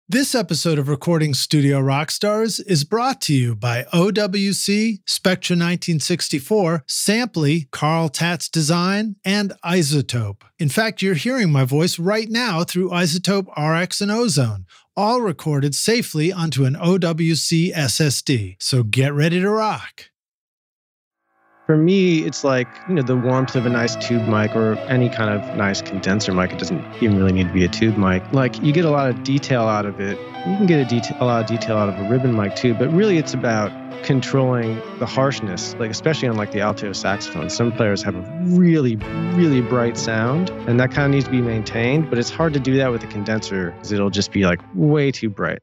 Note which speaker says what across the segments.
Speaker 1: This episode of Recording Studio Rockstars is brought to you by OWC, Spectra 1964, Sampley, Carl Tatz Design, and Isotope. In fact, you're hearing my voice right now through Isotope RX and Ozone, all recorded safely onto an OWC SSD. So get ready to rock.
Speaker 2: For me, it's like, the warmth of a nice tube mic or any kind of nice condenser mic. It doesn't even really need to be a tube mic. Like, you get a lot of detail out of it. You can get a lot of detail out of a ribbon mic too, but really it's about controlling the harshness, like especially on like the alto saxophone. Some players have a really, really bright sound, and that kind of needs to be maintained, but it's hard to do that with a condenser because it'll just be like way too bright.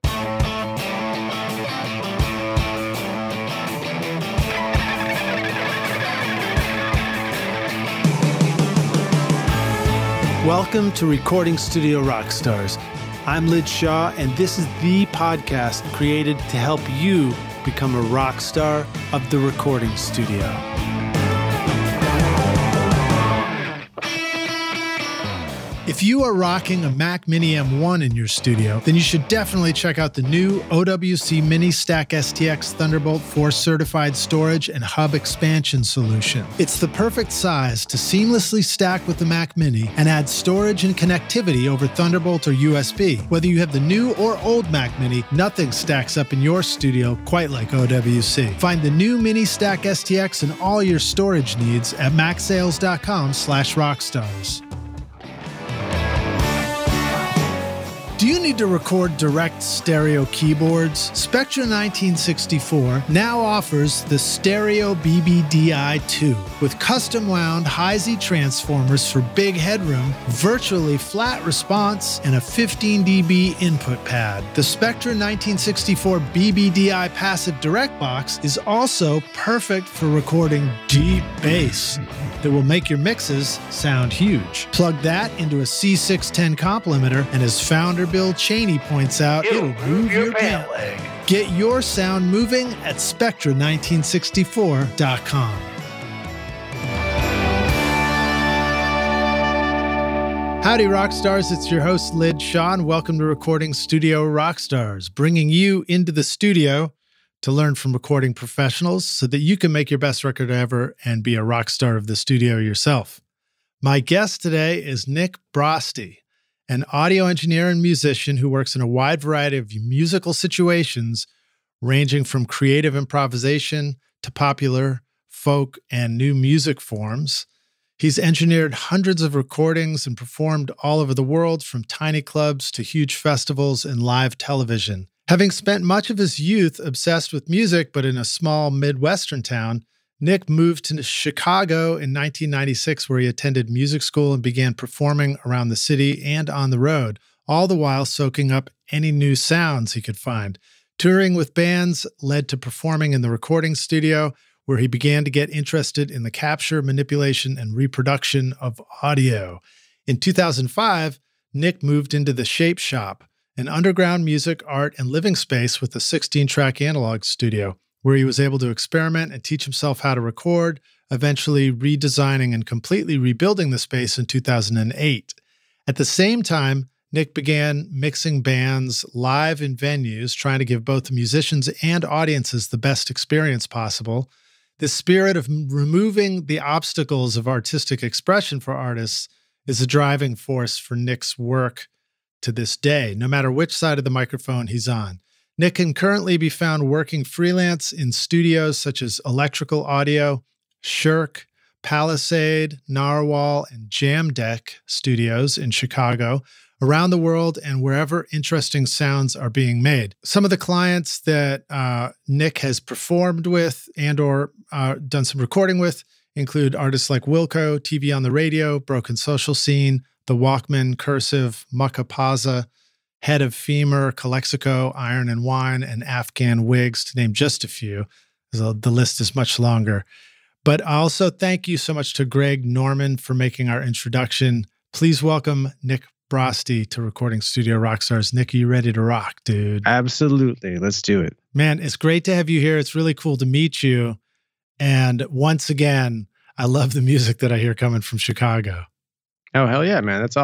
Speaker 1: Welcome to Recording Studio Rockstars. I'm Lid Shaw, and this is the podcast created to help you become a rock star of the recording studio. If you are rocking a Mac Mini M1 in your studio, then you should definitely check out the new OWC Mini Stack STX Thunderbolt 4 certified storage and hub expansion solution. It's the perfect size to seamlessly stack with the Mac Mini and add storage and connectivity over Thunderbolt or USB. Whether you have the new or old Mac Mini, nothing stacks up in your studio quite like OWC. Find the new Mini Stack STX and all your storage needs at macsales.com/rockstars. Do you need to record direct stereo keyboards? Spectra 1964 now offers the Stereo BBDI-2 with custom wound high-Z transformers for big headroom, virtually flat response, and a 15 dB input pad. The Spectra 1964 BBDI passive direct box is also perfect for recording deep bass that will make your mixes sound huge. Plug that into a C610 complementer, and as founder Bill Cheney points out, it'll move your pant leg. Get your sound moving at Spectra1964.com. Howdy, Rockstars. It's your host, Lid Shaw, and welcome to Recording Studio Rockstars, bringing you into the studio to learn from recording professionals so that you can make your best record ever and be a rock star of the studio yourself. My guest today is Nick Broste, an audio engineer and musician who works in a wide variety of musical situations, ranging from creative improvisation to popular, folk, and new music forms. He's engineered hundreds of recordings and performed all over the world, from tiny clubs to huge festivals and live television. Having spent much of his youth obsessed with music, but in a small midwestern town, Nick moved to Chicago in 1996, where he attended music school and began performing around the city and on the road, all the while soaking up any new sounds he could find. Touring with bands led to performing in the recording studio, where he began to get interested in the capture, manipulation, and reproduction of audio. In 2005, Nick moved into the Shape Shoppe, an underground music, art, and living space with a 16-track analog studio, where he was able to experiment and teach himself how to record, eventually redesigning and completely rebuilding the space in 2008. At the same time, Nick began mixing bands live in venues, trying to give both the musicians and audiences the best experience possible. The spirit of removing the obstacles of artistic expression for artists is a driving force for Nick's work to this day, no matter which side of the microphone he's on. Nick can currently be found working freelance in studios such as Electrical Audio, Shirk, Palisade, Narwhal, and Jam Deck studios in Chicago, around the world, and wherever interesting sounds are being made. Some of the clients that Nick has performed with and or done some recording with include artists like Wilco, TV on the Radio, Broken Social Scene, The Walkmen, Cursive, Muckapaza, Head of Femur, Calexico, Iron and Wine, and Afghan Wigs, to name just a few. The list is much longer. But also thank you so much to Greg Norman for making our introduction. Please welcome Nick Broste to Recording Studio Rockstars. Nick, are you ready to rock, dude?
Speaker 2: Absolutely. Let's do it.
Speaker 1: Man, it's great to have you here. It's really cool to meet you. And once again, I love the music that I hear coming from Chicago.
Speaker 2: Oh, hell yeah, man. That's awesome.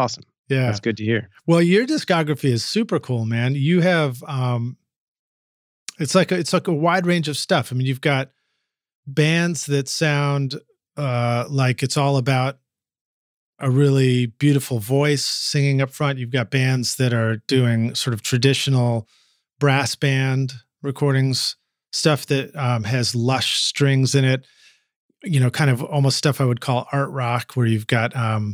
Speaker 1: Yeah.
Speaker 2: That's good to hear.
Speaker 1: Well, your discography is super cool, man. You have, it's like a wide range of stuff. I mean, you've got bands that sound like it's all about a really beautiful voice singing up front. You've got bands that are doing sort of traditional brass band recordings, stuff that has lush strings in it, kind of almost stuff I would call art rock, where you've got,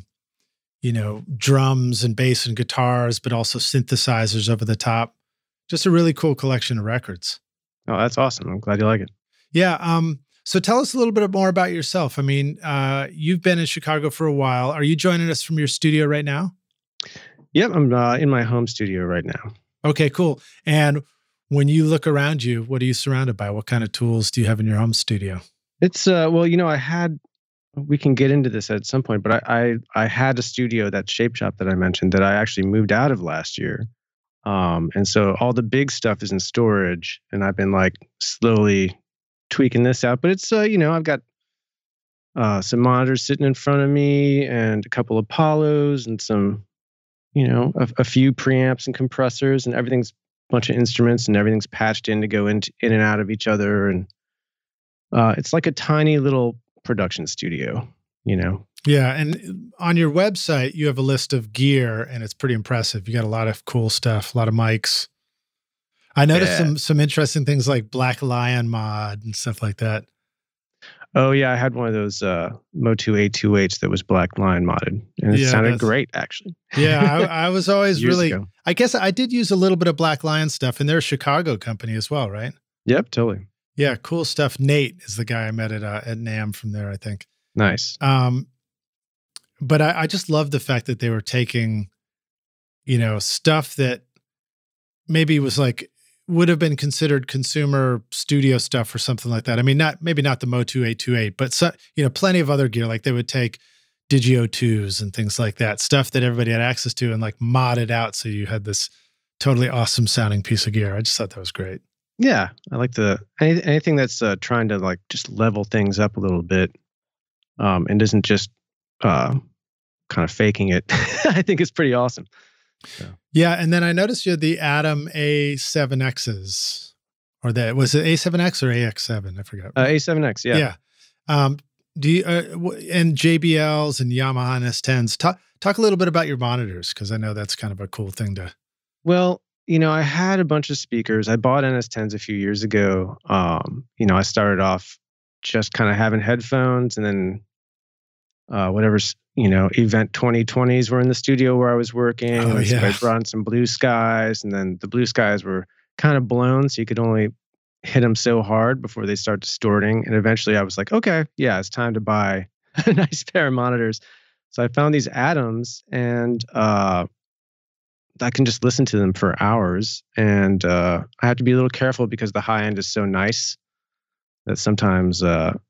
Speaker 1: drums and bass and guitars, but also synthesizers over the top. Just a really cool collection of records.
Speaker 2: Oh, that's awesome. I'm glad you like it.
Speaker 1: Yeah. So tell us a little bit more about yourself. I mean, you've been in Chicago for a while. Are you joining us from your studio right now?
Speaker 2: Yep, I'm in my home studio right now.
Speaker 1: Okay, cool. And when you look around you, what are you surrounded by? What kind of tools do you have in your home studio?
Speaker 2: It's we can get into this at some point, but I had a studio, that Shape Shoppe that I mentioned, that I actually moved out of last year. And so all the big stuff is in storage, and I've been like slowly tweaking this out. But it's I've got some monitors sitting in front of me, and a couple of Apollos, and some a few preamps and compressors, and everything's a bunch of instruments, and everything's patched in to go in and out of each other, and it's like a tiny little production studio.
Speaker 1: Yeah, and on your website you have a list of gear, and it's pretty impressive. You got a lot of cool stuff, a lot of mics. I noticed some interesting things like Black Lion mod and stuff like that. Oh
Speaker 2: yeah, I had one of those Motu A2H that was Black Lion modded, and it sounded great, actually.
Speaker 1: Yeah, I was always really ago. I guess I did use a little bit of Black Lion stuff, and they're a Chicago company as well, right?
Speaker 2: Yep, totally.
Speaker 1: Yeah, cool stuff. Nate is the guy I met at NAMM from there, I think.
Speaker 2: Nice.
Speaker 1: But I just love the fact that they were taking, stuff that maybe was like, would have been considered consumer studio stuff or something like that. I mean, maybe not the Motu A28, but plenty of other gear. Like they would take Digio 2s and things like that, stuff that everybody had access to, and like mod it out so you had this totally awesome sounding piece of gear. I just thought that was great.
Speaker 2: Yeah, I like anything that's trying to like just level things up a little bit, and isn't just kind of faking it. I think it's pretty awesome. So.
Speaker 1: Yeah, and then I noticed you had the Atom A7Xs, or was it A7X or AX7? I forgot.
Speaker 2: A7X, yeah.
Speaker 1: Yeah. Do you and JBLs and Yamaha S10s? Talk a little bit about your monitors, because I know that's kind of a cool thing to.
Speaker 2: Well, I had a bunch of speakers. I bought NS10s a few years ago. I started off just kind of having headphones, and then whatever's, Event 2020s were in the studio where I was working.
Speaker 1: Oh, yeah.
Speaker 2: So I brought in some Blue Skies, and then the Blue Skies were kind of blown, so you could only hit them so hard before they start distorting. And eventually I was like, okay, yeah, it's time to buy a nice pair of monitors. So I found these Atoms, and I can just listen to them for hours. And I have to be a little careful because the high end is so nice that sometimes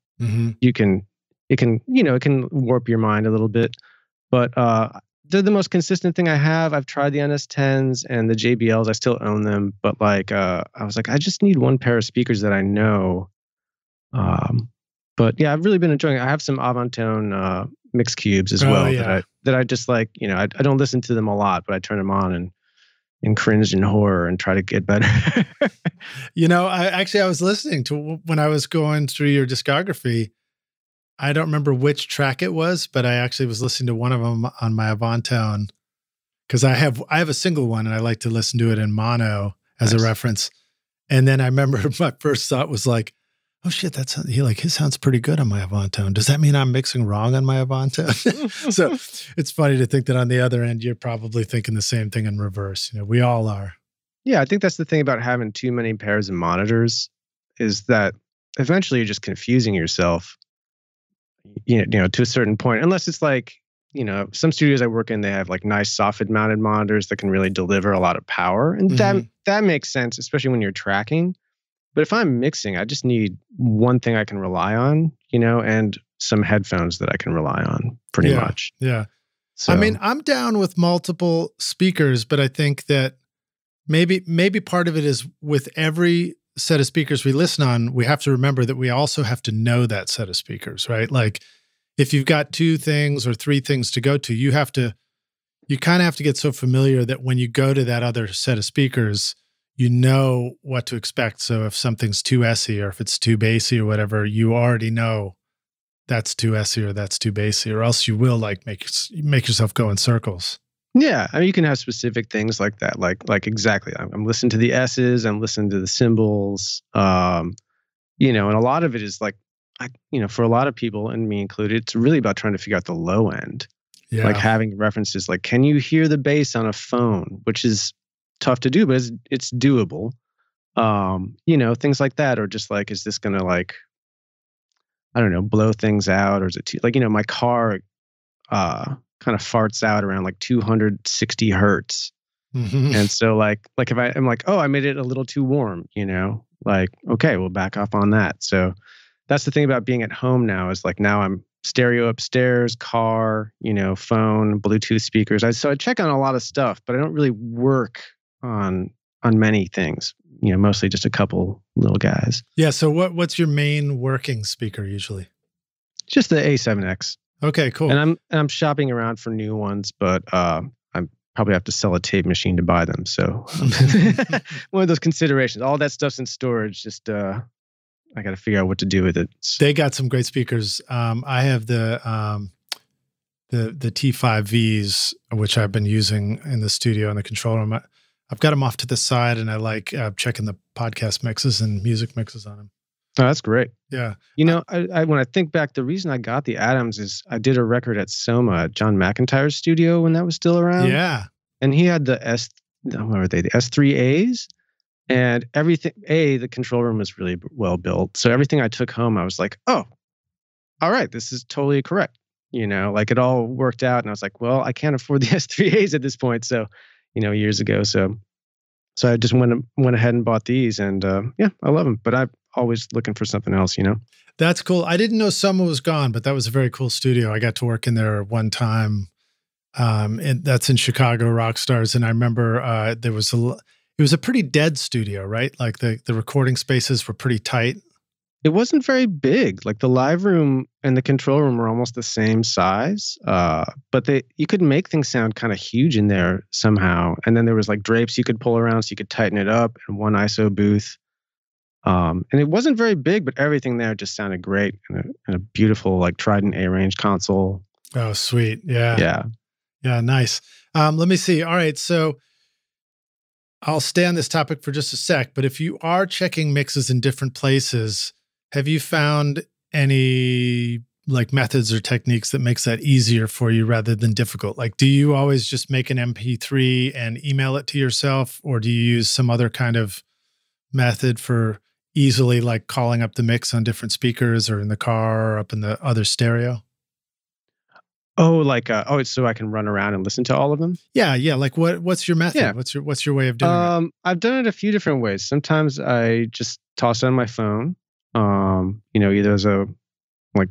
Speaker 2: it can warp your mind a little bit. But they're the most consistent thing I have. I've tried the NS10s and the JBLs. I still own them. But like, I was like, I just need one pair of speakers that I know. But yeah, I've really been enjoying it. I have some Avantone mix cubes as well that I just like. I don't listen to them a lot, but I turn them on and cringe in horror and try to get better.
Speaker 1: I was listening to when I was going through your discography. I don't remember which track it was, but I actually was listening to one of them on my Avantone, because I have a single one and I like to listen to it in mono as a reference. And then I remember my first thought was like, oh shit, his sounds pretty good on my Avantone. Does that mean I'm mixing wrong on my Avantone? So it's funny to think that on the other end, you're probably thinking the same thing in reverse. We all are.
Speaker 2: Yeah, I think that's the thing about having too many pairs of monitors, is that eventually you're just confusing yourself, to a certain point, unless it's like, some studios I work in, they have like nice soffit mounted monitors that can really deliver a lot of power. And that makes sense, especially when you're tracking. But if I'm mixing, I just need one thing I can rely on, and some headphones that I can rely on pretty much.
Speaker 1: Yeah. So, I mean, I'm down with multiple speakers, but I think that maybe part of it is with every set of speakers we listen on, we have to remember that we also have to know that set of speakers, right? Like if you've got 2 things or 3 things to go to, you have to You kind of have to get so familiar that when you go to that other set of speakers, you know what to expect. So if something's too essy or if it's too bassy or whatever, you already know that's too essy or that's too bassy, or else you will like make yourself go in circles.
Speaker 2: Yeah, I mean, you can have specific things like that, like exactly. I'm listening to the S's, I'm listening to the cymbals, and a lot of it is like, for a lot of people, and me included, it's really about trying to figure out the low end, like having references, like, can you hear the bass on a phone, which is tough to do, but it's doable. Things like that, or just like, is this gonna like, I don't know, blow things out, or is it too, like, my car kind of farts out around like 260 hertz.
Speaker 1: Mm-hmm.
Speaker 2: And so like if I'm like, oh, I made it a little too warm, like, okay, we'll back off on that. So that's the thing about being at home now, is like, now I'm stereo upstairs, car, phone, Bluetooth speakers. So I check on a lot of stuff, but I don't really work on many things, mostly just a couple little guys.
Speaker 1: Yeah. So what's your main working speaker usually?
Speaker 2: Just the A7X.
Speaker 1: Okay, cool.
Speaker 2: And I'm shopping around for new ones, but I probably have to sell a tape machine to buy them. So one of those considerations. All that stuff's in storage. Just I got to figure out what to do with it.
Speaker 1: They got some great speakers. I have the T5Vs, which I've been using in the studio in the control room. I've got them off to the side, and I like checking the podcast mixes and music mixes on them.
Speaker 2: Oh, that's great.
Speaker 1: Yeah.
Speaker 2: I when I think back, the reason I got the Adams is I did a record at Soma, at John McIntyre's studio when that was still around.
Speaker 1: Yeah.
Speaker 2: And he had the what were they? The S3As, and everything. The control room was really well built. So everything I took home, I was like, oh, all right, this is totally correct. Like it all worked out. And I was like, well, I can't afford the S3As at this point. So, years ago. So I just went ahead and bought these, and I love them. But I'm always looking for something else,
Speaker 1: That's cool. I didn't know Soma was gone, but that was a very cool studio. I got to work in there one time. And that's in Chicago, Rockstars. And I remember it was a pretty dead studio, right? Like the recording spaces were pretty tight.
Speaker 2: It wasn't very big. Like the live room and the control room were almost the same size, but you could make things sound kind of huge in there somehow. And then there was like drapes you could pull around so you could tighten it up, and one ISO booth. And it wasn't very big, but everything there just sounded great, and a beautiful like Trident A-range console.
Speaker 1: Oh, sweet. Yeah. Yeah, nice. Let me see. All right, so I'll stay on this topic for just a sec, but if you are checking mixes in different places, have you found any like methods or techniques that makes that easier for you rather than difficult? Like, do you always just make an MP3 and email it to yourself, or do you use some other kind of method for easily like calling up the mix on different speakers or in the car or up in the other stereo?
Speaker 2: Oh, like it's so I can run around and listen to all of them?
Speaker 1: Yeah. Like what's your method?
Speaker 2: Yeah.
Speaker 1: What's your way of doing it?
Speaker 2: I've done it a few different ways. Sometimes I just toss it on my phone. Either as a like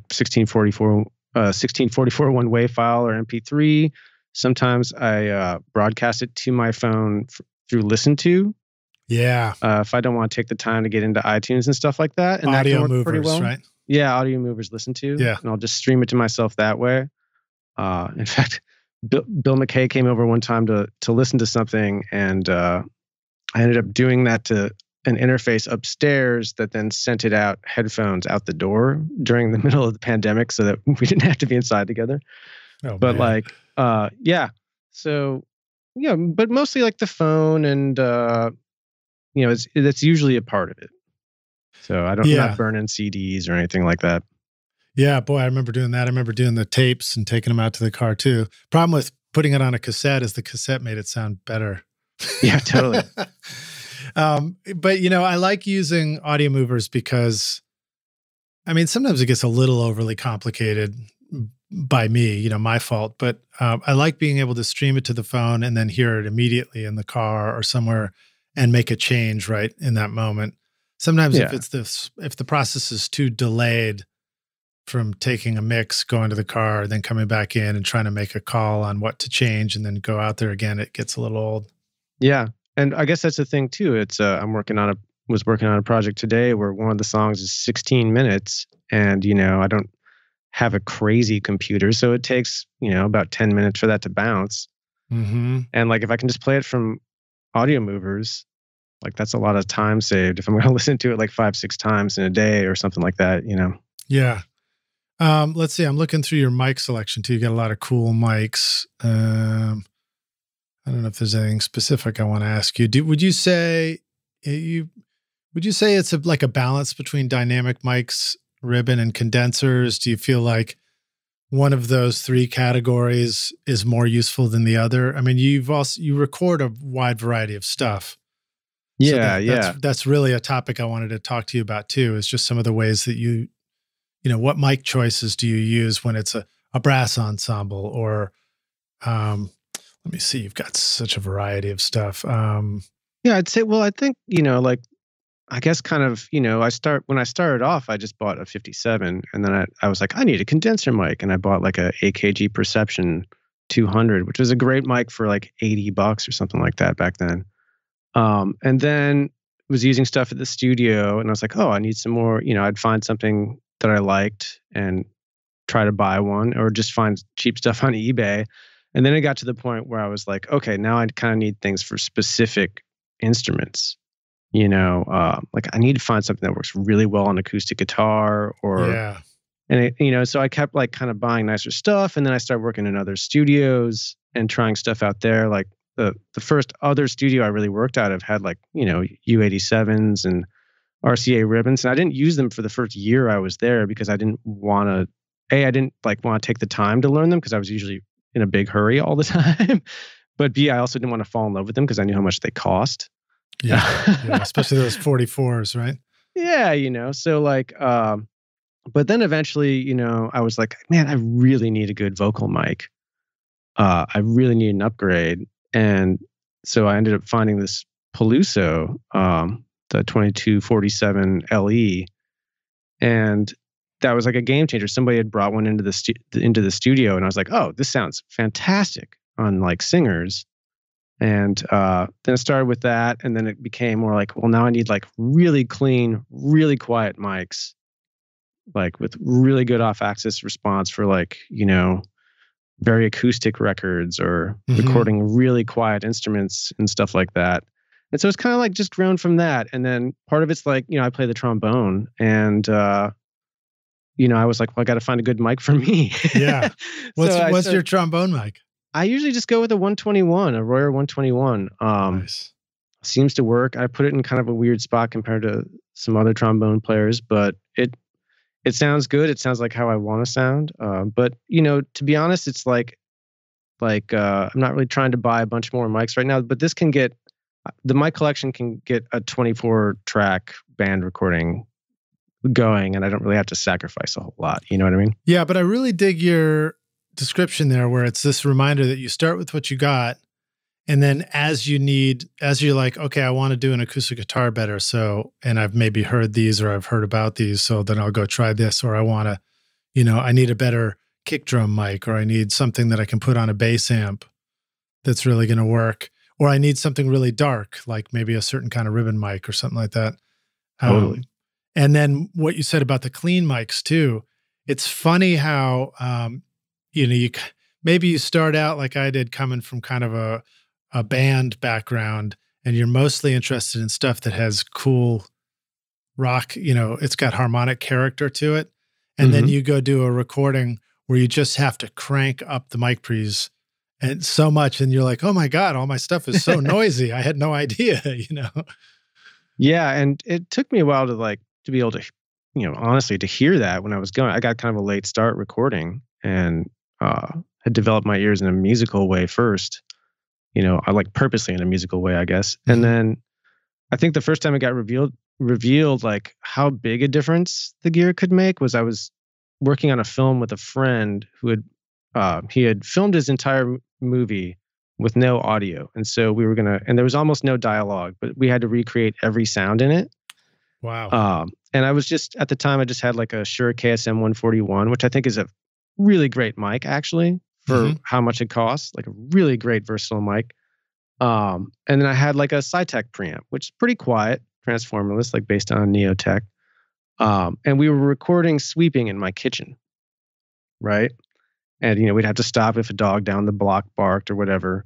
Speaker 2: 1644 one-way file or MP3. Sometimes I broadcast it to my phone through Listen To.
Speaker 1: Yeah.
Speaker 2: If I don't want to take the time to get into iTunes and stuff like that. And
Speaker 1: Audio
Speaker 2: that can work
Speaker 1: movers,
Speaker 2: pretty well.
Speaker 1: Right?
Speaker 2: Yeah, Audio Movers Listen To.
Speaker 1: Yeah.
Speaker 2: And I'll just stream it to myself that way. In fact, Bill McKay came over one time to listen to something, and I ended up doing that to an interface upstairs that then sent it out headphones out the door during the middle of the pandemic, so that we didn't have to be inside together.
Speaker 1: Oh,
Speaker 2: but
Speaker 1: man.
Speaker 2: yeah. So but mostly like the phone, and that's usually a part of it. So I'm not burning CDs or anything like that.
Speaker 1: Yeah, boy, I remember doing that. I remember doing the tapes and taking them out to the car too. Problem with putting it on a cassette is the cassette made it sound better.
Speaker 2: Yeah, totally.
Speaker 1: But I like using Audio Movers because, I mean, sometimes it gets a little overly complicated by me, my fault. But I like being able to stream it to the phone and then hear it immediately in the car or somewhere and make a change right in that moment. Sometimes if the process is too delayed from taking a mix, going to the car, then coming back in and trying to make a call on what to change and then go out there again, it gets a little old.
Speaker 2: Yeah. And I guess that's the thing too. It's was working on a project today where one of the songs is 16 minutes, and I don't have a crazy computer, so it takes about 10 minutes for that to bounce.
Speaker 1: Mm-hmm.
Speaker 2: And like, if I can just play it from audio movers, like that's a lot of time saved. If I'm going to listen to it like 5-6 times in a day or something like that,
Speaker 1: Yeah. Let's see. I'm looking through your mic selection too. You got a lot of cool mics. I don't know if there's anything specific I want to ask you. Would you say it's like a balance between dynamic mics, ribbon, and condensers? Do you feel like one of those three categories is more useful than the other? I mean, you record a wide variety of stuff.
Speaker 2: Yeah,
Speaker 1: So that's really a topic I wanted to talk to you about too, is just some of the ways that what mic choices do you use when it's a brass ensemble or, let me see, you've got such a variety of stuff.
Speaker 2: Yeah, I'd say, well, I think, like, I guess kind of, when I started off, I just bought a 57 and then I was like, I need a condenser mic. And I bought like a AKG Perception 200, which was a great mic for like $80 or something like that back then. And then was using stuff at the studio and I was like, oh, I need some more, I'd find something that I liked and try to buy one or just find cheap stuff on eBay. And then it got to the point where I was like, okay, now I kind of need things for specific instruments. Like I need to find something that works really well on acoustic guitar so I kept like kind of buying nicer stuff. And then I started working in other studios and trying stuff out there. Like the first other studio I really worked out of had like, U87s and RCA ribbons. And I didn't use them for the first year I was there because I didn't want to, I didn't like want to take the time to learn them because I was usually in a big hurry all the time. But B, I also didn't want to fall in love with them because I knew how much they cost.
Speaker 1: Yeah, especially those 44s, right?
Speaker 2: Yeah, so like, but then eventually, I was like, man, I really need a good vocal mic. I really need an upgrade. And so I ended up finding this Peluso, the 2247 LE. And that was like a game changer. Somebody had brought one into the studio and I was like, oh, this sounds fantastic on like singers. And then it started with that. And then it became more like, well, now I need like really clean, really quiet mics, like with really good off-axis response for like, very acoustic records or recording really quiet instruments and stuff like that. And so it's kind of like just grown from that. And then part of it's like, I play the trombone and, I was like, well, I got to find a good mic for me.
Speaker 1: Yeah. What's your trombone mic?
Speaker 2: I usually just go with a 121, a Royer 121.
Speaker 1: Nice.
Speaker 2: Seems to work. I put it in kind of a weird spot compared to some other trombone players, but it sounds good. It sounds like how I want to sound. But to be honest, it's like I'm not really trying to buy a bunch more mics right now. But the mic collection can get a 24-track band recording going, and I don't really have to sacrifice a whole lot. You know what I mean?
Speaker 1: Yeah, but I really dig your description there where it's this reminder that you start with what you got, and then as you're like, okay, I want to do an acoustic guitar better, so, and I've maybe heard these or I've heard about these, so then I'll go try this, or I want to, I need a better kick drum mic, or I need something that I can put on a bass amp that's really going to work, or I need something really dark, like maybe a certain kind of ribbon mic or something like that.
Speaker 2: Totally.
Speaker 1: And then what you said about the clean mics too, it's funny how, maybe you start out like I did, coming from kind of a band background, and you're mostly interested in stuff that has cool rock, it's got harmonic character to it. And then you go do a recording where you just have to crank up the mic pre's and so much. And you're like, oh my God, all my stuff is so noisy. I had no idea,
Speaker 2: Yeah. And it took me a while to be able to, honestly, to hear that when I was going. I got kind of a late start recording and had developed my ears in a musical way first. I like purposely in a musical way, I guess. And then I think the first time it got revealed like how big a difference the gear could make was I was working on a film with a friend who had filmed his entire movie with no audio. And so we were and there was almost no dialogue, but we had to recreate every sound in it.
Speaker 1: Wow.
Speaker 2: And I was at the time, I just had like a Shure KSM 141, which I think is a really great mic actually for how much it costs, like a really great versatile mic. And then I had like a Cytec preamp, which is pretty quiet, transformerless, like based on Neotech. And we were recording sweeping in my kitchen, right? And, we'd have to stop if a dog down the block barked or whatever.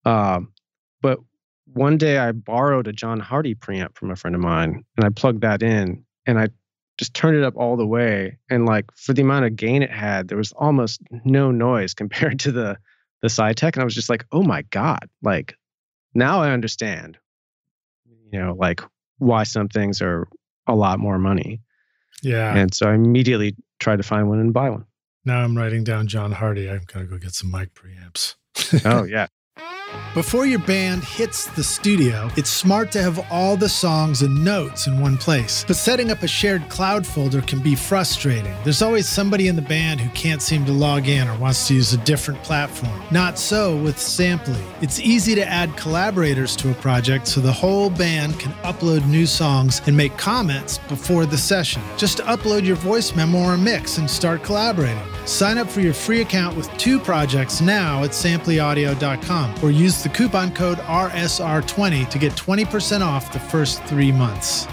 Speaker 2: But one day I borrowed a John Hardy preamp from a friend of mine, and I plugged that in, and I just turned it up all the way. And like for the amount of gain it had, there was almost no noise compared to the Sci-Tech. And I was just like, oh my God, like now I understand, like why some things are a lot more money.
Speaker 1: Yeah.
Speaker 2: And so I immediately tried to find one and buy one.
Speaker 1: Now I'm writing down John Hardy. I'm going to go get some mic preamps.
Speaker 2: Oh, yeah.
Speaker 1: Before your band hits the studio, it's smart to have all the songs and notes in one place. But setting up a shared cloud folder can be frustrating. There's always somebody in the band who can't seem to log in or wants to use a different platform. Not so with Samply. It's easy to add collaborators to a project so the whole band can upload new songs and make comments before the session. Just upload your voice memo or mix and start collaborating. Sign up for your free account with 2 projects now at samplyaudio.com or use the coupon code RSR20 to get 20% off the first 3 months.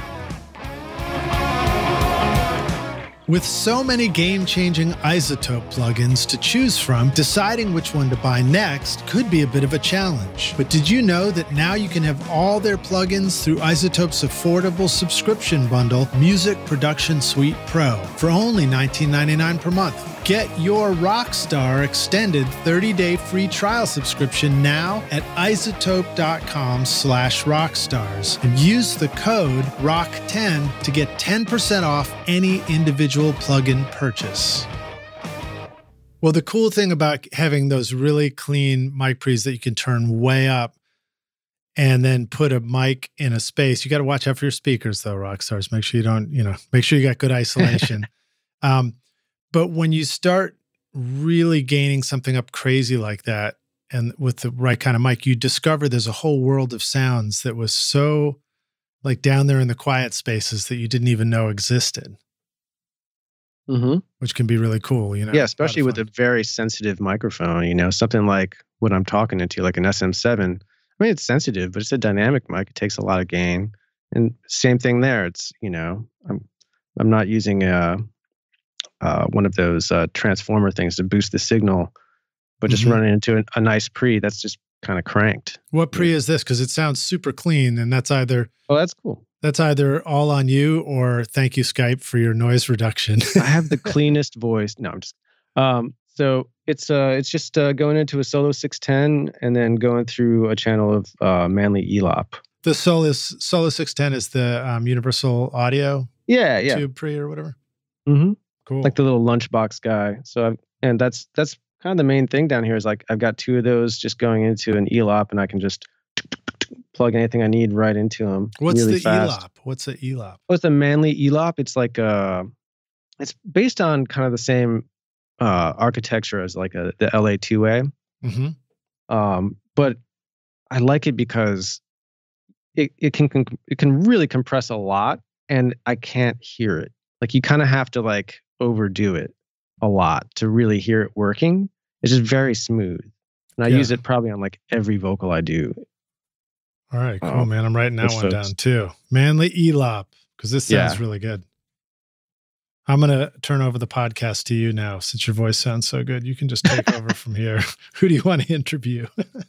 Speaker 1: With so many game-changing iZotope plugins to choose from, deciding which one to buy next could be a bit of a challenge. But did you know that now you can have all their plugins through iZotope's affordable subscription bundle, Music Production Suite Pro, for only $19.99 per month? Get your Rockstar extended 30-day free trial subscription now at iZotope.com/rockstars and use the code ROCK10 to get 10% off any individual plugin purchase. Well, the cool thing about having those really clean mic pre's that you can turn way up and then put a mic in a space, you got to watch out for your speakers though, Rockstars. Make sure you don't, make sure you got good isolation. But when you start really gaining something up crazy like that, and with the right kind of mic, you discover there's a whole world of sounds that was so like down there in the quiet spaces that you didn't even know existed. Mm-hmm. Which can be really cool,
Speaker 2: Yeah, especially with a very sensitive microphone, something like what I'm talking into, like an SM7. I mean, it's sensitive, but it's a dynamic mic. It takes a lot of gain. And same thing there. It's, I'm not using one of those transformer things to boost the signal, but just running into a nice pre that's just kind of cranked.
Speaker 1: What pre is this? Because it sounds super clean, and that's either
Speaker 2: that's cool.
Speaker 1: That's either all on you or thank you Skype for your noise reduction.
Speaker 2: I have the cleanest voice. No, I'm just. So it's just going into a solo 610 and then going through a channel of Manley ELOP.
Speaker 1: The solo 610 is the Universal Audio.
Speaker 2: Yeah.
Speaker 1: Tube pre or whatever.
Speaker 2: Mm-hmm.
Speaker 1: Cool.
Speaker 2: Like the little lunchbox guy. So that's kind of the main thing down here is like I've got 2 of those just going into an ELOP, and I can just plug anything I need right into them.
Speaker 1: What's
Speaker 2: really
Speaker 1: the
Speaker 2: fast.
Speaker 1: ELOP? What's the ELOP?
Speaker 2: Oh, it's a Manley ELOP. It's like it's based on kind of the same architecture as like the LA2A. Mm-hmm. But I like it because it can really compress a lot, and I can't hear it. Like you kind of have to like overdo it a lot to really hear it working. It's just very smooth. And I use it probably on like every vocal I do.
Speaker 1: All right, cool, man. I'm writing that one down too. Manley ELOP, because this sounds really good. I'm going to turn over the podcast to you now since your voice sounds so good. You can just take over from here. Who do you want to interview?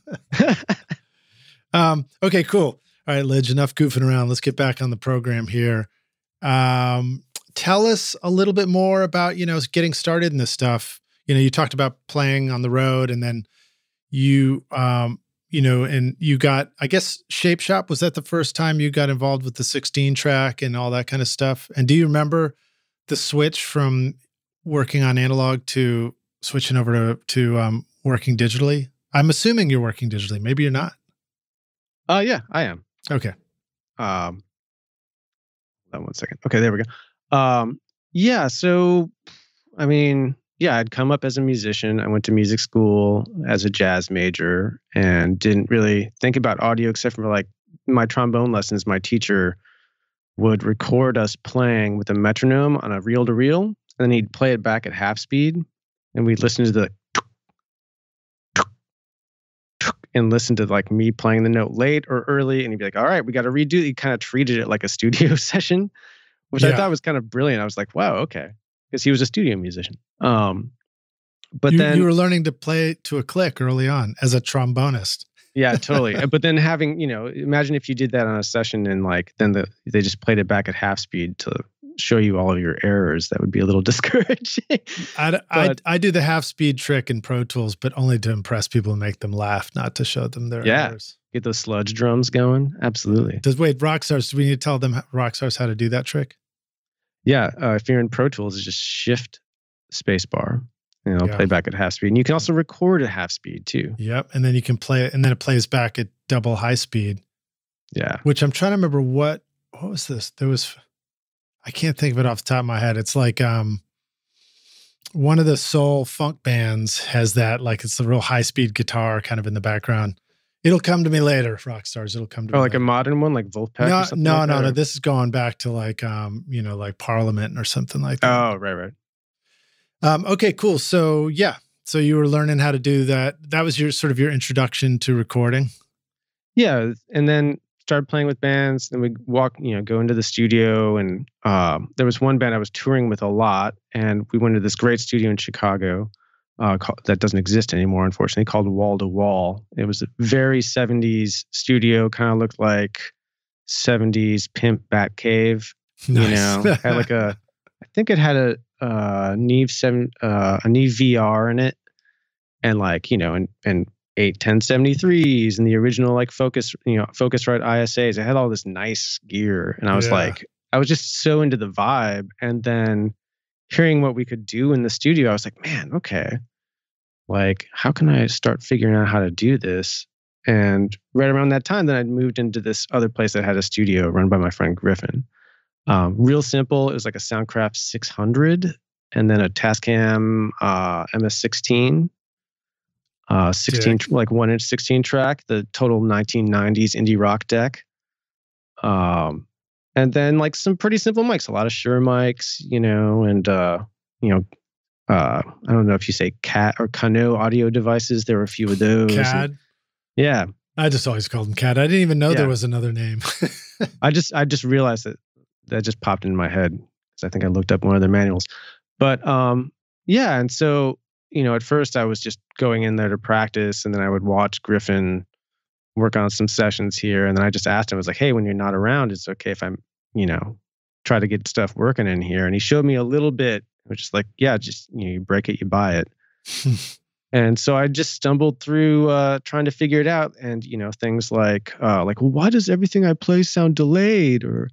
Speaker 1: Okay, cool. All right, Lidge, enough goofing around. Let's get back on the program here. Tell us a little bit more about, getting started in this stuff. You talked about playing on the road, and then you, and you got, I guess, Shape Shoppe. Was that the first time you got involved with the 16 track and all that kind of stuff? And do you remember the switch from working on analog to switching over to working digitally? I'm assuming you're working digitally. Maybe you're not.
Speaker 2: Yeah, I am.
Speaker 1: Okay.
Speaker 2: Hold on 1 second. Okay, there we go. Yeah, so, I mean, I'd come up as a musician. I went to music school as a jazz major and didn't really think about audio except for like my trombone lessons. My teacher would record us playing with a metronome on a reel-to-reel, and then he'd play it back at half speed, and we'd listen to the and listen to like me playing the note late or early, and he'd be like, all right, we got to redo it. He kind of treated it like a studio session, which I thought was kind of brilliant. I was like, wow, okay. Because he was a studio musician. But then
Speaker 1: you were learning to play to a click early on as a trombonist.
Speaker 2: Yeah, totally. But then having, imagine if you did that on a session and like then they just played it back at half speed to show you all of your errors. That would be a little discouraging.
Speaker 1: I do the half speed trick in Pro Tools, but only to impress people and make them laugh, not to show them their errors.
Speaker 2: Get those sludge drums going. Absolutely.
Speaker 1: Wait, Rockstars, do we need to tell them Rockstars how to do that trick?
Speaker 2: Yeah. If you're in Pro Tools, it's just shift spacebar. Play back at half speed. And you can also record at half speed too.
Speaker 1: Yep. And then you can play it, and then it plays back at double high speed.
Speaker 2: Yeah.
Speaker 1: Which I'm trying to remember what was this? I can't think of it off the top of my head. It's like one of the soul funk bands has that, like it's the real high speed guitar kind of in the background. It'll come to me later, Rockstars. It'll come to me
Speaker 2: like
Speaker 1: later.
Speaker 2: a modern one, like Wolfpack or something
Speaker 1: No. This is going back to like, like Parliament or something like that.
Speaker 2: Oh, right.
Speaker 1: Okay, cool. So yeah. So you were learning how to do that. That was your sort of your introduction to recording.
Speaker 2: Yeah. And then started playing with bands. Then we go into the studio. And there was one band I was touring with a lot. And we went to this great studio in Chicago that doesn't exist anymore, unfortunately, called Wall to Wall. It was a very 70s studio, kind of looked like 70s Pimp Bat Cave.
Speaker 1: Nice.
Speaker 2: Had like I think it had a Neve VR in it, and like and 8 1073s and the original like Focusrite ISAs. It had all this nice gear, and I was I was just so into the vibe. And then hearing what we could do in the studio, I was like, man, okay, like how can I start figuring out how to do this? And right around that time, then I'd moved into this other place that had a studio run by my friend Griffin. Real simple. It was like a Soundcraft 600 and then a Tascam MS-16, 16 like 1-inch 16 track, the total 1990s indie rock deck. And then like some pretty simple mics, a lot of Shure mics, and I don't know if you say CAD or Kano audio devices. There were a few of those.
Speaker 1: CAD.
Speaker 2: Yeah.
Speaker 1: I just always called them CAD. I didn't even know there was another name.
Speaker 2: I just realized that just popped into my head because I think I looked up one of their manuals. But and so at first I was just going in there to practice, and then I would watch Griffin work on some sessions here, and then I just asked him, I was like, hey, when you're not around, it's okay if I'm try to get stuff working in here. And he showed me a little bit, which is like, yeah, just you break it, you buy it. And so I just stumbled through trying to figure it out, and things like well, why does everything I play sound delayed, or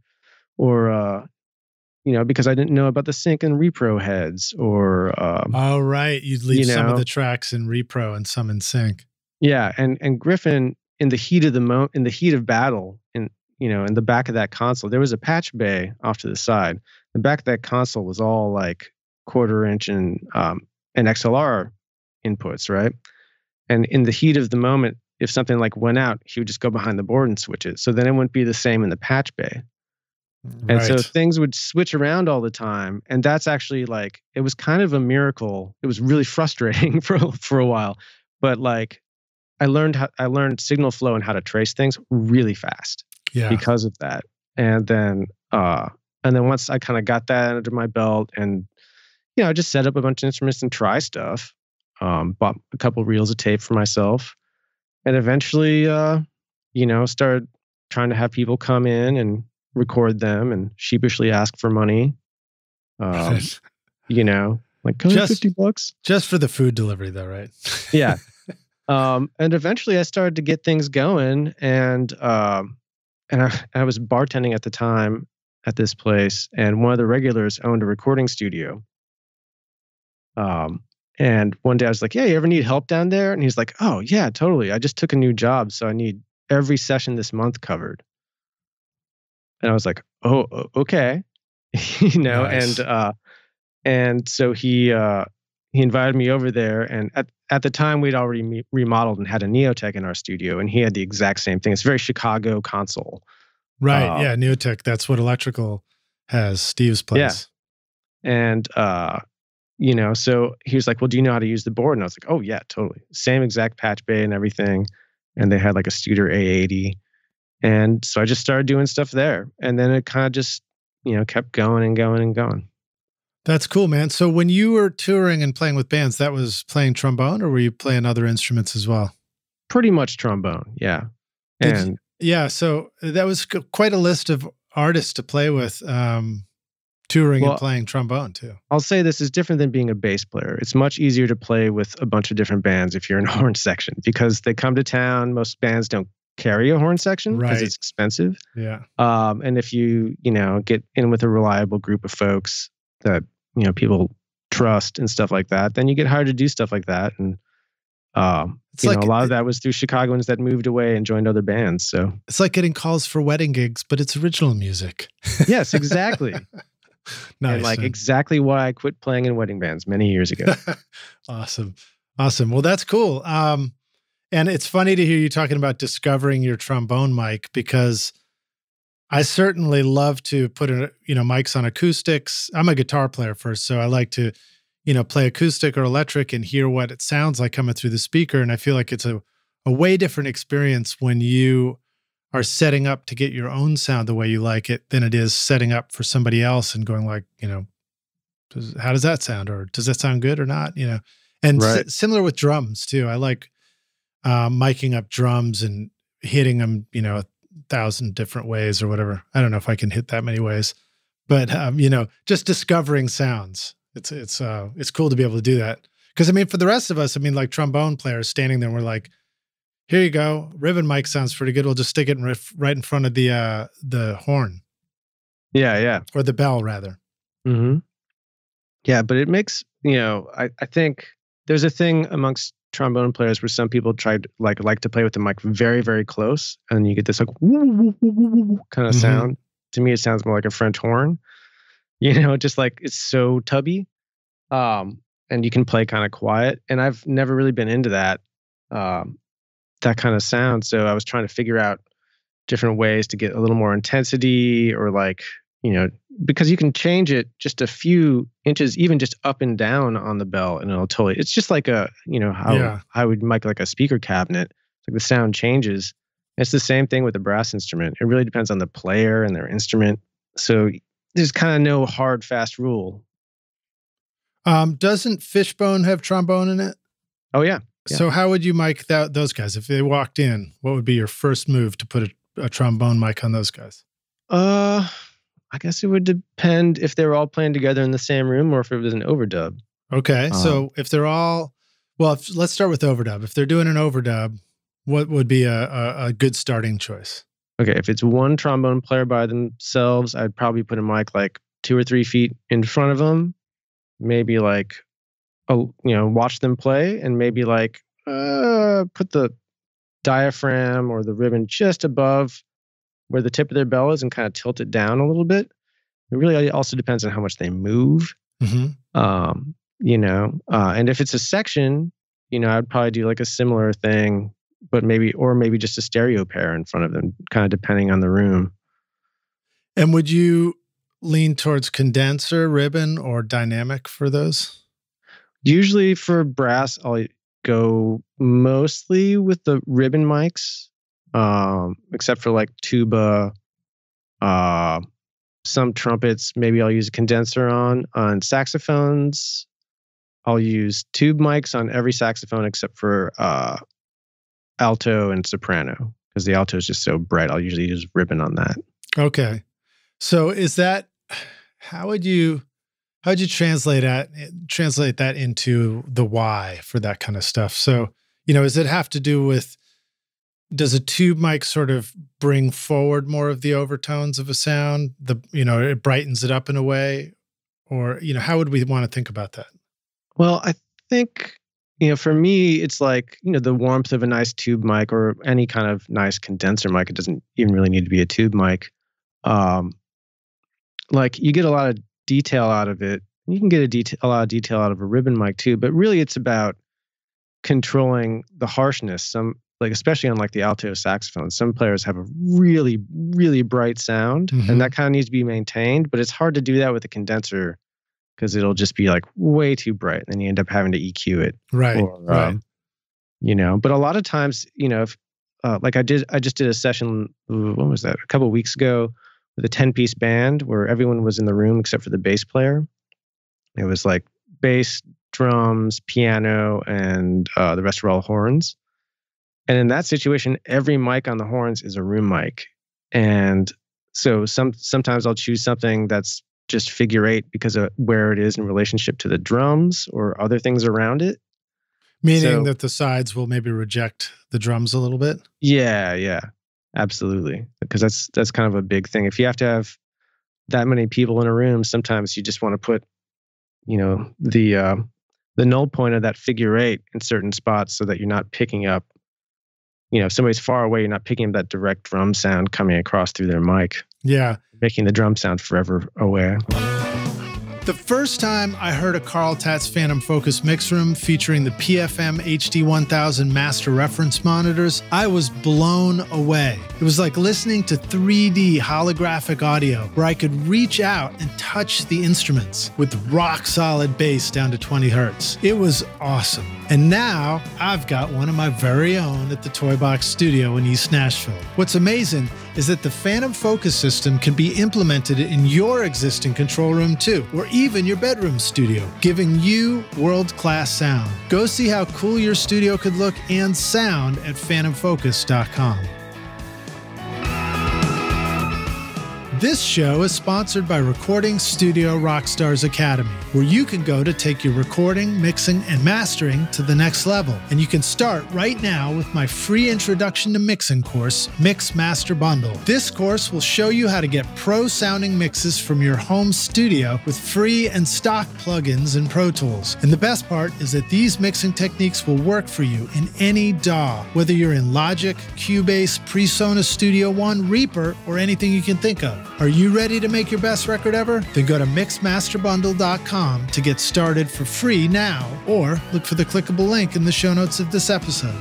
Speaker 2: because I didn't know about the sync and repro heads, or
Speaker 1: oh right, you'd leave some of the tracks in repro and some in sync.
Speaker 2: Yeah, and Griffin, in the heat of battle, in the back of that console, there was a patch bay off to the side. The back of that console was all like 1/4 inch and XLR inputs, right? And in the heat of the moment, if something like went out, he would just go behind the board and switch it. So then it wouldn't be the same in the patch bay. And so things would switch around all the time. And that's actually like, it was kind of a miracle. It was really frustrating for a while, but like I learned signal flow and how to trace things really fast because of that. And then once I kind of got that under my belt, and I just set up a bunch of instruments and try stuff. Bought a couple reels of tape for myself, and eventually, started trying to have people come in and record them, and sheepishly ask for money. Like, can I have $50
Speaker 1: just for the food delivery, though, right?
Speaker 2: Yeah. And eventually, I started to get things going, and I was bartending at the time at this place, and one of the regulars owned a recording studio. And one day I was like, yeah, you ever need help down there? And he's like, oh, yeah, totally. I just took a new job, so I need every session this month covered. And I was like, oh, okay. Nice. And so he invited me over there. And at the time, we'd already remodeled and had a Neotech in our studio, and he had the exact same thing. It's a very Chicago console.
Speaker 1: Right, yeah, Neotech. That's what Electrical has, Steve's place.
Speaker 2: Yeah. And so he was like, well, do you know how to use the board? And I was like, oh, yeah, totally. Same exact patch bay and everything. And they had like a Studer A80. And so I just started doing stuff there. And then it kind of just, kept going and going and going.
Speaker 1: That's cool, man. So when you were touring and playing with bands, that was playing trombone, or were you playing other instruments as well?
Speaker 2: pretty much trombone. Yeah. And
Speaker 1: yeah, so that was quite a list of artists to play with, touring and playing trombone too.
Speaker 2: I'll say this is different than being a bass player. It's much easier to play with a bunch of different bands if you're in a horn section, because they come to town. Most bands don't carry a horn section because it's expensive.
Speaker 1: Yeah.
Speaker 2: And if you get in with a reliable group of folks that people trust and stuff like that, then you get hired to do stuff like that. And a lot of that was through Chicagoans that moved away and joined other bands. So
Speaker 1: it's like getting calls for wedding gigs, but it's original music.
Speaker 2: Yes, exactly.
Speaker 1: Nice.
Speaker 2: And exactly why I quit playing in wedding bands many years ago.
Speaker 1: Awesome. Well, that's cool. And it's funny to hear you talking about discovering your trombone mic, because I certainly love to put mics on acoustics. I'm a guitar player first, so I like to play acoustic or electric and hear what it sounds like coming through the speaker. And I feel like it's a way different experience when you are setting up to get your own sound the way you like it than it is setting up for somebody else and going how does that sound? Or does that sound good or not? And similar with drums too. I like miking up drums and hitting them, 1,000 different ways or whatever. I don't know if I can hit that many ways, but just discovering sounds. It's cool to be able to do that. Because for the rest of us, like trombone players standing there, we're like, here you go, ribbon mic sounds pretty good. We'll just stick it right in front of the horn.
Speaker 2: Yeah.
Speaker 1: Or the bell rather.
Speaker 2: Mm-hmm. Yeah, but it makes I think there's a thing amongst trombone players where some people like to play with the mic very, very close, and you get this woo, woo, woo, kind of sound. To me, it sounds more like a French horn. Just it's so tubby, and you can play kind of quiet. And I've never really been into that kind of sound. So I was trying to figure out different ways to get a little more intensity, or because you can change it just a few inches, even just up and down on the bell, and it's just like how I would mic like a speaker cabinet. Like the sound changes. It's the same thing with a brass instrument. It really depends on the player and their instrument. So there's kind of no hard, fast rule.
Speaker 1: Doesn't Fishbone have trombone in it?
Speaker 2: Oh, yeah.
Speaker 1: So how would you mic those guys? If they walked in, what would be your first move to put a trombone mic on those guys?
Speaker 2: I guess it would depend if they were all playing together in the same room or if it was an overdub.
Speaker 1: Okay. So if they're all, let's start with overdub. If they're doing an overdub, what would be a good starting choice?
Speaker 2: Okay. If it's one trombone player by themselves, I'd probably put a mic 2 or 3 feet in front of them. Maybe watch them play, and maybe put the diaphragm or the ribbon just above where the tip of their bell is and kind of tilt it down a little bit. It really also depends on how much they move. And if it's a section, I'd probably do a similar thing, but maybe just a stereo pair in front of them, kind of depending on the room.
Speaker 1: And would you lean towards condenser, ribbon, or dynamic for those?
Speaker 2: Usually for brass, I'll go mostly with the ribbon mics, except for tuba, some trumpets. Maybe I'll use a condenser on saxophones. I'll use tube mics on every saxophone except for alto and soprano, because the alto is just so bright. I'll usually use ribbon on that. Okay.
Speaker 1: So how would you translate that into the why for that kind of stuff? So, does it have to do with, does a tube mic sort of bring forward more of the overtones of a sound? It brightens it up in a way, or, how would we want to think about that?
Speaker 2: Well, I think, for me, it's the warmth of a nice tube mic or any kind of nice condenser mic. It doesn't even really need to be a tube mic. You get a lot of detail out of it. You can get a lot of detail out of a ribbon mic too, but really it's about controlling the harshness. Especially on the alto saxophone, some players have a really, really bright sound, and that kind of needs to be maintained, but it's hard to do that with a condenser because it'll just be way too bright, and then you end up having to EQ it.
Speaker 1: Right.
Speaker 2: But a lot of times, if I just did a session, what was that? A couple of weeks ago with a 10-piece band where everyone was in the room except for the bass player. It was bass, drums, piano, and the rest were all horns. And in that situation, every mic on the horns is a room mic. And so sometimes I'll choose something that's just figure eight because of where it is in relationship to the drums or other things around it.
Speaker 1: Meaning that the sides will maybe reject the drums a little bit?
Speaker 2: Yeah, absolutely. Because that's kind of a big thing. If you have to have that many people in a room, sometimes you just want to put, the null point of that figure eight in certain spots so that you're not picking up, if somebody's far away, you're not picking up that direct drum sound coming across through their mic.
Speaker 1: Yeah.
Speaker 2: Making the drum sound forever away.
Speaker 1: The first time I heard a Carl Tatz Phantom Focus mix room featuring the PFM HD1000 master reference monitors, I was blown away. It was like listening to 3D holographic audio where I could reach out and touch the instruments with rock solid bass down to 20 hertz. It was awesome. And now I've got one of my very own at the Toy Box Studio in East Nashville. What's amazing is that the Phantom Focus system can be implemented in your existing control room too, or even your bedroom studio, giving you world-class sound. Go see how cool your studio could look and sound at phantomfocus.com. This show is sponsored by Recording Studio Rockstars Academy, where you can go to take your recording, mixing, and mastering to the next level. And you can start right now with my free Introduction to Mixing course, Mix Master Bundle. This course will show you how to get pro-sounding mixes from your home studio with free and stock plugins and Pro Tools. And the best part is that these mixing techniques will work for you in any DAW, whether you're in Logic, Cubase, PreSonus Studio One, Reaper, or anything you can think of. Are you ready to make your best record ever? Then go to mixmasterbundle.com to get started for free now, or look for the clickable link in the show notes of this episode.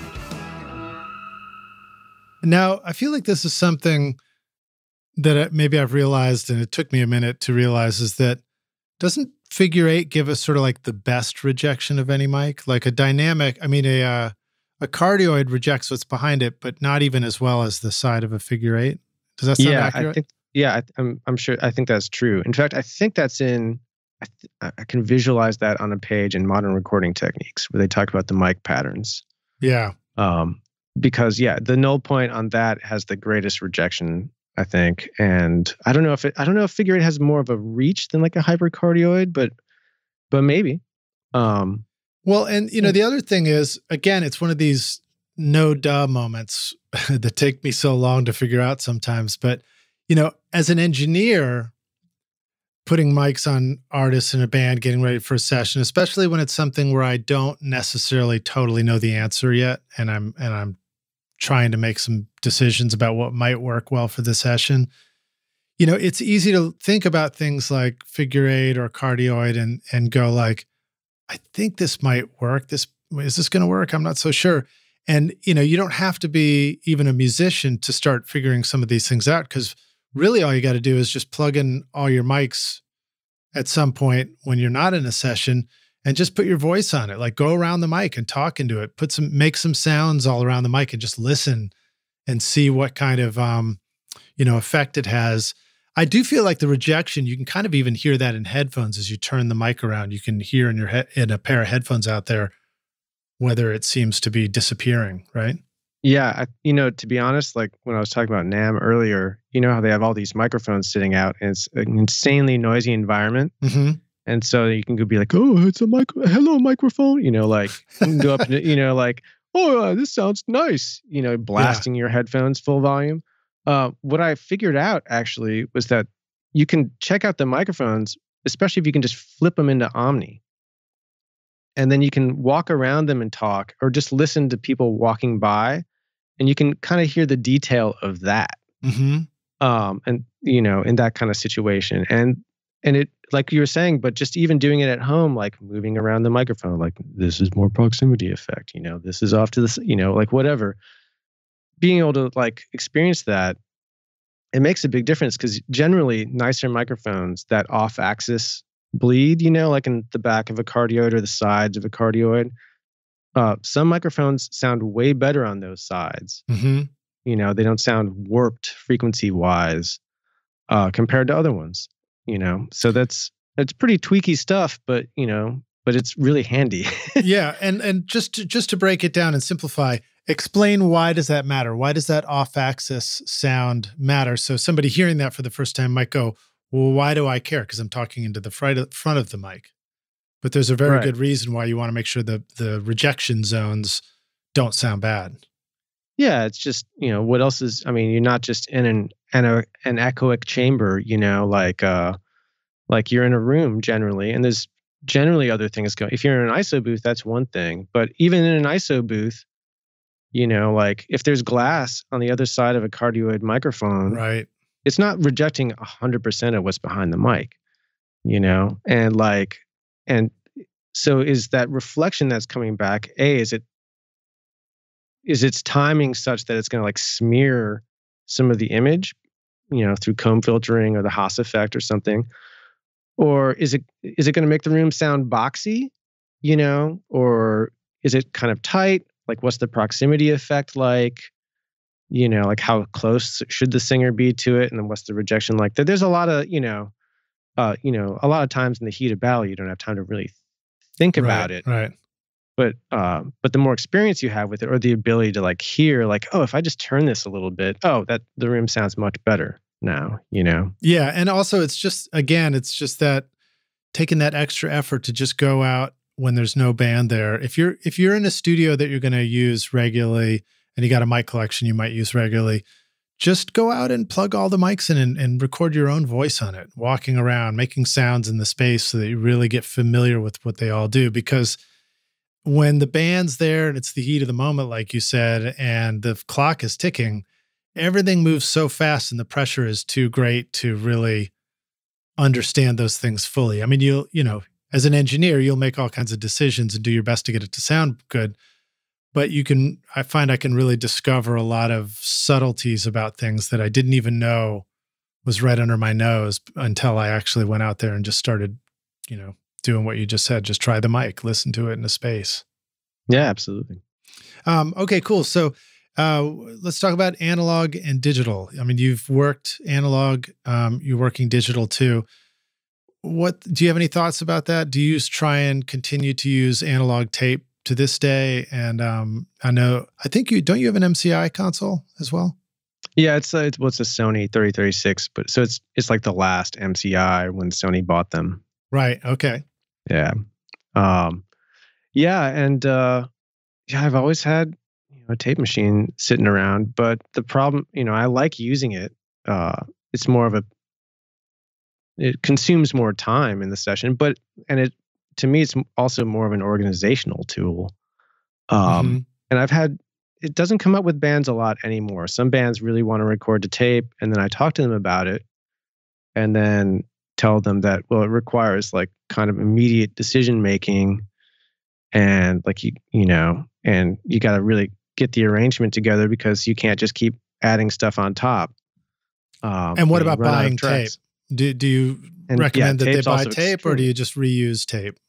Speaker 1: Now, I feel like this is something that maybe I've realized, and it took me a minute to realize, is that doesn't figure eight give us sort of like the best rejection of any mic? Like a dynamic, a cardioid rejects what's behind it, but not even as well as the side of a figure eight. Does that sound accurate?
Speaker 2: I'm sure. I think that's true. In fact, I think that's in. I can visualize that on a page in Modern Recording Techniques where they talk about the mic patterns.
Speaker 1: Yeah.
Speaker 2: Because the null point on that has the greatest rejection, I think. And I don't know if figure eight has more of a reach than like a hypercardioid, but maybe.
Speaker 1: Well, and the other thing is, again, it's one of these no duh moments that take me so long to figure out sometimes. But, as an engineer, putting mics on artists in a band, getting ready for a session, especially when it's something where I don't necessarily totally know the answer yet, and I'm trying to make some decisions about what might work well for the session. It's easy to think about things like figure eight or cardioid and go like, I think this might work. Is this going to work? I'm not so sure. And, you don't have to be even a musician to start figuring some of these things out, because really all you got to do is just plug in all your mics at some point when you're not in a session and just put your voice on it. Like go around the mic and talk into it, make some sounds all around the mic and just listen and see what kind of, effect it has. I do feel like the rejection, you can kind of even hear that in headphones as you turn the mic around. You can hear in a pair of headphones out there whether it seems to be disappearing, right?
Speaker 2: Yeah, to be honest, like when I was talking about NAMM earlier, how they have all these microphones sitting out, and it's an insanely noisy environment.
Speaker 1: Mm-hmm.
Speaker 2: And so you can go be like, oh, it's a hello microphone, like you can go up and, like, oh, this sounds nice, blasting your headphones full volume. What I figured out actually was that you can check out the microphones, especially if you can just flip them into Omni. And then you can walk around them and talk, or just listen to people walking by, and you can kind of hear the detail of that.
Speaker 1: Mm-hmm.
Speaker 2: And in that kind of situation, and it, like you were saying, but just even doing it at home, like moving around the microphone, like this is more proximity effect. This is off to this. Like whatever. Being able to like experience that, it makes a big difference, because generally nicer microphones that off-axis bleed, like in the back of a cardioid or the sides of a cardioid. Some microphones sound way better on those sides.
Speaker 1: Mm-hmm.
Speaker 2: They don't sound warped frequency-wise compared to other ones. So it's pretty tweaky stuff, but it's really handy.
Speaker 1: Yeah, and just to break it down and simplify, Explain, why does that matter? Why does that off-axis sound matter? So somebody hearing that for the first time might go, well, why do I care? Because I'm talking into the front of the mic. But there's a very good reason why you want to make sure that the rejection zones don't sound bad.
Speaker 2: Yeah, it's just, what else is, you're not just in an echoic chamber, like you're in a room generally, and there's generally other things going. If you're in an ISO booth, that's one thing. But even in an ISO booth, like if there's glass on the other side of a cardioid microphone,
Speaker 1: right,
Speaker 2: it's not rejecting 100% of what's behind the mic, and so is that reflection that's coming back, is its timing such that it's going to like smear some of the image, through comb filtering or the Haas effect or something? Or is it going to make the room sound boxy, or is it kind of tight? Like, what's the proximity effect like? Like how close should the singer be to it? And then what's the rejection like? There's a lot of, a lot of times in the heat of battle, you don't have time to really think about it.
Speaker 1: Right.
Speaker 2: But the more experience you have with it, or the ability to like hear, like, oh, if I just turn this a little bit, that the room sounds much better now,
Speaker 1: Yeah. And also it's just that taking that extra effort to just go out when there's no band there. If you're in a studio that you're going to use regularly and you got a mic collection you might use regularly, just go out and plug all the mics in and record your own voice on it, walking around, making sounds in the space so that you really get familiar with what they all do. Because when the band's there and it's the heat of the moment, like you said, and the clock is ticking, everything moves so fast and the pressure is too great to really understand those things fully. I mean, as an engineer, you'll make all kinds of decisions and do your best to get it to sound good. But I find I can really discover a lot of subtleties about things that I didn't even know was right under my nose until I actually went out there and just started, doing what you just said. Just try the mic, listen to it in a space.
Speaker 2: Yeah, absolutely.
Speaker 1: Okay, cool. So let's talk about analog and digital. I mean, you've worked analog, you're working digital too. Do you have any thoughts about that? Do you try and continue to use analog tape to this day? And I think don't you have an MCI console as well?
Speaker 2: Yeah, it's a Sony 3036, but so it's like the last MCI when Sony bought them.
Speaker 1: Right. Okay.
Speaker 2: Yeah. And I've always had a tape machine sitting around, but the problem, I like using it. It's more of it consumes more time in the session, to me, it's also more of an organizational tool. And it doesn't come up with bands a lot anymore. Some bands really want to record to tape, and then I talk to them about it and then tell them that, well, it requires like kind of immediate decision making, and like, and you got to really get the arrangement together because you can't just keep adding stuff on top.
Speaker 1: And what about buying tape? Do you recommend that they buy tape, or do you just reuse tape?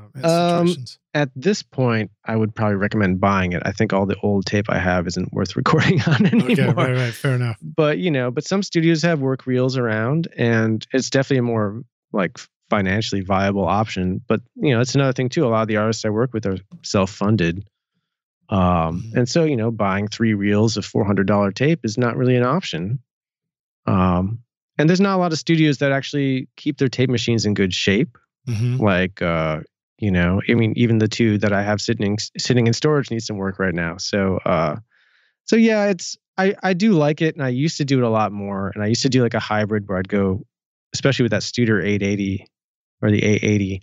Speaker 2: At this point, I would probably recommend buying it. I think all the old tape I have isn't worth recording on anymore.
Speaker 1: Okay, right, fair enough.
Speaker 2: But but some studios have work reels around, and it's definitely a more like financially viable option. But it's another thing too. A lot of the artists I work with are self-funded, and so buying 3 reels of $400 tape is not really an option. And there's not a lot of studios that actually keep their tape machines in good shape. Like, even the 2 that I have sitting in storage need some work right now. So yeah, I do like it, and I used to do it a lot more. And I used to do like a hybrid where I'd go, especially with that Studer 880 or the A80,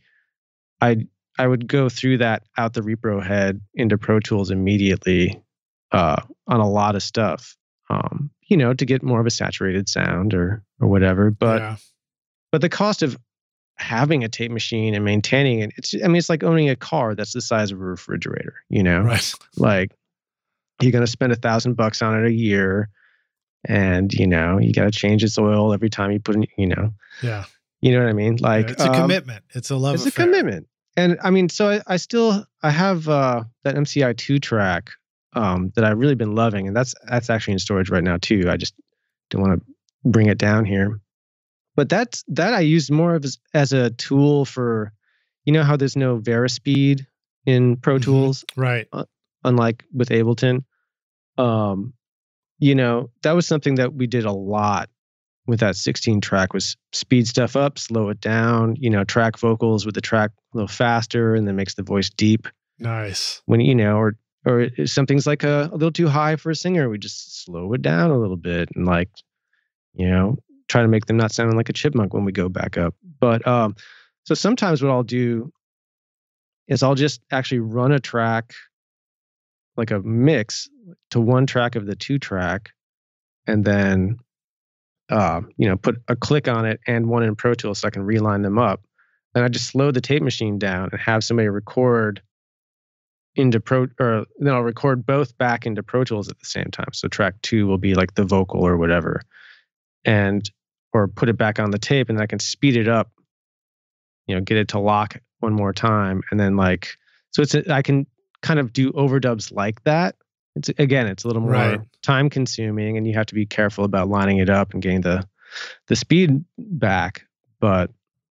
Speaker 2: I would go through that out the repro head into Pro Tools immediately on a lot of stuff, to get more of a saturated sound or whatever. But the cost of having a tape machine and maintaining it, it's like owning a car that's the size of a refrigerator,
Speaker 1: Right.
Speaker 2: Like, you're going to spend $1,000 on it a year, and, you got to change its oil every time you put in,
Speaker 1: Yeah.
Speaker 2: You know what I mean? Like,
Speaker 1: it's a commitment. It's a love affair.
Speaker 2: It's a commitment. And so I have that MCI 2-track that I've really been loving, and that's actually in storage right now too. I just don't want to bring it down here. But that I use more of as a tool for, how there's no Verispeed in Pro Tools,
Speaker 1: right?
Speaker 2: Unlike with Ableton. That was something that we did a lot with that 16 track, was speed stuff up, slow it down, track vocals with the track a little faster, and then makes the voice deep.
Speaker 1: Nice.
Speaker 2: When, or if something's like a little too high for a singer, we just slow it down a little bit and try to make them not sound like a chipmunk when we go back up. But so sometimes what I'll do is I'll just actually run a track, like a mix, to one track of the 2-track, and then put a click on it and one in Pro Tools so I can reline them up. And I just slow the tape machine down and have somebody record then I'll record both back into Pro Tools at the same time. So track 2 will be like the vocal or whatever, or put it back on the tape, and I can speed it up, get it to lock one more time, and then I can kind of do overdubs like that. It's a little more time consuming, and you have to be careful about lining it up and getting the speed back. But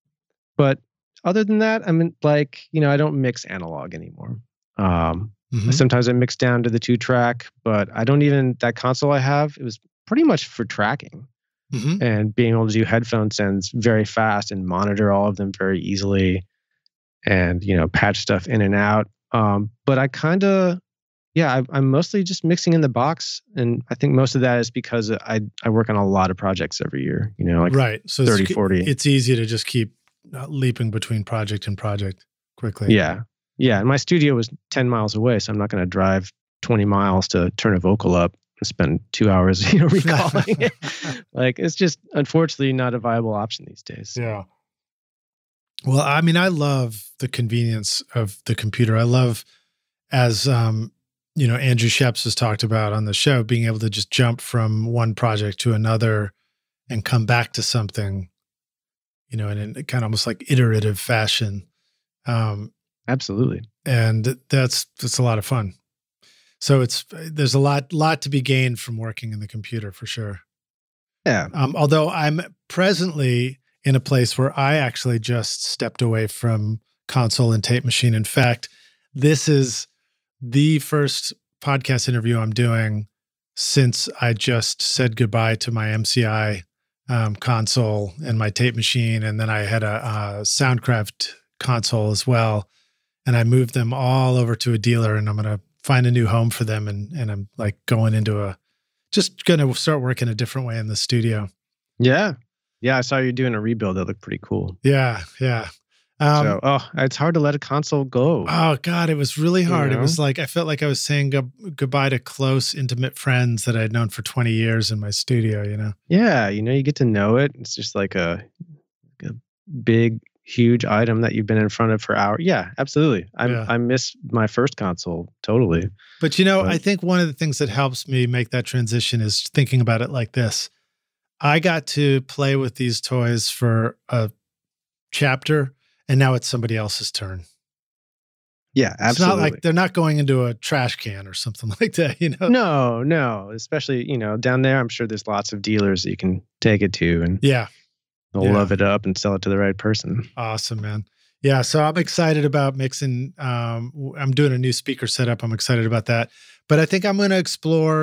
Speaker 2: other than that, I don't mix analog anymore. Sometimes I mix down to the 2-track, but I don't even, that console I have, it was pretty much for tracking and being able to do headphone sends very fast and monitor all of them very easily, and, patch stuff in and out. But I kind of, I'm mostly just mixing in the box. And I think most of that is because I work on a lot of projects every year,
Speaker 1: right. So
Speaker 2: 30, 40.
Speaker 1: It's easy to just keep leaping between project and project quickly.
Speaker 2: Yeah. Yeah. And my studio was 10 miles away, so I'm not going to drive 20 miles to turn a vocal up and spend 2 hours, recalling it. It's just unfortunately not a viable option these days.
Speaker 1: Yeah. Well, I love the convenience of the computer. I love, as Andrew Sheps has talked about on the show, being able to just jump from one project to another and come back to something, in a kind of almost like iterative fashion.
Speaker 2: Absolutely.
Speaker 1: And that's a lot of fun. So there's a lot to be gained from working in the computer for sure.
Speaker 2: Yeah.
Speaker 1: Although I'm presently in a place where I actually just stepped away from console and tape machine. In fact, this is the first podcast interview I'm doing since I just said goodbye to my MCI console and my tape machine. And then I had a Soundcraft console as well. And I moved them all over to a dealer, and I'm going to find a new home for them. And I'm going into just going to start working a different way in the studio.
Speaker 2: Yeah. Yeah. I saw you doing a rebuild. That looked pretty cool.
Speaker 1: Yeah. Yeah.
Speaker 2: It's hard to let a console go.
Speaker 1: Oh God, it was really hard. It was I felt like I was saying goodbye to close, intimate friends that I had known for 20 years in my studio,
Speaker 2: Yeah. You get to know it. It's just like a big, huge item that you've been in front of for hours. Yeah, absolutely. I miss my first console totally.
Speaker 1: But I think one of the things that helps me make that transition is thinking about it like this. I got to play with these toys for a chapter, and now it's somebody else's turn.
Speaker 2: Yeah, absolutely.
Speaker 1: It's not like they're not going into a trash can or something like that,
Speaker 2: No. Especially, down there, I'm sure there's lots of dealers that you can take it to, and they'll love it up and sell it to the right person.
Speaker 1: Awesome, man. Yeah, so I'm excited about mixing. I'm doing a new speaker setup. I'm excited about that. But I think I'm going to explore,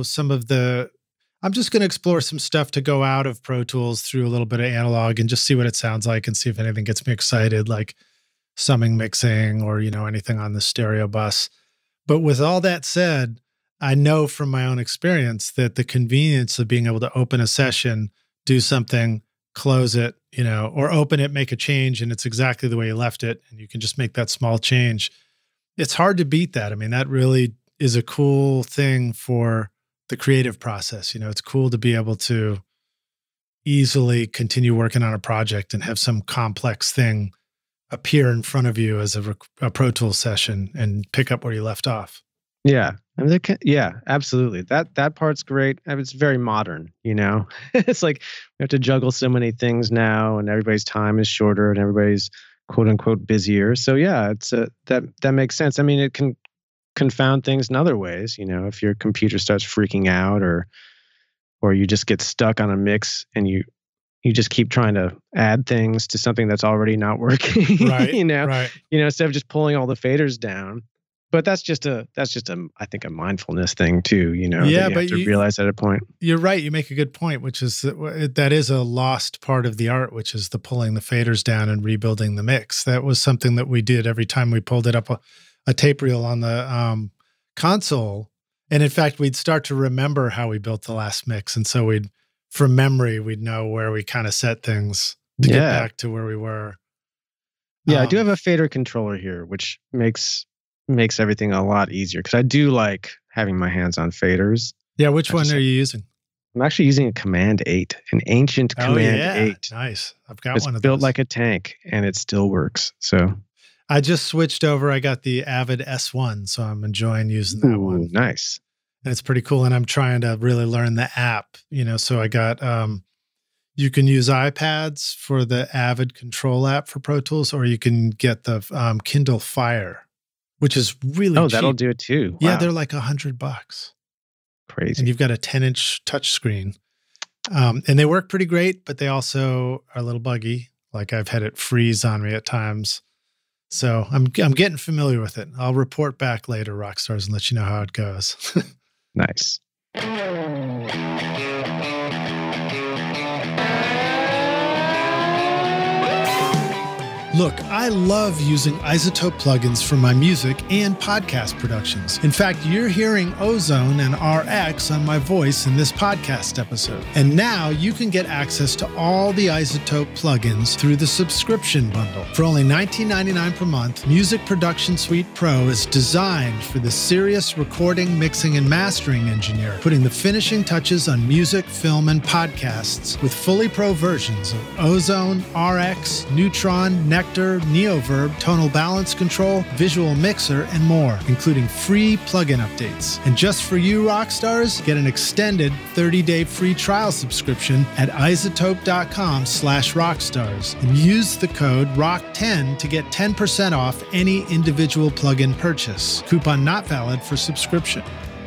Speaker 1: I'm just going to explore some stuff to go out of Pro Tools through a little bit of analog and just see what it sounds like and see if anything gets me excited, like summing mixing or, anything on the stereo bus. But with all that said, I know from my own experience that the convenience of being able to open a session, do something, close it, or open it, make a change, and it's exactly the way you left it, and you can just make that small change. It's hard to beat that. That really is a cool thing for the creative process. It's cool to be able to easily continue working on a project and have some complex thing appear in front of you as a Pro Tools session and pick up where you left off.
Speaker 2: Yeah. Absolutely. That part's great. It's very modern, It's like we have to juggle so many things now, and everybody's time is shorter and everybody's quote unquote busier. So yeah, it's that makes sense. It can confound things in other ways, if your computer starts freaking out or you just get stuck on a mix and you just keep trying to add things to something that's already not working,
Speaker 1: right, right.
Speaker 2: Instead of just pulling all the faders down But that's just I think a mindfulness thing too, you know,
Speaker 1: Yeah,
Speaker 2: that you
Speaker 1: but
Speaker 2: have to realize at a point.
Speaker 1: You're right. You make a good point, which is that is a lost part of the art, which is the pulling the faders down and rebuilding the mix. That was something that we did every time we pulled it up a tape reel on the console. And in fact, we'd start to remember how we built the last mix. And so from memory, we'd know where we kind of set things to get back to where we were.
Speaker 2: Yeah, I do have a fader controller here, which makes everything a lot easier because I do like having my hands on faders.
Speaker 1: Yeah, which one are you using?
Speaker 2: I'm actually using a Command 8, an ancient Command 8.
Speaker 1: Nice. I've got one of those. It's
Speaker 2: built like a tank, and it still works. So
Speaker 1: I just switched over. I got the Avid S1, so I'm enjoying using that one.
Speaker 2: Nice.
Speaker 1: And it's pretty cool. And I'm trying to really learn the app, you know, so I got, you can use iPads for the Avid Control app for Pro Tools, or you can get the Kindle Fire, which is really cheap.
Speaker 2: That'll do it too. Wow.
Speaker 1: Yeah, they're like $100.
Speaker 2: Crazy.
Speaker 1: And you've got a 10-inch touchscreen. And they work pretty great, but they also are a little buggy. Like I've had it freeze on me at times. So I'm getting familiar with it. I'll report back later, Rockstars, and let you know how it goes.
Speaker 2: Nice.
Speaker 1: Look, I love using iZotope plugins for my music and podcast productions. In fact, you're hearing Ozone and RX on my voice in this podcast episode. And now you can get access to all the iZotope plugins through the subscription bundle. For only $19.99 per month, Music Production Suite Pro is designed for the serious recording, mixing, and mastering engineer, putting the finishing touches on music, film, and podcasts with fully pro versions of Ozone, RX, Neutron, Nectar, Neoverb, tonal balance control, visual mixer, and more, including free plugin updates. And just for you, Rockstars, get an extended 30-day free trial subscription at iZotope.com/rockstars and use the code ROCK10 to get 10% off any individual plugin purchase. Coupon not valid for subscription.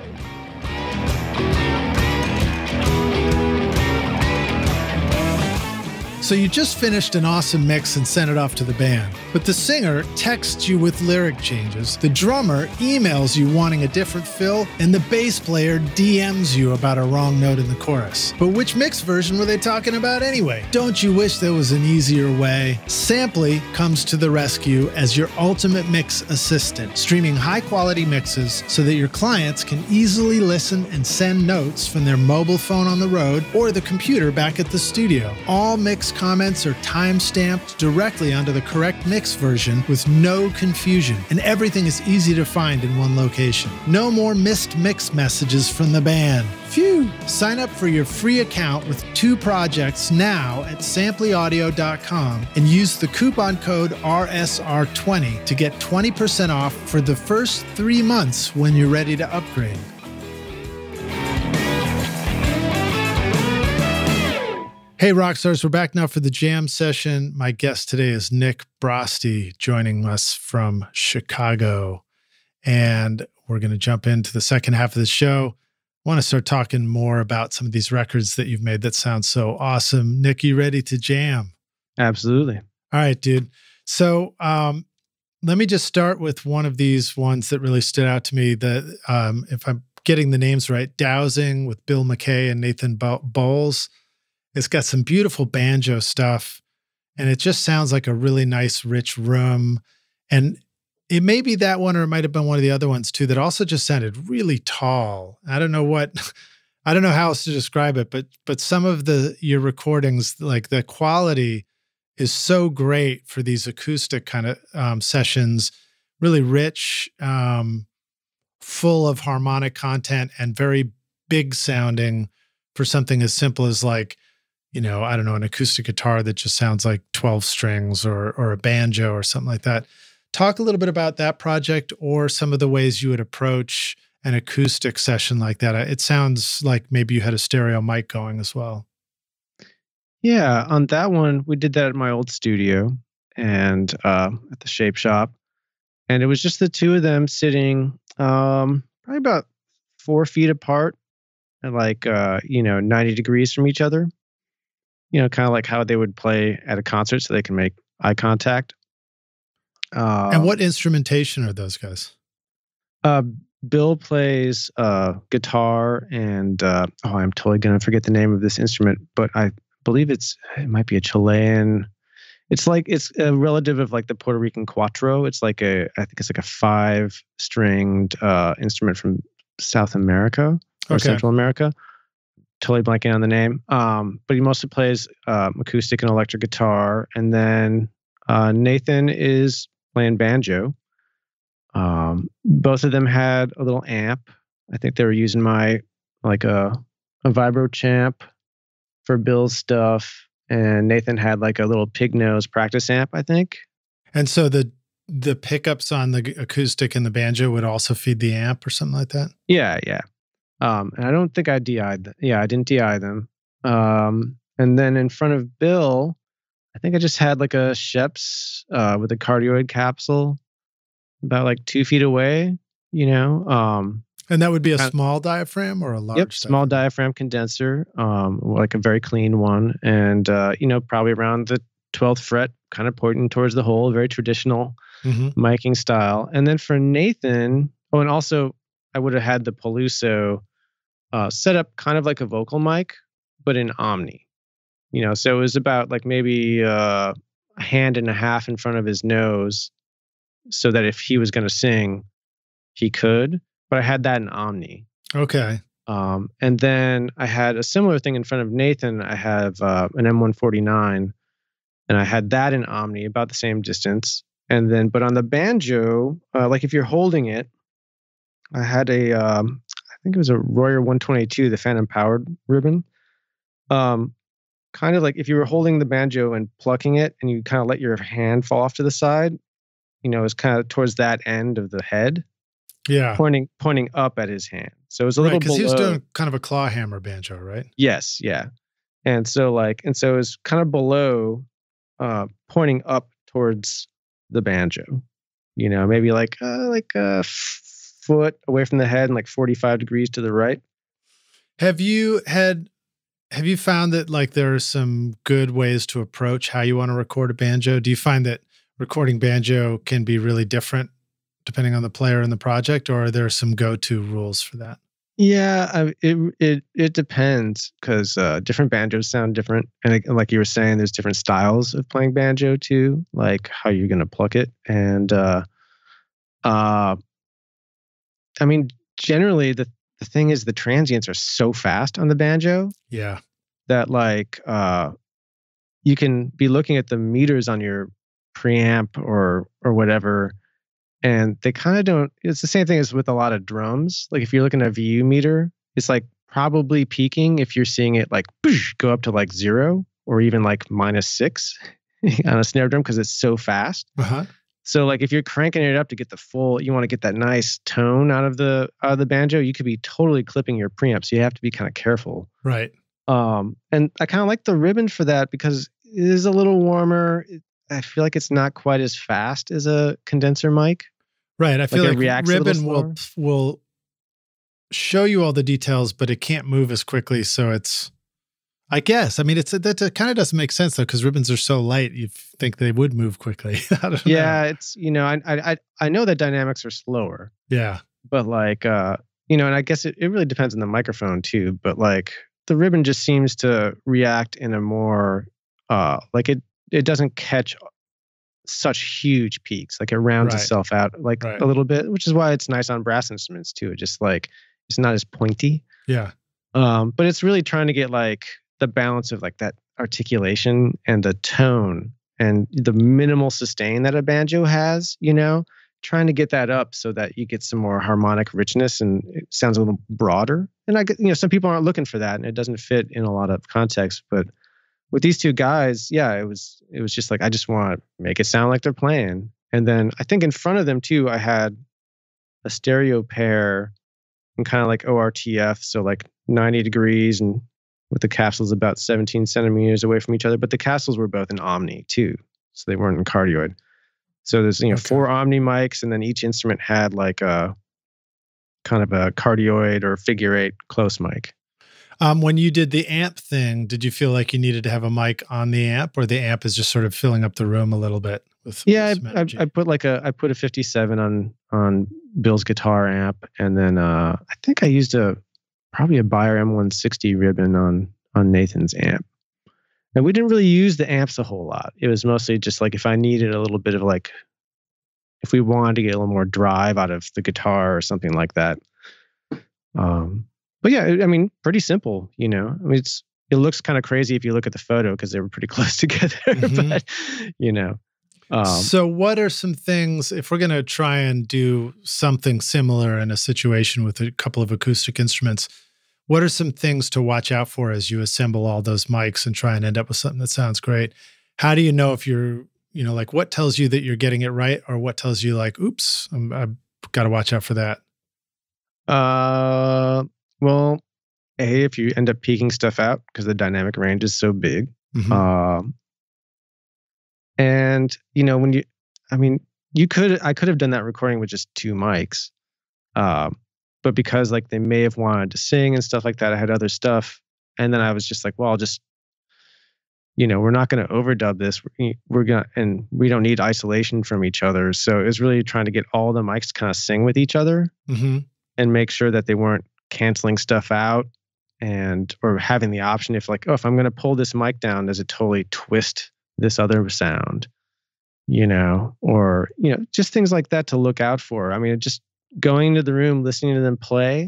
Speaker 1: So you just finished an awesome mix and sent it off to the band, but the singer texts you with lyric changes, the drummer emails you wanting a different fill, and the bass player DMs you about a wrong note in the chorus. But which mix version were they talking about anyway? Don't you wish there was an easier way? Samply comes to the rescue as your ultimate mix assistant, streaming high-quality mixes so that your clients can easily listen and send notes from their mobile phone on the road or the computer back at the studio. All mix comments are time-stamped directly onto the correct mix version with no confusion, and everything is easy to find in one location. No more missed mix messages from the band. Phew! Sign up for your free account with 2 projects now at samplyaudio.com and use the coupon code RSR20 to get 20% off for the first 3 months when you're ready to upgrade. Hey, Rockstars, we're back now for the jam session. My guest today is Nick Broste, joining us from Chicago. And we're going to jump into the second half of the show. I want to start talking more about some of these records that you've made that sound so awesome. Nick, you ready to jam?
Speaker 2: Absolutely.
Speaker 1: All right, dude. So let me just start with one of these ones that really stood out to me. That if I'm getting the names right, Dowsing with Bill McKay and Nathan Bowles. It's got some beautiful banjo stuff, and it just sounds like a really nice, rich room. And it may be that one, or it might have been one of the other ones too, that also just sounded really tall. I don't know how else to describe it, but some of your recordings, like the quality is so great for these acoustic kind of sessions, really rich, full of harmonic content and very big sounding for something as simple as like, you know, I don't know, an acoustic guitar that just sounds like 12 strings or a banjo or something like that. Talk a little bit about that project or some of the ways you would approach an acoustic session like that. It sounds like maybe you had a stereo mic going as well.
Speaker 2: Yeah, on that one, we did that at my old studio and at the Shape Shoppe. And it was just the two of them sitting probably about 4 feet apart and like, 90 degrees from each other. You know, kind of like how they would play at a concert so they can make eye contact.
Speaker 1: And what instrumentation are those guys?
Speaker 2: Uh, Bill plays guitar and I'm totally gonna forget the name of this instrument, but I believe it might be a Chilean. It's a relative of like the Puerto Rican cuatro. I think it's like a 5-stringed instrument from South America or Central America. Totally blanking on the name. But he mostly plays acoustic and electric guitar, and then Nathan is playing banjo. Both of them had a little amp. I think they were using my like a vibro champ for Bill's stuff, and Nathan had like a little pig nose practice amp, I think.
Speaker 1: And so the pickups on the acoustic and the banjo would also feed the amp or something like that?
Speaker 2: Yeah. And I don't think I DI'd. Yeah, I didn't DI them. And then in front of Bill, I think I just had like a Shep's with a cardioid capsule about like 2 feet away, you know.
Speaker 1: And that would be a small diaphragm or a large?
Speaker 2: Yep, small diaphragm condenser, like a very clean one. And, probably around the 12th fret, kind of pointing towards the hole, very traditional miking style. And then for Nathan, and also I would have had the Peluso set up kind of like a vocal mic, but in Omni. So it was about like maybe a hand and a half in front of his nose so that if he was going to sing, he could. But I had that in Omni.
Speaker 1: Okay.
Speaker 2: And then I had a similar thing in front of Nathan. I have an M149, and I had that in Omni, about the same distance. And then, but on the banjo, like if you're holding it, I had I think it was a Royer 122, the Phantom Powered ribbon. Kind of like if you were holding the banjo and plucking it, and you kind of let your hand fall off to the side, it's kind of towards that end of the head.
Speaker 1: Yeah.
Speaker 2: Pointing up at his hand. So it was a little below.
Speaker 1: Because he was doing kind of a claw hammer banjo, right?
Speaker 2: Yes, yeah. And so it was kind of below, pointing up towards the banjo. Maybe like a foot away from the head and like 45 degrees to the right.
Speaker 1: Have you found that like there are some good ways to approach how you want to record a banjo? Do you find that recording banjo can be really different depending on the player and the project, or are there some go-to rules for that?
Speaker 2: Yeah, it depends, because different banjos sound different, and like you were saying, there's different styles of playing banjo too, like how you're gonna pluck it. And I mean, generally the thing is the transients are so fast on the banjo.
Speaker 1: Yeah,
Speaker 2: that like you can be looking at the meters on your preamp or whatever. And they kind of don't, it's the same thing as with a lot of drums. Like if you're looking at a VU meter, it's like probably peaking if you're seeing it like go up to like 0 or even like -6 on a snare drum, because it's so fast. So like if you're cranking it up to get the full, you want to get that nice tone out of the banjo, you could be totally clipping your preamp. So you have to be kind of careful.
Speaker 1: Right.
Speaker 2: And I kind of like the ribbon for that because it is a little warmer. I feel like it's not quite as fast as a condenser mic.
Speaker 1: Right. I feel like ribbon will show you all the details, but it can't move as quickly. So it's, I guess, I mean, that kind of doesn't make sense though, because ribbons are so light. You think they would move quickly. I don't know.
Speaker 2: It's, I know that dynamics are slower.
Speaker 1: Yeah.
Speaker 2: But like, and I guess it really depends on the microphone too. But like the ribbon just seems to react in a more, like it doesn't catch such huge peaks. Like it rounds itself out like a little bit, which is why it's nice on brass instruments too. It just like, it's not as pointy.
Speaker 1: Yeah.
Speaker 2: But it's really trying to get like the balance of like that articulation and the tone and the minimal sustain that a banjo has, trying to get that up so that you get some more harmonic richness and it sounds a little broader. And some people aren't looking for that and it doesn't fit in a lot of context, but with these two guys, yeah, it was just like, I just want to make it sound like they're playing. And then I think in front of them too, I had a stereo pair and kind of like ORTF. So like 90 degrees and with the capsules about 17 centimeters away from each other. But the capsules were both in Omni too. So they weren't in cardioid. So there's, 4 Omni mics, and then each instrument had like a kind of a cardioid or figure 8 close mic.
Speaker 1: When you did the amp thing, did you feel like you needed to have a mic on the amp, or the amp is just sort of filling up the room a little bit with
Speaker 2: Yeah,
Speaker 1: some energy.
Speaker 2: I put I put a 57 on Bill's guitar amp, and then I think I used probably a Beyer M160 ribbon on Nathan's amp. And we didn't really use the amps a whole lot. It was mostly just like if I needed a little bit of like, if we wanted to get a little more drive out of the guitar or something like that. But yeah, I mean, pretty simple, I mean, it looks kind of crazy if you look at the photo because they were pretty close together, but
Speaker 1: so what are some things, if we're going to try and do something similar in a situation with a couple of acoustic instruments, what are some things to watch out for as you assemble all those mics and try and end up with something that sounds great? How do you know if you're, like what tells you that you're getting it right, or what tells you like, oops, I've got to watch out for that?
Speaker 2: Well, if you end up peaking stuff out because the dynamic range is so big. And when I could have done that recording with just 2 mics. But because like they may have wanted to sing and stuff like that, I had other stuff. And then I was just like, well, I'll just, we're not going to overdub this. And we don't need isolation from each other. So it was really trying to get all the mics to kind of sing with each other and make sure that they weren't canceling stuff out or having the option if like, if I'm going to pull this mic down, does it totally twist this other sound, or, just things like that to look out for. I mean, just going into the room, listening to them play,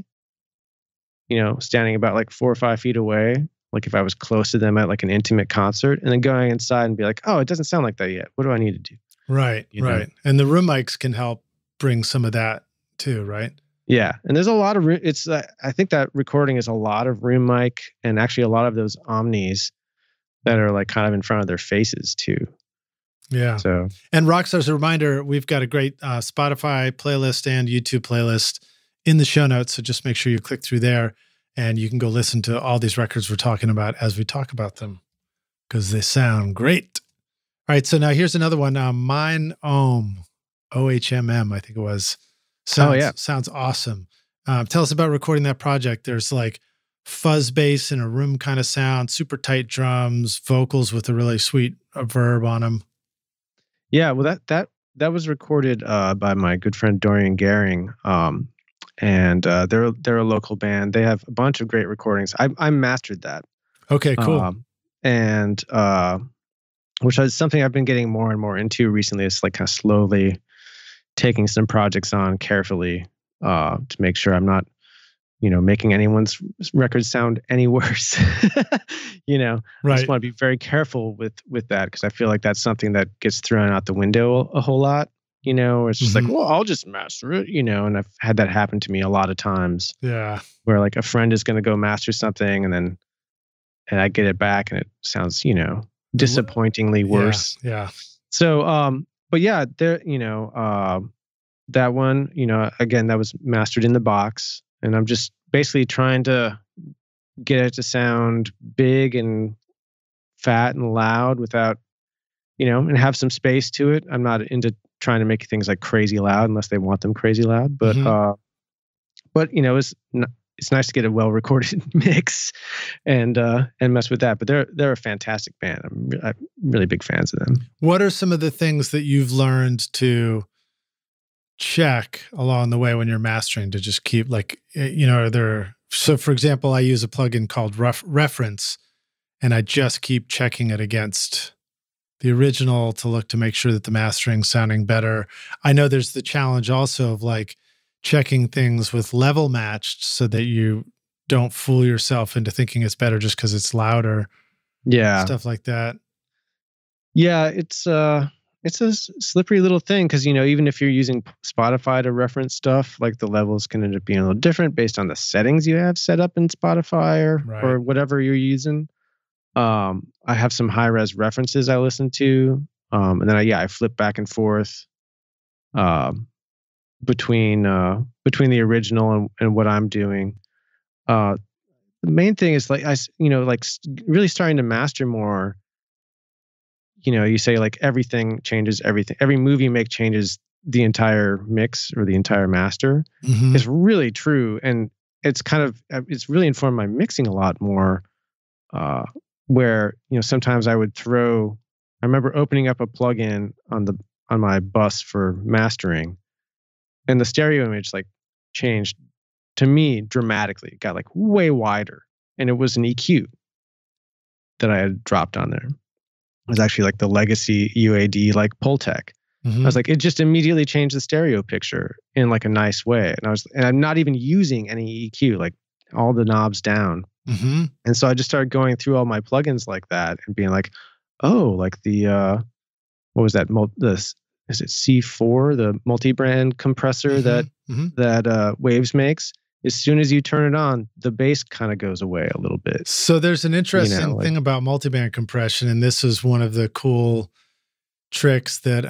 Speaker 2: standing about like 4 or 5 feet away, like if I was close to them at like an intimate concert, and then going inside and be like, oh, it doesn't sound like that yet. What do I need to do?
Speaker 1: Right, right. And the room mics can help bring some of that too, right?
Speaker 2: Yeah. And there's a lot of, I think that recording is a lot of room mic and actually a lot of those omnis that are like kind of in front of their faces too.
Speaker 1: Yeah.
Speaker 2: So,
Speaker 1: and Rockstars, a reminder, we've got a great Spotify playlist and YouTube playlist in the show notes. So just make sure you click through there and you can go listen to all these records we're talking about as we talk about them because they sound great. All right. So now here's another one. Mine Ohm, OHMM, I think it was. Sounds awesome. Tell us about recording that project. There's like fuzz bass in a room kind of sound, super tight drums, vocals with a really sweet verb on them.
Speaker 2: Yeah, well, that was recorded by my good friend Dorian Gehring, and they're a local band. They have a bunch of great recordings. I mastered that.
Speaker 1: Okay, cool.
Speaker 2: And which is something I've been getting more and more into recently. It's like kind of slowly taking some projects on carefully to make sure I'm not, making anyone's records sound any worse. Right. I just want to be very careful with that because I feel like that's something that gets thrown out the window a whole lot. It's just like, well, I'll just master it, and I've had that happen to me a lot of times.
Speaker 1: Yeah,
Speaker 2: where like a friend is going to go master something and I get it back and it sounds, disappointingly worse.
Speaker 1: Yeah.
Speaker 2: So, but yeah, there, that one, again, that was mastered in the box. And I'm just basically trying to get it to sound big and fat and loud without, and have some space to it. I'm not into trying to make things like crazy loud unless they want them crazy loud. But, it's nice to get a well-recorded mix and mess with that. But they're a fantastic band. I'm really big fans of them.
Speaker 1: What are some of the things that you've learned to check along the way when you're mastering to just keep like, so for example, I use a plugin called Reference and I just keep checking it against the original to look to make sure that the mastering's sounding better. I know there's the challenge also of like checking things with level matched so that you don't fool yourself into thinking it's better just because it's louder.
Speaker 2: Yeah.
Speaker 1: Stuff like that.
Speaker 2: Yeah, it's a slippery little thing because, even if you're using Spotify to reference stuff, like the levels can end up being a little different based on the settings you have set up in Spotify or whatever you're using. I have some high-res references I listen to, and then I flip back and forth between the original and what I'm doing. The main thing is like really starting to master more. You say like everything changes everything. Every move you make changes the entire mix or the entire master. It's really true. And it's really informed my mixing a lot more, where, sometimes I I remember opening up a plugin on my bus for mastering, and the stereo image like changed to me dramatically. It got like way wider, and it was an EQ that I had dropped on there. It was actually like the legacy UAD like Pultec. I was like, it just immediately changed the stereo picture in like a nice way. And I'm not even using any EQ, like all the knobs down. And so I just started going through all my plugins like that and being like, oh, like the, what was that? Is it C4, the multi-brand compressor that Waves makes? As soon as you turn it on, the bass kind of goes away a little bit.
Speaker 1: So there's an interesting thing about multi-band compression, and this is one of the cool tricks that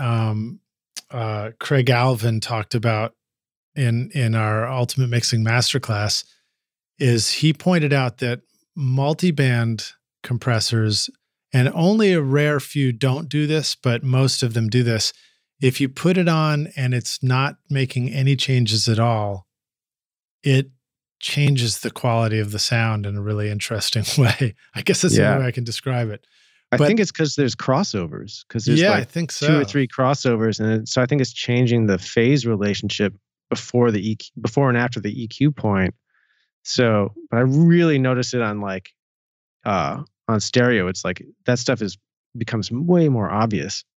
Speaker 1: Craig Alvin talked about in our Ultimate Mixing Masterclass. Is he pointed out that multi-band compressors, and only a rare few don't do this, but most of them do this. If you put it on and it's not making any changes at all, it changes the quality of the sound in a really interesting way. I guess that's the only way I can describe it.
Speaker 2: I think it's because there's crossovers. Because there's
Speaker 1: I think so.
Speaker 2: 2 or 3 crossovers, and so I think it's changing the phase relationship before and after the EQ point. So, but I really notice it on like on stereo. It's like that stuff becomes way more obvious.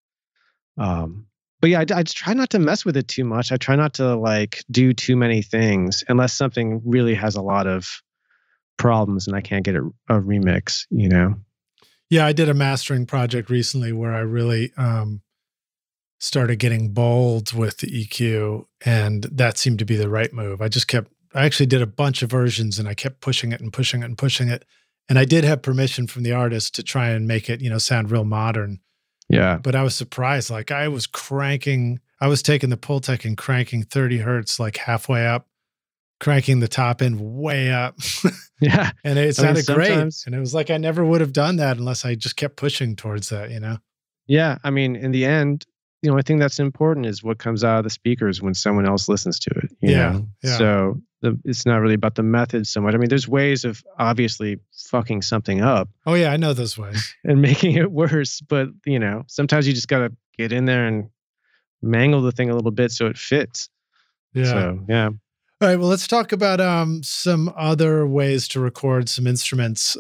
Speaker 2: But yeah, I just try not to mess with it too much. I try not to like do too many things unless something really has a lot of problems and I can't get a remix, you know?
Speaker 1: Yeah, I did a mastering project recently where I really started getting bold with the EQ, and that seemed to be the right move. I actually did a bunch of versions and I kept pushing it and pushing it and pushing it. And I did have permission from the artist to try and make it, sound real modern.
Speaker 2: Yeah.
Speaker 1: But I was surprised. Like I was taking the Pultec and cranking 30 hertz, like halfway up, cranking the top end way up.
Speaker 2: Yeah.
Speaker 1: And it sounded great. And it was like, I never would have done that unless I just kept pushing towards that,
Speaker 2: Yeah. I mean, in the end, the only thing that's important is what comes out of the speakers when someone else listens to it. You know? So it's not really about the method so much. I mean, there's ways of obviously fucking something up.
Speaker 1: Oh yeah, I know those ways.
Speaker 2: And making it worse. But, sometimes you just got to get in there and mangle the thing a little bit so it fits.
Speaker 1: Yeah.
Speaker 2: So, yeah.
Speaker 1: All right. Well, let's talk about some other ways to record some instruments.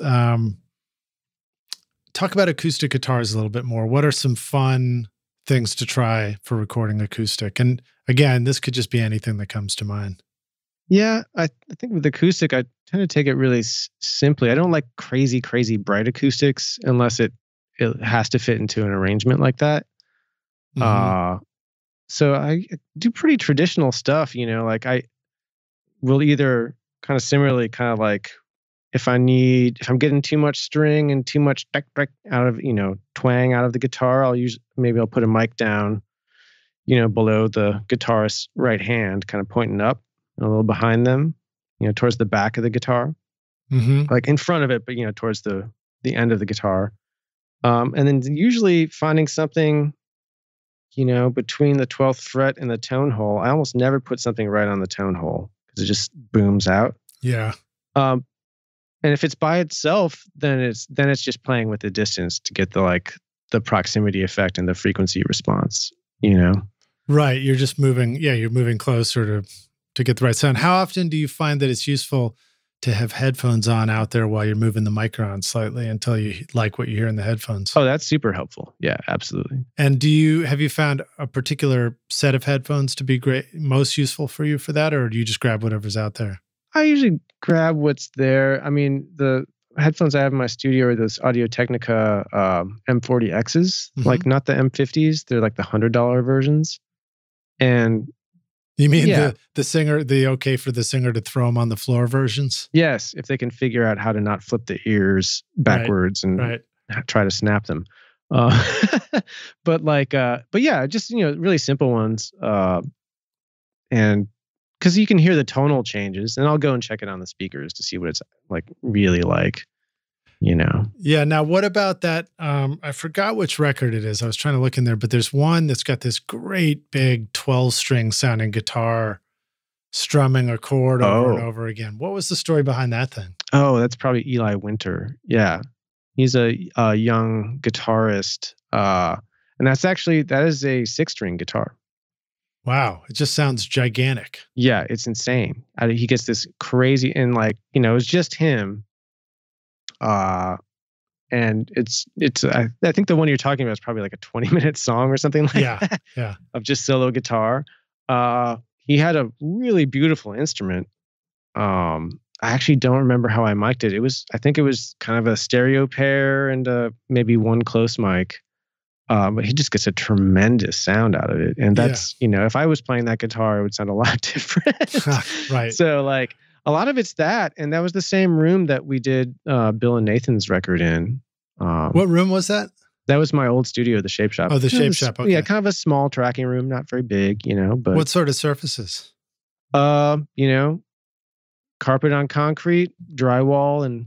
Speaker 1: Talk about acoustic guitars a little bit more. What are some fun things to try for recording acoustic? And again, this could just be anything that comes to mind.
Speaker 2: Yeah, I think with acoustic, I tend to take it really simply. I don't like crazy, crazy bright acoustics unless it has to fit into an arrangement like that. So I do pretty traditional stuff, like I will either kind of similarly kind of like if I'm getting too much string and too much out of, twang out of the guitar, I'll put a mic down, below the guitarist's right hand, kind of pointing up. A little behind them, towards the back of the guitar, like in front of it, but towards the end of the guitar, and then usually finding something, between the 12th fret and the tone hole. I almost never put something right on the tone hole because it just booms out.
Speaker 1: Yeah.
Speaker 2: And if it's by itself, then it's just playing with the distance to get the proximity effect and the frequency response.
Speaker 1: Right. You're just moving. Yeah, you're moving closer to get the right sound. How often do you find that it's useful to have headphones on out there while you're moving the mic around slightly until you like what you hear in the headphones?
Speaker 2: Oh, that's super helpful. Yeah, absolutely.
Speaker 1: And have you found a particular set of headphones to be most useful for you for that, or do you just grab whatever's out there?
Speaker 2: I usually grab what's there. I mean, the headphones I have in my studio are those Audio-Technica M40Xs, like not the M50s. They're like the $100 versions. And
Speaker 1: you mean the okay for the singer to throw them on the floor versions?
Speaker 2: Yes, if they can figure out how to not flip the ears backwards and try to snap them. But yeah, just really simple ones. And because you can hear the tonal changes, and I'll go and check it on the speakers to see what it's like really like.
Speaker 1: Yeah. Now, what about that? I forgot which record it is. I was trying to look in there, but there's one that's got this great big 12-string sounding guitar strumming a chord over and over again. What was the story behind that thing?
Speaker 2: Oh, that's probably Eli Winter. Yeah. He's a young guitarist, and that is a 6-string guitar.
Speaker 1: Wow, it just sounds gigantic.
Speaker 2: Yeah, it's insane. He gets this crazy, and like, it's just him. And it's I think the one you're talking about is probably like a 20-minute song or something like that.
Speaker 1: Yeah.
Speaker 2: Of just solo guitar. He had a really beautiful instrument. I actually don't remember how I mic'd it. I think it was kind of a stereo pair and maybe one close mic. But he just gets a tremendous sound out of it. And that's, if I was playing that guitar, it would sound a lot different.
Speaker 1: Right.
Speaker 2: So like a lot of it's that. And that was the same room that we did Bill and Nathan's record in.
Speaker 1: What room was that?
Speaker 2: That was my old studio, the Shape Shoppe.
Speaker 1: Oh, the Shape Shoppe. Okay.
Speaker 2: Yeah, kind of a small tracking room, not very big, but
Speaker 1: what sort of surfaces?
Speaker 2: Carpet on concrete, drywall, and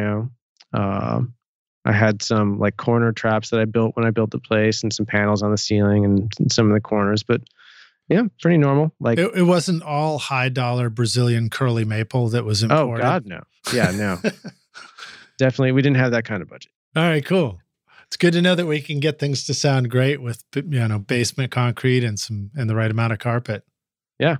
Speaker 2: I had some like corner traps that I built when I built the place, and some panels on the ceiling and some of the corners. But yeah, pretty normal. Like
Speaker 1: it wasn't all high dollar Brazilian curly maple that was imported.
Speaker 2: Oh God, no. Yeah, no. Definitely, we didn't have that kind of budget.
Speaker 1: All right, cool. It's good to know that we can get things to sound great with basement concrete and the right amount of carpet.
Speaker 2: Yeah.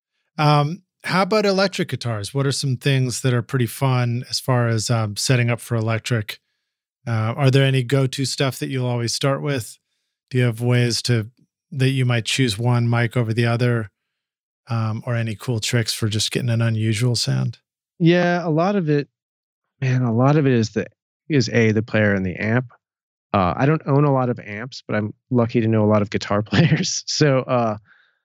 Speaker 1: How about electric guitars? What are some things that are pretty fun as far as setting up for electric? Are there any go-to stuff that you'll always start with? Do you have ways that you might choose one mic over the other, or any cool tricks for just getting an unusual sound?
Speaker 2: Yeah, a lot of it is the player and the amp. I don't own a lot of amps, but I'm lucky to know a lot of guitar players. So,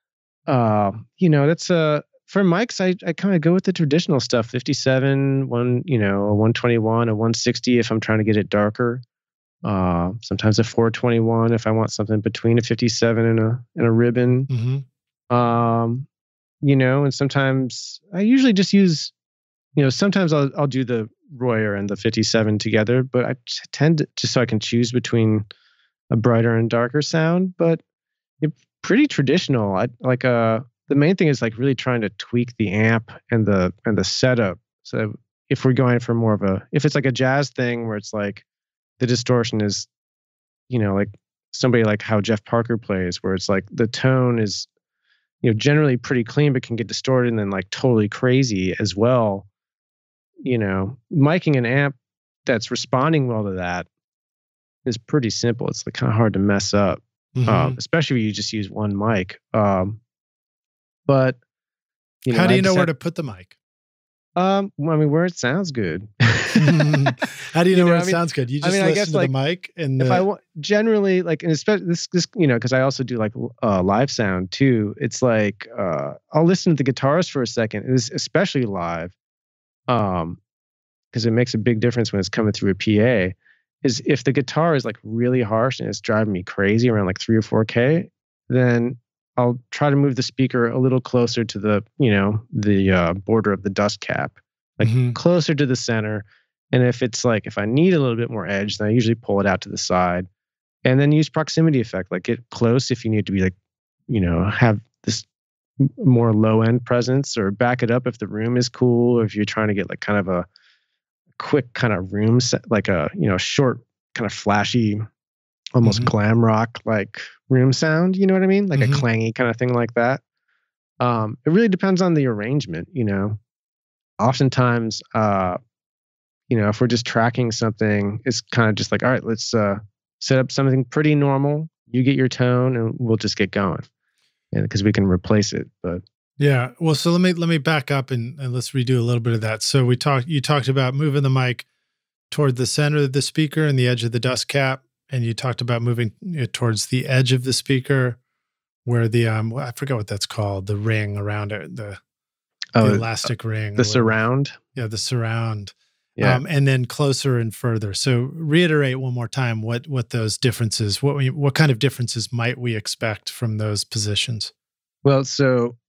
Speaker 2: that's for mics, I kind of go with the traditional stuff: 57, a 121, a 160 if I'm trying to get it darker. Sometimes a 421 if I want something between a 57 and a ribbon.
Speaker 1: Mm-hmm.
Speaker 2: And sometimes I usually just use, sometimes I'll do the Royer and the 57 together, but I tend to, just so I can choose between a brighter and darker sound. But it's pretty traditional. The main thing is like really trying to tweak the amp and the setup. So if we're going for if it's like a jazz thing where it's like the distortion is, like somebody like how Jeff Parker plays, where it's like the tone is, generally pretty clean, but can get distorted and then like totally crazy as well. Miking an amp that's responding well to that is pretty simple. It's like kind of hard to mess up, especially if you just use one mic. But
Speaker 1: how do you know where to put the mic?
Speaker 2: Where it sounds good.
Speaker 1: How do you know where it sounds good? You just listen to the mic, and
Speaker 2: if I want generally like, and especially this, because I also do like live sound too. It's like I'll listen to the guitars for a second, especially live, because it makes a big difference when it's coming through a PA. Is if the guitar is like really harsh and it's driving me crazy around like 3 or 4K, then I'll try to move the speaker a little closer to the border of the dust cap, like closer to the center. And if I need a little bit more edge, then I usually pull it out to the side, and then use proximity effect, like get close if you need to be like, have this more low end presence, or back it up if the room is cool, or if you're trying to get like kind of a quick kind of room set, like a, short kind of flashy, almost glam rock like room sound, you know what I mean? Like a clangy kind of thing like that. It really depends on the arrangement, Oftentimes, if we're just tracking something, it's kind of just like, all right, let's set up something pretty normal. You get your tone and we'll just get going. And because we can replace it. But
Speaker 1: yeah. Well, so let me back up and let's redo a little bit of that. So you talked about moving the mic toward the center of the speaker and the edge of the dust cap. And you talked about moving it towards the edge of the speaker where the, I forget what that's called, the ring around it, the elastic ring.
Speaker 2: The surround.
Speaker 1: Yeah, the surround.
Speaker 2: Yeah.
Speaker 1: And then closer and further. So reiterate one more time what those differences, what kind of differences might we expect from those positions?
Speaker 2: Well, so,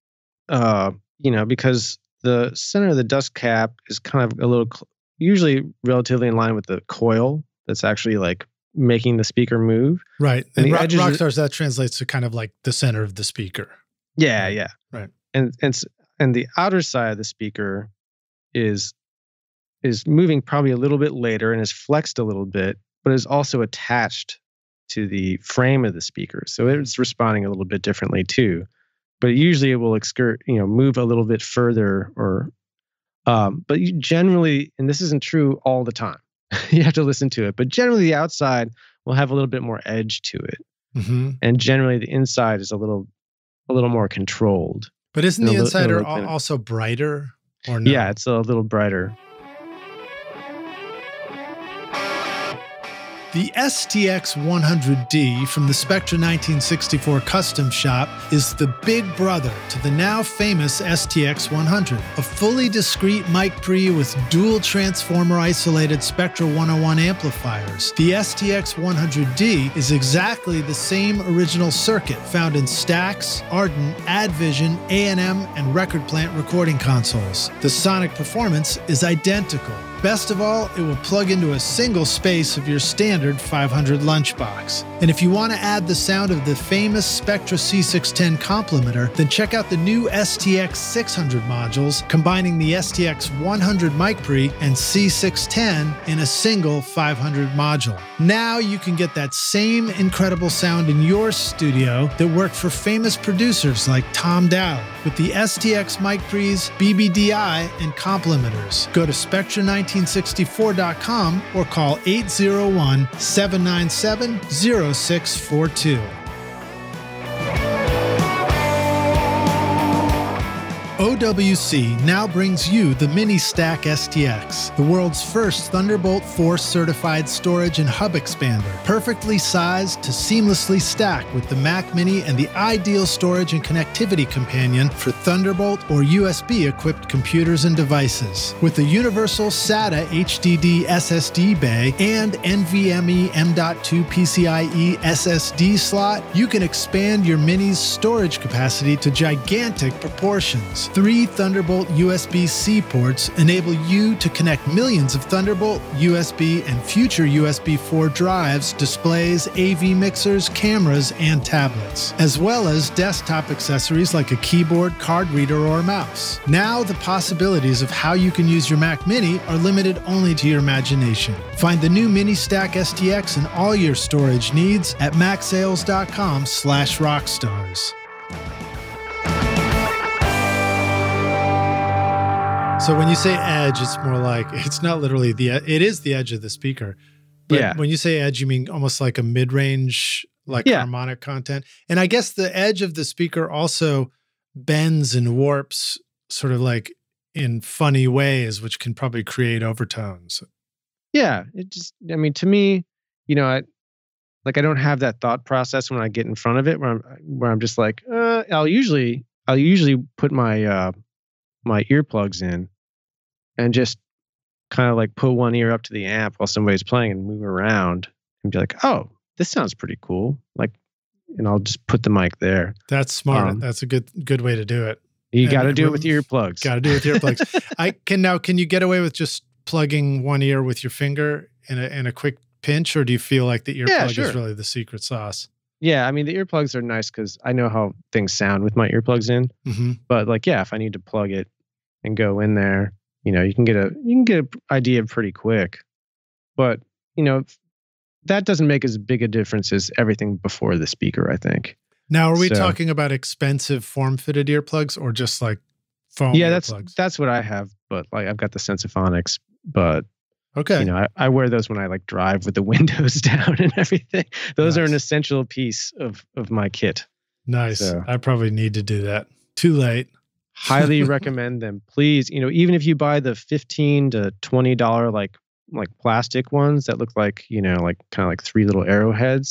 Speaker 2: because the center of the dust cap is kind of a little, usually relatively in line with the coil that's actually like making the speaker move.
Speaker 1: Right. And Rockstars, that translates to kind of like the center of the speaker.
Speaker 2: Yeah, yeah.
Speaker 1: Right.
Speaker 2: And the outer side of the speaker is is moving probably a little bit later and is flexed a little bit, but is also attached to the frame of the speaker. So it's responding a little bit differently too. But usually it will move a little bit further but you generally, and this isn't true all the time, you have to listen to it, but generally the outside will have a little bit more edge to it.
Speaker 1: Mm-hmm.
Speaker 2: And generally the inside is a little more controlled.
Speaker 1: But isn't the inside also brighter or no?
Speaker 2: Yeah, it's a little brighter.
Speaker 1: The STX100D from the Spectra 1964 Custom Shop is the big brother to the now famous STX100, a fully discrete mic pre with dual transformer isolated Spectra 101 amplifiers. The STX100D is exactly the same original circuit found in Stax, Ardent, AdVision, A&M, and Record Plant recording consoles. The sonic performance is identical. Best of all, it will plug into a single space of your standard 500 lunchbox. And if you want to add the sound of the famous Spectra C610 complementer, then check out the new STX 600 modules, combining the STX 100 mic pre and C610 in a single 500 module. Now you can get that same incredible sound in your studio that worked for famous producers like Tom Dowd with the STX mic pre's BBDI and complementers. Go to Spectra1964.com or call 801-797-0642. OWC now brings you the Mini Stack STX, the world's first Thunderbolt 4 certified storage and hub expander, perfectly sized to seamlessly stack with the Mac Mini and the ideal storage and connectivity companion for Thunderbolt or USB equipped computers and devices. With a universal SATA HDD SSD bay and NVMe M.2 PCIe SSD slot, you can expand your Mini's storage capacity to gigantic proportions. 3 Thunderbolt USB-C ports enable you to connect millions of Thunderbolt, USB, and future USB 4 drives, displays, AV mixers, cameras, and tablets, as well as desktop accessories like a keyboard, card reader, or mouse. Now the possibilities of how you can use your Mac Mini are limited only to your imagination. Find the new Mini Stack STX and all your storage needs at macsales.com/rockstars. So when you say edge, it's more like, it's not literally it is the edge of the speaker. But yeah, when you say edge, you mean almost like a mid-range, harmonic content. And I guess the edge of the speaker also bends and warps sort of like in funny ways, which can probably create overtones.
Speaker 2: Yeah. To me, I don't have that thought process when I get in front of it where I'm just like, I'll usually put my earplugs in and just kind of like put one ear up to the amp while somebody's playing and move around and be like, oh, this sounds pretty cool. And I'll just put the mic there.
Speaker 1: That's smart. That's a good way to do it.
Speaker 2: You got to do it with earplugs.
Speaker 1: Got to do it with earplugs. Can you get away with just plugging one ear with your finger in a quick pinch, or do you feel like the earplug is really the secret sauce?
Speaker 2: Yeah, the earplugs are nice because I know how things sound with my earplugs in.
Speaker 1: Mm-hmm.
Speaker 2: But if I need to plug it and go in there, you can get an idea pretty quick. But that doesn't make as big a difference as everything before the speaker, I think.
Speaker 1: Now, are we talking about expensive form-fitted earplugs or just like foam earplugs? That's
Speaker 2: what I have. But I've got the Sensophonics, but.
Speaker 1: Okay.
Speaker 2: I wear those when I drive with the windows down and everything. Those are an essential piece of my kit.
Speaker 1: Nice. So, I probably need to do that. Too late.
Speaker 2: Highly recommend them. Please, even if you buy the $15 to $20 like plastic ones that look like, kind of like 3 little arrowheads,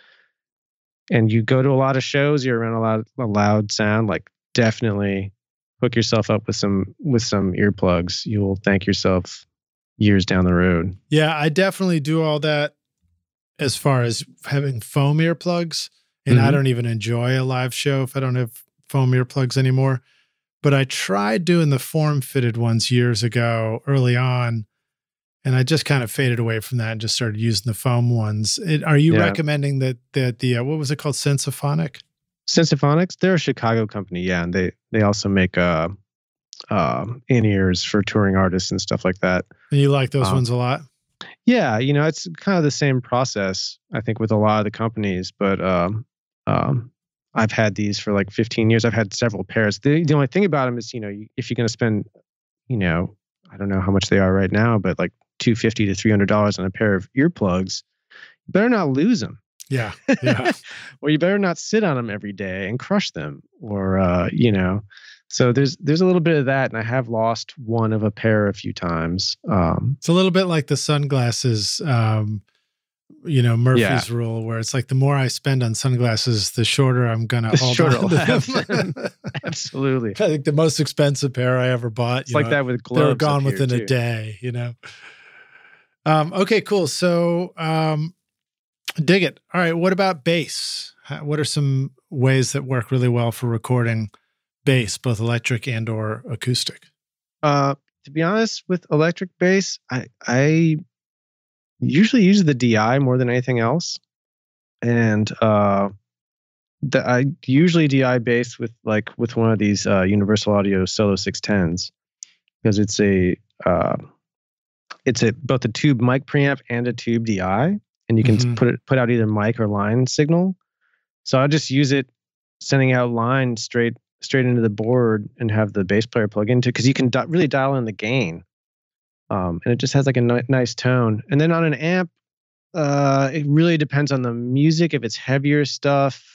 Speaker 2: and you go to a lot of shows, you're around a loud sound, definitely hook yourself up with some earplugs. You will thank yourself years down the road.
Speaker 1: Yeah, I definitely do all that as far as having foam earplugs. And I don't even enjoy a live show if I don't have foam earplugs anymore. But I tried doing the form-fitted ones years ago, early on, and I just kind of faded away from that and just started using the foam ones. Are you recommending that the what was it called, Sensophonic?
Speaker 2: Sensophonics? They're a Chicago company, yeah, and they also make in-ears for touring artists and stuff like that.
Speaker 1: And you like those ones a lot?
Speaker 2: Yeah, it's kind of the same process, I think, with a lot of the companies. But I've had these for like 15 years. I've had several pairs. The only thing about them is, if you're going to spend, I don't know how much they are right now, but like $250 to $300 on a pair of earplugs, you better not lose them.
Speaker 1: Yeah.
Speaker 2: Or you better not sit on them every day and crush them, or So there's a little bit of that, and I have lost one of a pair a few times.
Speaker 1: It's a little bit like the sunglasses, Murphy's rule, where it's like the more I spend on sunglasses, the shorter I'm gonna hold on to them.
Speaker 2: Absolutely.
Speaker 1: I think the most expensive pair I ever bought.
Speaker 2: It's like that with gloves.
Speaker 1: They're gone within a day. Okay, cool. So dig it. All right. What about bass? What are some ways that work really well for recording bass, both electric and or acoustic?
Speaker 2: To be honest, with electric bass, I usually use the DI more than anything else, and I usually DI bass with one of these Universal Audio Solo 610s, because it's both a tube mic preamp and a tube DI, and you can put out either mic or line signal. So I just use it sending out line straight into the board and have the bass player plug into, because you can really dial in the gain. And it just has like a nice tone. And then on an amp, it really depends on the music. If it's heavier stuff,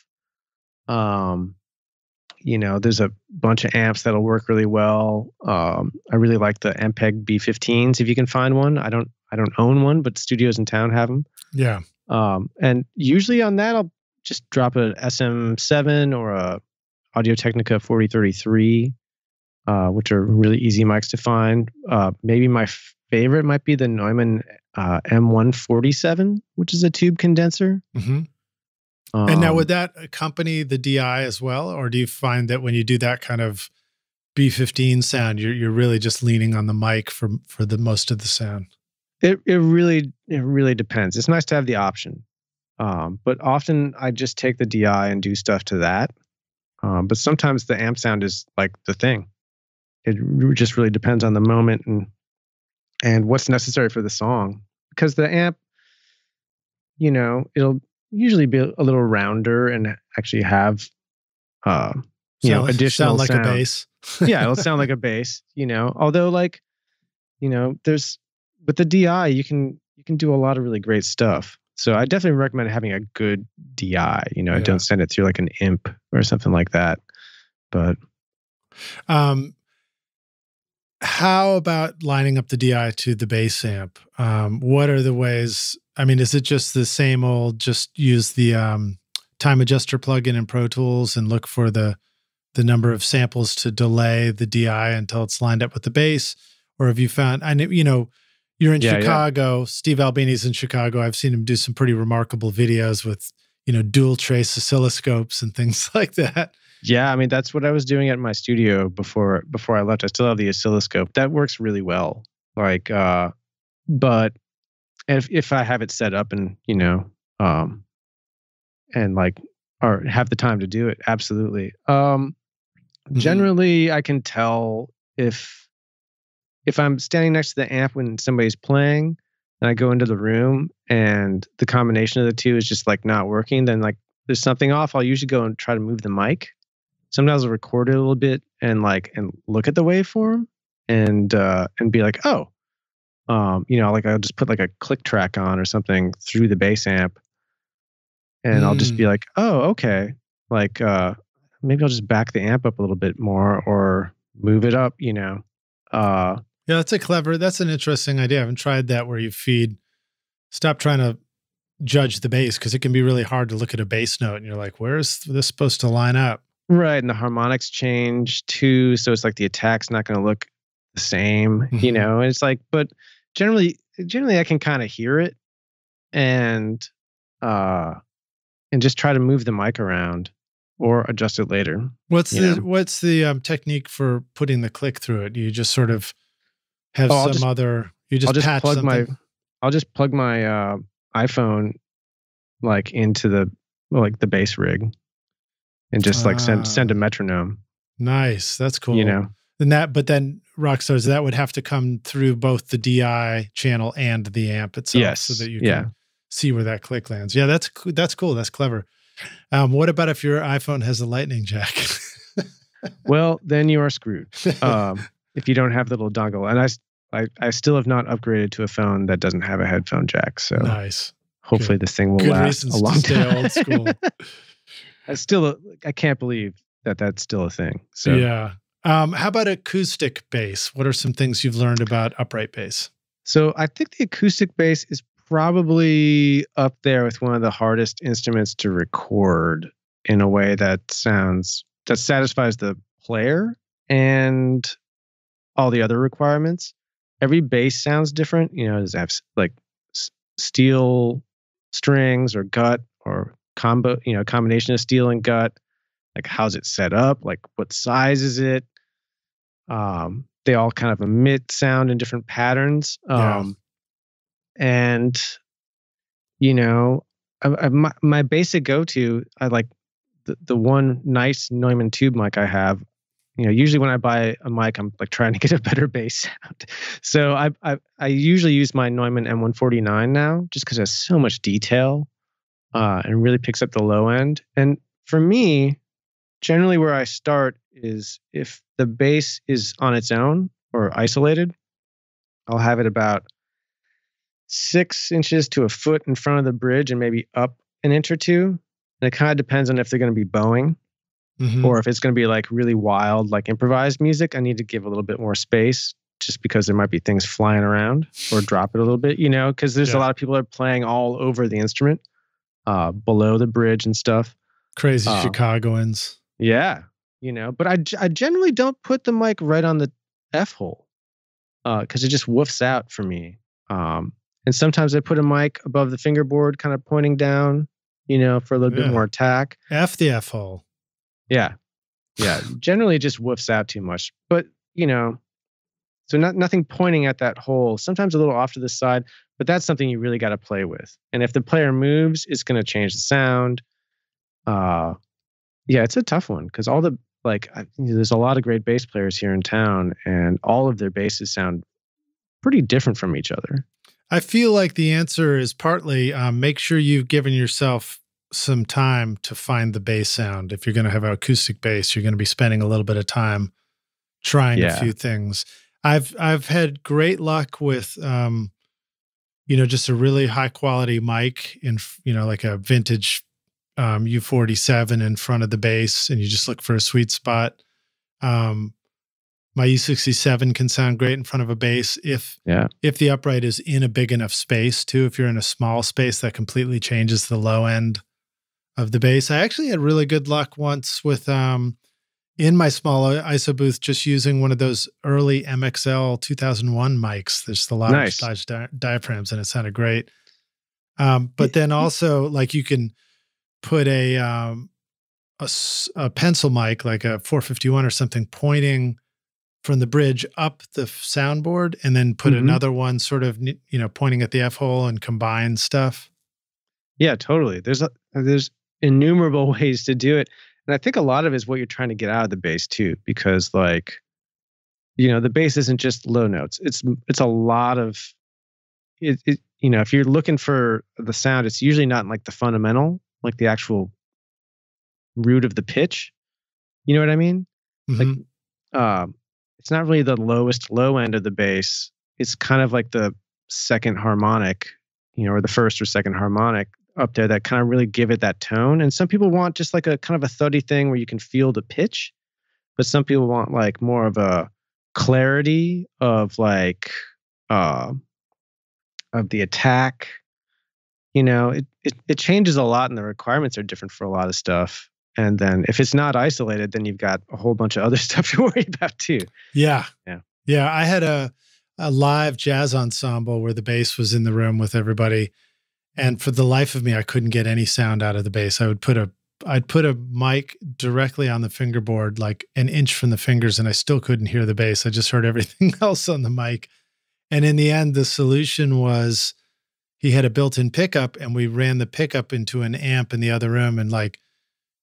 Speaker 2: there's a bunch of amps that'll work really well. I really like the Ampeg B15s if you can find one. I don't own one, but studios in town have them.
Speaker 1: Yeah.
Speaker 2: And usually on that, I'll just drop a SM7 or a Audio-Technica 4033, which are really easy mics to find. Maybe my favorite might be the Neumann M147, which is a tube condenser.
Speaker 1: And now, would that accompany the DI as well, or do you find that when you do that kind of B15 sound, you're really just leaning on the mic for the most of the sound?
Speaker 2: It really depends. It's nice to have the option, but often I just take the DI and do stuff to that. But sometimes the amp sound is like the thing. It just really depends on the moment and what's necessary for the song. Because the amp, it'll usually be a little rounder and actually have, additional
Speaker 1: sound like
Speaker 2: sound.
Speaker 1: A bass.
Speaker 2: Yeah, it'll sound like a bass. Although there's with the DI, you can do a lot of really great stuff. So I definitely recommend having a good DI. Don't send it through like an imp or something like that. But
Speaker 1: how about lining up the DI to the bass amp? What are the ways? I mean, is it just the same old, just use the time adjuster plugin in Pro Tools and look for the number of samples to delay the DI until it's lined up with the bass? Or have you found, you're in Chicago. Yeah. Steve Albini's in Chicago. I've seen him do some pretty remarkable videos with, dual trace oscilloscopes and things like that.
Speaker 2: Yeah, I mean, that's what I was doing at my studio before I left. I still have the oscilloscope. That works really well. But if I have it set up and, or have the time to do it, absolutely. Generally, I can tell if I'm standing next to the amp when somebody's playing and I go into the room and the combination of the two is just like not working, then like there's something off. I'll usually go and try to move the mic. Sometimes I'll record it a little bit and look at the waveform and be like, oh, I'll just put like a click track on or something through the bass amp, and I'll just be like, oh, okay, maybe I'll just back the amp up a little bit more or move it up,
Speaker 1: Yeah, that's an interesting idea. I haven't tried that where you stop trying to judge the bass, because it can be really hard to look at a bass note and you're like, where is this supposed to line up?
Speaker 2: Right. And the harmonics change too. So it's like the attack's not going to look the same, and it's like, but generally I can kind of hear it and just try to move the mic around or adjust it later.
Speaker 1: What's the technique for putting the click through it? You just sort of have I'll just
Speaker 2: plug my iPhone into the bass rig and just send a metronome.
Speaker 1: Nice. That's cool.
Speaker 2: And
Speaker 1: but then Rockstars, that would have to come through both the DI channel and the amp itself,
Speaker 2: Yes.
Speaker 1: so that you can see where that click lands. Yeah, that's cool. That's clever. What about if your iPhone has a lightning jack?
Speaker 2: Well, then you are screwed. If you don't have the little dongle. And I still have not upgraded to a phone that doesn't have a headphone jack. So
Speaker 1: nice.
Speaker 2: Hopefully this thing will last a long time. Old school. I can't believe that that's still a thing. So
Speaker 1: yeah. How about acoustic bass? What are some things you've learned about upright bass?
Speaker 2: So I think the acoustic bass is probably up there with one of the hardest instruments to record in a way that satisfies the player and all the other requirements. Every bass sounds different. Does it have like steel strings or gut or combination of steel and gut? Like, how's it set up? Like, what size is it? They all kind of emit sound in different patterns. And my basic go-to, I like the one nice Neumann tube mic I have. Usually when I buy a mic, I'm like trying to get a better bass sound. So I usually use my Neumann M149 now, just because it has so much detail and really picks up the low end. And for me, generally where I start is if the bass is on its own or isolated, I'll have it about 6 inches to a foot in front of the bridge and maybe up an inch or two. And it kind of depends on if they're going to be bowing or if it's going to be like really wild, like improvised music. I need to give a little bit more space just because there might be things flying around or drop it a little bit, because there's a lot of people that are playing all over the instrument, below the bridge and stuff.
Speaker 1: Crazy Chicagoans.
Speaker 2: Yeah. But I generally don't put the mic right on the F hole because it just woofs out for me. And sometimes I put a mic above the fingerboard, kind of pointing down, for a little bit more attack.
Speaker 1: F the F hole.
Speaker 2: Yeah. Yeah. Generally it just woofs out too much. But, so nothing pointing at that hole, sometimes a little off to the side, but that's something you really got to play with. And if the player moves, it's going to change the sound. Yeah, it's a tough one because there's a lot of great bass players here in town and all of their basses sound pretty different from each other.
Speaker 1: I feel like the answer is partly make sure you've given yourself some time to find the bass sound. If you're going to have an acoustic bass, you're going to be spending a little bit of time trying a few things. I've had great luck with, just a really high quality mic in, like a vintage U47 in front of the bass, and you just look for a sweet spot. My U67 can sound great in front of a bass if the upright is in a big enough space too. If you're in a small space, that completely changes the low end of the bass. I actually had really good luck once with in my small ISO booth, just using one of those early MXL 2001 mics. There's a lot of diaphragms and it sounded great. But then also like you can put a pencil mic, like a 451 or something, pointing from the bridge up the soundboard, and then put another one sort of, pointing at the F hole and combine stuff.
Speaker 2: Yeah, totally. There's innumerable ways to do it. And I think a lot of it is what you're trying to get out of the bass too, because the bass isn't just low notes. It's a lot of it. If you're looking for the sound, it's usually not like the fundamental, like the actual root of the pitch. You know what I mean? Like, it's not really the lowest low end of the bass. It's kind of like the second harmonic, or the first or second harmonic up there that kind of really give it that tone. And some people want just like a kind of a thuddy thing where you can feel the pitch, but some people want like more of a clarity of like, of the attack. It changes a lot and the requirements are different for a lot of stuff. And then if it's not isolated, then you've got a whole bunch of other stuff to worry about too.
Speaker 1: Yeah. I had a live jazz ensemble where the bass was in the room with everybody. And for the life of me, I couldn't get any sound out of the bass. I'd put a mic directly on the fingerboard, like an inch from the fingers, and I still couldn't hear the bass. I just heard everything else on the mic. And in the end, the solution was he had a built-in pickup, and we ran the pickup into an amp in the other room and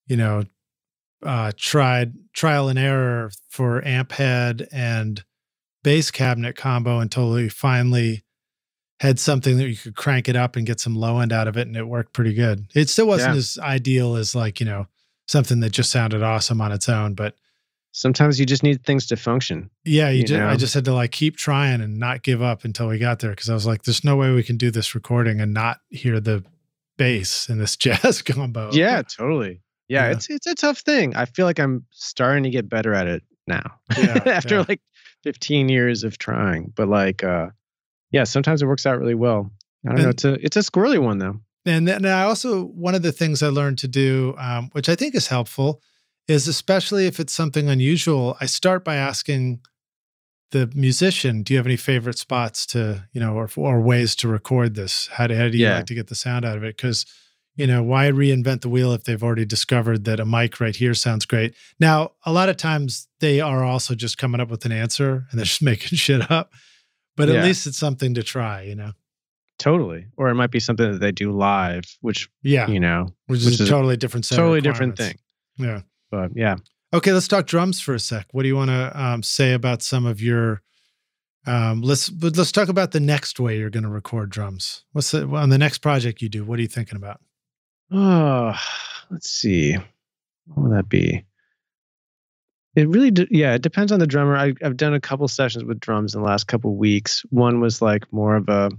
Speaker 1: tried trial and error for amp head and bass cabinet combo until we finally had something that you could crank it up and get some low end out of it, and it worked pretty good. It still wasn't as ideal as like, something that just sounded awesome on its own, but
Speaker 2: sometimes you just need things to function.
Speaker 1: Yeah, I just had to like keep trying and not give up until we got there, because I was like, there's no way we can do this recording and not hear the bass in this jazz combo.
Speaker 2: Yeah, totally. Yeah, it's a tough thing. I feel like I'm starting to get better at it now. After like 15 years of trying. But like sometimes it works out really well. I don't know. It's a squirrely one though.
Speaker 1: And then I also, one of the things I learned to do, which I think is helpful, is especially if it's something unusual, I start by asking the musician, do you have any favorite spots to, or ways to record this? How do you like to get the sound out of it? Because, why reinvent the wheel if they've already discovered that a mic right here sounds great? Now, a lot of times they are also just coming up with an answer and they're just making shit up, but at least it's something to try,
Speaker 2: Totally. Or it might be something that they do live, which is
Speaker 1: a totally different set.
Speaker 2: Totally different thing.
Speaker 1: Yeah.
Speaker 2: But yeah.
Speaker 1: Okay, let's talk drums for a sec. What do you want to say about some of your? Let's talk about the next way you're going to record drums. On the next project you do? What are you thinking about?
Speaker 2: Oh, let's see. What would that be? It really, it depends on the drummer. I've done a couple sessions with drums in the last couple weeks. One was like more of a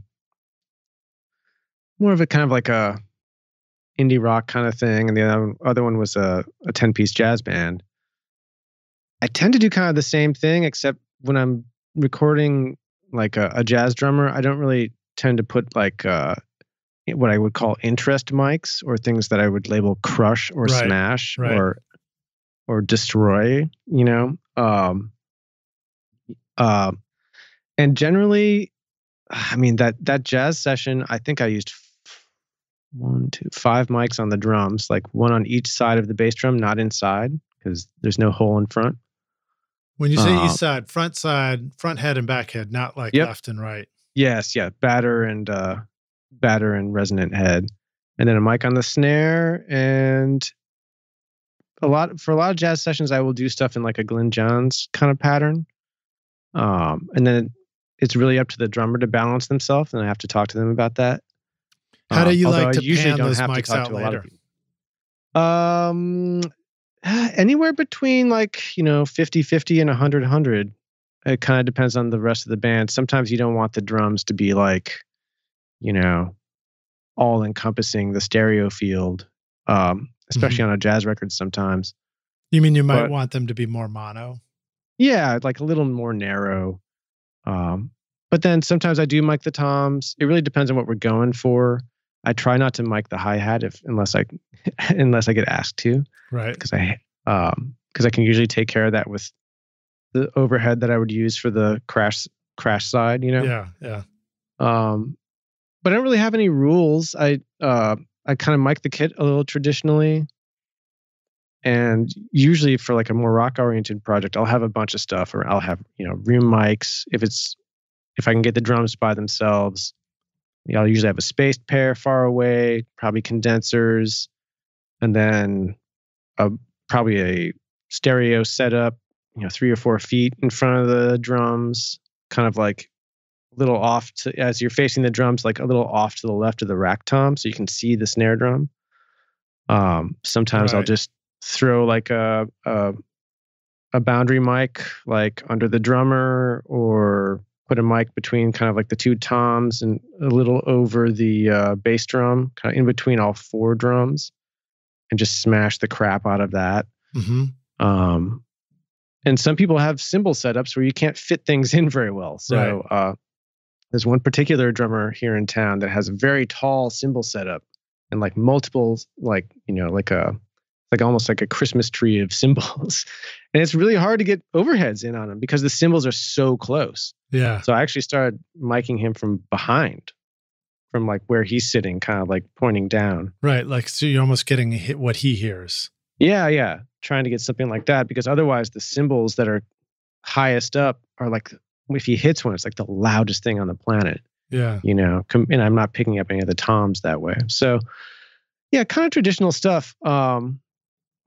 Speaker 2: kind of like a indie rock kind of thing, and the other one was a 10-piece jazz band. I tend to do kind of the same thing, except when I'm recording like a jazz drummer, I don't really tend to put like what I would call interest mics, or things that I would label crush or smash or destroy, and generally, I mean, that jazz session, I think I used 5 mics on the drums, like one on each side of the bass drum, not inside, because there's no hole in front.
Speaker 1: When you say east side, front head and back head, not like left and right.
Speaker 2: Yes, yeah, batter and resonant head, and then a mic on the snare. And for a lot of jazz sessions, I will do stuff in like a Glyn Johns kind of pattern, and then it's really up to the drummer to balance themselves, and I have to talk to them about that.
Speaker 1: How do you like to pan those mics out later?
Speaker 2: Anywhere between like, 50-50 and 100-100. It kind of depends on the rest of the band. Sometimes you don't want the drums to be like, all encompassing the stereo field, especially on a jazz record sometimes.
Speaker 1: You mean you might want them to be more mono?
Speaker 2: Yeah, like a little more narrow. But then sometimes I do mic the toms. It really depends on what we're going for. I try not to mic the hi-hat unless I get asked to. Right. Because I can usually take care of that with the overhead that I would use for the crash side,
Speaker 1: Yeah.
Speaker 2: But I don't really have any rules. I kind of mic the kit a little traditionally. And usually for like a more rock oriented project, I'll have a bunch of stuff, or I'll have, room mics. If I can get the drums by themselves, I'll usually have a spaced pair far away, probably condensers, and then probably a stereo setup, 3 or 4 feet in front of the drums, kind of like a little off as you're facing the drums, like a little off to the left of the rack tom, so you can see the snare drum. Sometimes I'll just throw like a boundary mic like under the drummer, or put a mic between kind of like the 2 toms and a little over the bass drum, kind of in between all 4 drums, and just smash the crap out of that. Mm-hmm. And some people have cymbal setups where you can't fit things in very well. So there's one particular drummer here in town that has a very tall cymbal setup and like multiple, like almost like a Christmas tree of cymbals. And it's really hard to get overheads in on them because the cymbals are so close. Yeah. So I actually started miking him from behind, from like where he's sitting, kind of like pointing down.
Speaker 1: Right. Like, so you're almost getting what he hears.
Speaker 2: Yeah. Yeah. Trying to get something like that, because otherwise the cymbals that are highest up are like, if he hits one, it's like the loudest thing on the planet. Yeah. And I'm not picking up any of the toms that way. So yeah, kind of traditional stuff.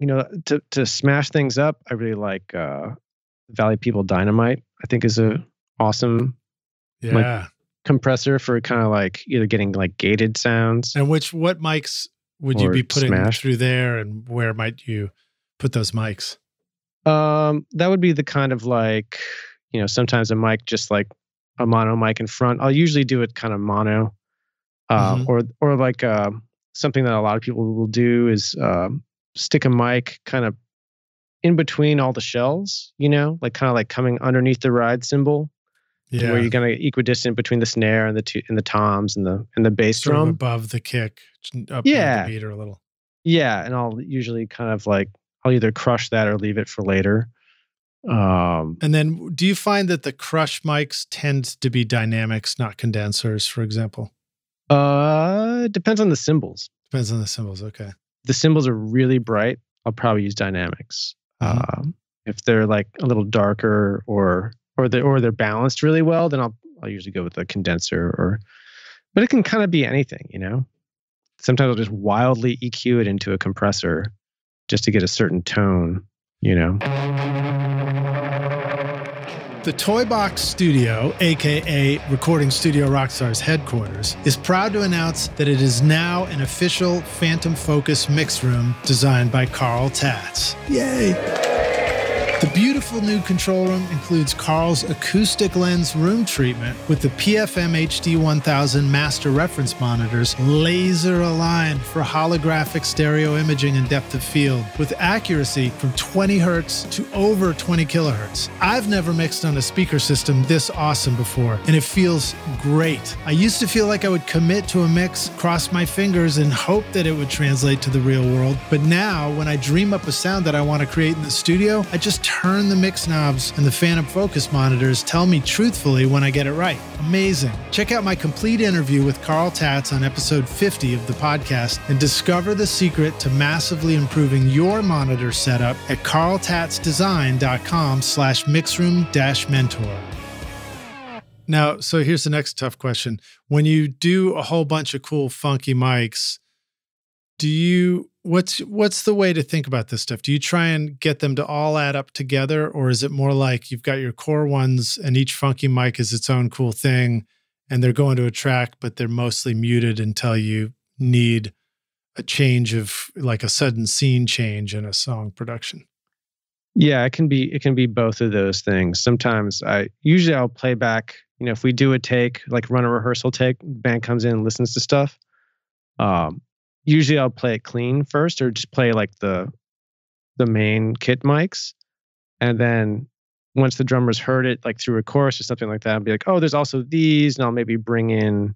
Speaker 2: To smash things up, I really like Valley People Dynamite, I think is awesome compressor for kind of like either getting like gated sounds.
Speaker 1: And what mics would you be putting through there, and where might you put those mics?
Speaker 2: That would be the kind of like, sometimes a mic, just like a mono mic in front. I'll usually do it kind of mono, or like something that a lot of people will do is stick a mic kind of in between all the shells, like kind of like coming underneath the ride cymbal, where you're gonna equidistant between the snare and the toms and the bass
Speaker 1: sort
Speaker 2: drum
Speaker 1: of above the kick, up the beat a little.
Speaker 2: Yeah, and I'll usually kind of like I'll either crush that or leave it for later.
Speaker 1: And then, do you find that the crush mics tend to be dynamics, not condensers, for example?
Speaker 2: It depends on the cymbals.
Speaker 1: Depends on the cymbals. Okay.
Speaker 2: The cymbals are really bright, I'll probably use dynamics. If they're like a little darker or they're balanced really well, then I'll usually go with a condenser. But it can kind of be anything, Sometimes I'll just wildly EQ it into a compressor just to get a certain tone,
Speaker 1: The Toy Box Studio, aka Recording Studio Rockstar's headquarters, is proud to announce that it is now an official Phantom Focus mix room designed by Carl Tatz. Yay! The beautiful new control room includes Carl's acoustic lens room treatment with the PFM HD 1000 master reference monitors laser aligned for holographic stereo imaging and depth of field with accuracy from 20 hertz to over 20 kilohertz. I've never mixed on a speaker system this awesome before, and it feels great. I used to feel like I would commit to a mix, cross my fingers, and hope that it would translate to the real world. But now, when I dream up a sound that I want to create in the studio, I just turn the mix knobs, and the Phantom Focus monitors tell me truthfully when I get it right. Amazing. Check out my complete interview with Carl Tatz on episode 50 of the podcast and discover the secret to massively improving your monitor setup at carltatz.com/mixroom-mentor. Now, so here's the next tough question. When you do a whole bunch of cool, funky mics, what's the way to think about this stuff? Do you try and get them to all add up together, or is it more like you've got your core ones and each funky mic is its own cool thing and they're going to a track, but they're mostly muted until you need a change of like a sudden scene change in a song production?
Speaker 2: Yeah, it can be both of those things. Sometimes I'll play back, if we do a take, like run a rehearsal take, the band comes in and listens to stuff. Usually I'll play it clean first, or just play like the main kit mics. And then once the drummer's heard it, like through a chorus or something like that, I'll be like, oh, there's also these. And I'll maybe bring in,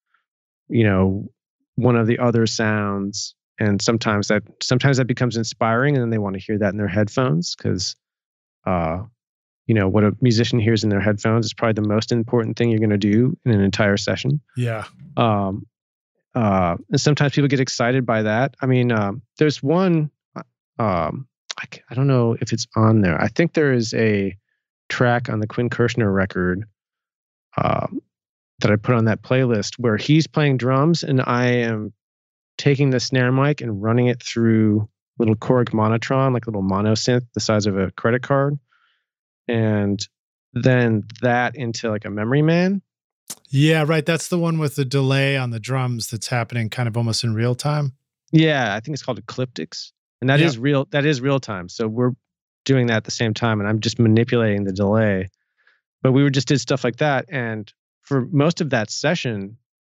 Speaker 2: one of the other sounds. And sometimes that becomes inspiring, and then they want to hear that in their headphones because, what a musician hears in their headphones is probably the most important thing you're going to do in an entire session.
Speaker 1: Yeah.
Speaker 2: And sometimes people get excited by that. I mean, there's one, I don't know if it's on there. I think there is a track on the Quinn Kirshner record that I put on that playlist where he's playing drums and I am taking the snare mic and running it through little Korg Monotron, like a little mono synth the size of a credit card. And then that into like a Memory Man.
Speaker 1: Yeah, right. That's the one with the delay on the drums that's happening kind of almost in real time.
Speaker 2: Yeah, I think it's called Ecliptics. And that is real. That is real time. So we're doing that at the same time, and I'm just manipulating the delay. But we just did stuff like that. And for most of that session,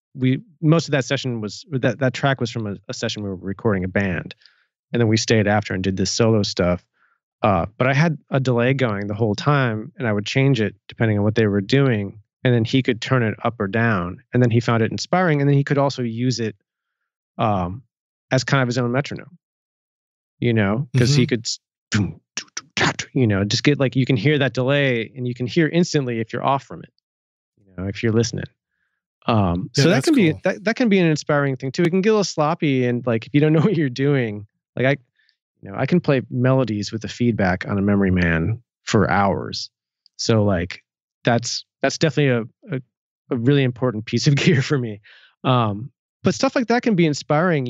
Speaker 2: that track was from a session we were recording a band. And then we stayed after and did this solo stuff. But I had a delay going the whole time, and I would change it depending on what they were doing. And then he could turn it up or down. And then he found it inspiring. And then he could also use it as kind of his own metronome, because he could, just get like, you can hear that delay and you can hear instantly if you're off from it, if you're listening. So that can be, that can be an inspiring thing too. It can get a little sloppy. And like, if you don't know what you're doing, like I can play melodies with the feedback on a Memory Man for hours. So like, that's definitely a really important piece of gear for me. But stuff like that can be inspiring,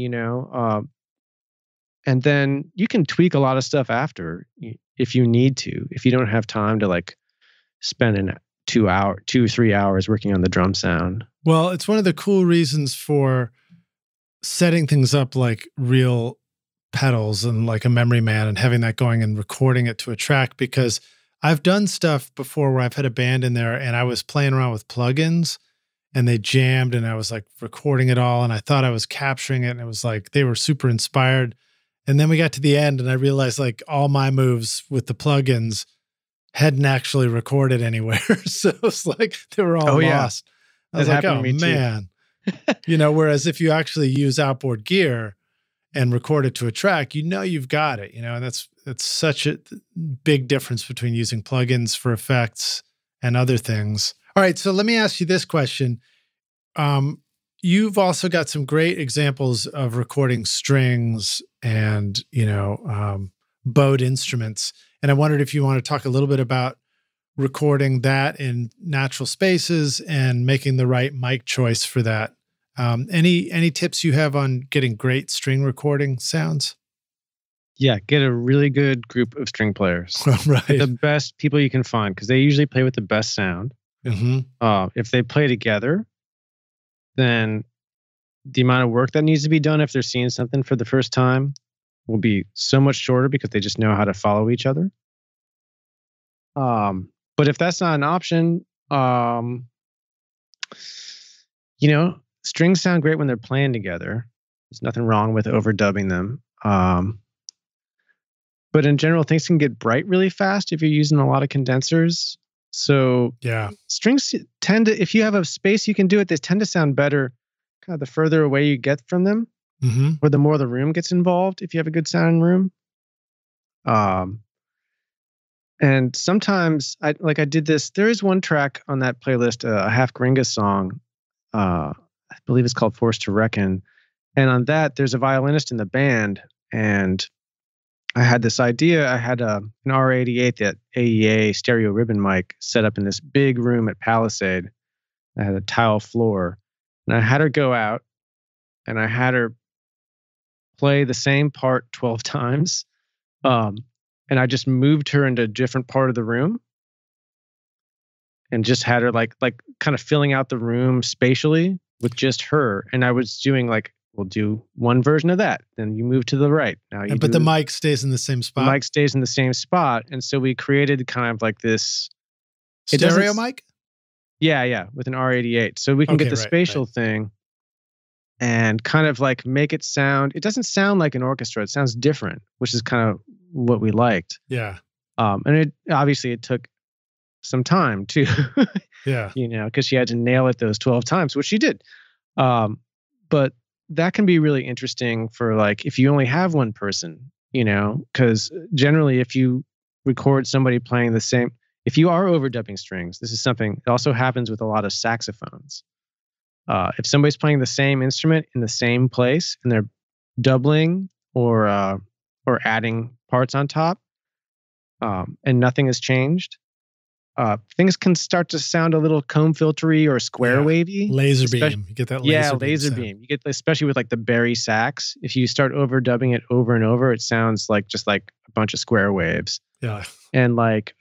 Speaker 2: and then you can tweak a lot of stuff after if you need to. If you don't have time to like spend 2 or 3 hours working on the drum sound.
Speaker 1: Well, it's one of the cool reasons for setting things up like real pedals and like a memory man and having that going and recording it to a track, because I've done stuff before where I've had a band in there and I was playing around with plugins and they jammed and I was like recording it all and I thought I was capturing it and it was like they were super inspired. And then we got to the end and I realized like all my moves with the plugins hadn't actually recorded anywhere. So it was like they were all lost. I was like, oh man. You know, whereas if you actually use outboard gear and record it to a track, you know you've got it, you know, and that's such a big difference between using plugins for effects and other things. All right, so let me ask you this question. You've also got some great examples of recording strings and, you know, bowed instruments. And I wondered if you want to talk a little bit about recording that in natural spaces and making the right mic choice for that. Any tips you have on getting great string recording sounds?
Speaker 2: Yeah, get a really good group of string players.
Speaker 1: Right.
Speaker 2: The best people you can find, because they usually play with the best sound.
Speaker 1: Mm-hmm.
Speaker 2: If they play together, then the amount of work that needs to be done if they're seeing something for the first time will be so much shorter because they just know how to follow each other. But if that's not an option, you know, strings sound great when they're playing together. There's nothing wrong with overdubbing them. But in general, things can get bright really fast if you're using a lot of condensers. So
Speaker 1: yeah,
Speaker 2: strings tend to, if you have a space you can do it, they tend to sound better kind of the further away you get from them, or the more the room gets involved if you have a good sounding room. And sometimes I did this. There is one track on that playlist, a Half Gringa song. I believe it's called Forced to Reckon. And on that, there's a violinist in the band. And I had this idea. I had an R88, that AEA stereo ribbon mic set up in this big room at Palisade. I had a tile floor. And I had her go out and I had her play the same part 12 times. And I just moved her into a different part of the room and just had her like kind of filling out the room spatially with just her. And I was doing like, we'll do one version of that. Then you move to the right.
Speaker 1: But the mic stays in the same spot.
Speaker 2: The mic stays in the same spot. And so we created kind of like this
Speaker 1: stereo mic?
Speaker 2: Yeah, with an R88. So we can get the spatial thing and kind of like make it sound, it doesn't sound like an orchestra. It sounds different, which is kind of what we liked.
Speaker 1: Yeah.
Speaker 2: And it took some time too.
Speaker 1: Yeah.
Speaker 2: You know, because she had to nail it those 12 times, which she did. But that can be really interesting for like, if you only have one person, you know, because generally if you record somebody playing the same, if you are overdubbing strings, this is something that also happens with a lot of saxophones. If somebody's playing the same instrument in the same place and they're doubling or adding parts on top, and nothing has changed, things can start to sound a little comb filtery or square wavy.
Speaker 1: Laser beam. You get that laser
Speaker 2: beam. You get, especially with like the Barry sax. If you start overdubbing it over and over, it sounds like just like a bunch of square waves.
Speaker 1: Yeah.
Speaker 2: And like,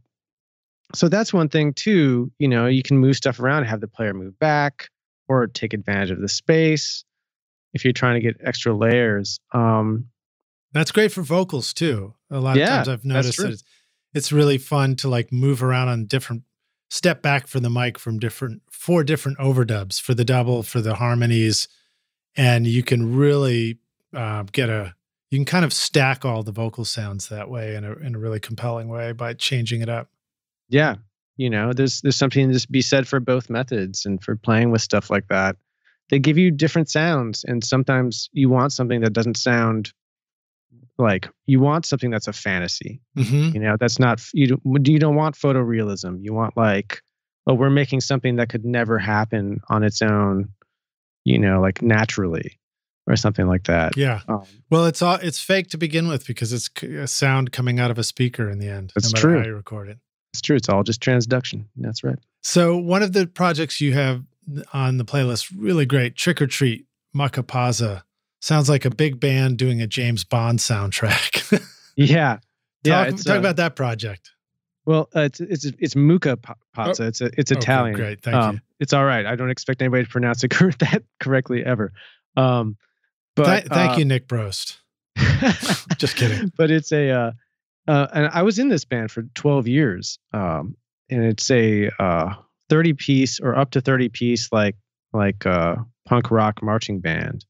Speaker 2: so that's one thing too. You know, you can move stuff around, have the player move back or take advantage of the space if you're trying to get extra layers.
Speaker 1: That's great for vocals too. A lot of times I've noticed that it's really fun to like move around on different, step back from the mic from four different overdubs for the double, for the harmonies. And you can really you can kind of stack all the vocal sounds that way in a really compelling way by changing it up. Yeah.
Speaker 2: You know, there's something to just be said for both methods and for playing with stuff like that. They give you different sounds, and sometimes you want something that doesn't sound like, you want something that's a fantasy. You know, that's not, you don't want photorealism. You want like, oh, we're making something that could never happen on its own, you know, like naturally or something like that.
Speaker 1: Yeah. Well, it's fake to begin with because it's a sound coming out of a speaker in the end.
Speaker 2: That's
Speaker 1: no matter
Speaker 2: true.
Speaker 1: How you record it.
Speaker 2: It's true. It's all just transduction. That's right.
Speaker 1: So one of the projects you have on the playlist, really great, Trick or Treat, Macapaza. Sounds like a big band doing a James Bond soundtrack.
Speaker 2: Yeah.
Speaker 1: Talk about that project.
Speaker 2: Well, it's Mucca Pazza. It's Italian.
Speaker 1: Okay, great, thank you.
Speaker 2: It's all right. I don't expect anybody to pronounce it that correctly ever. But
Speaker 1: thank you, Nick Broste. Just kidding.
Speaker 2: But it's and I was in this band for 12 years, and it's a 30-piece or up to 30-piece like punk rock marching band.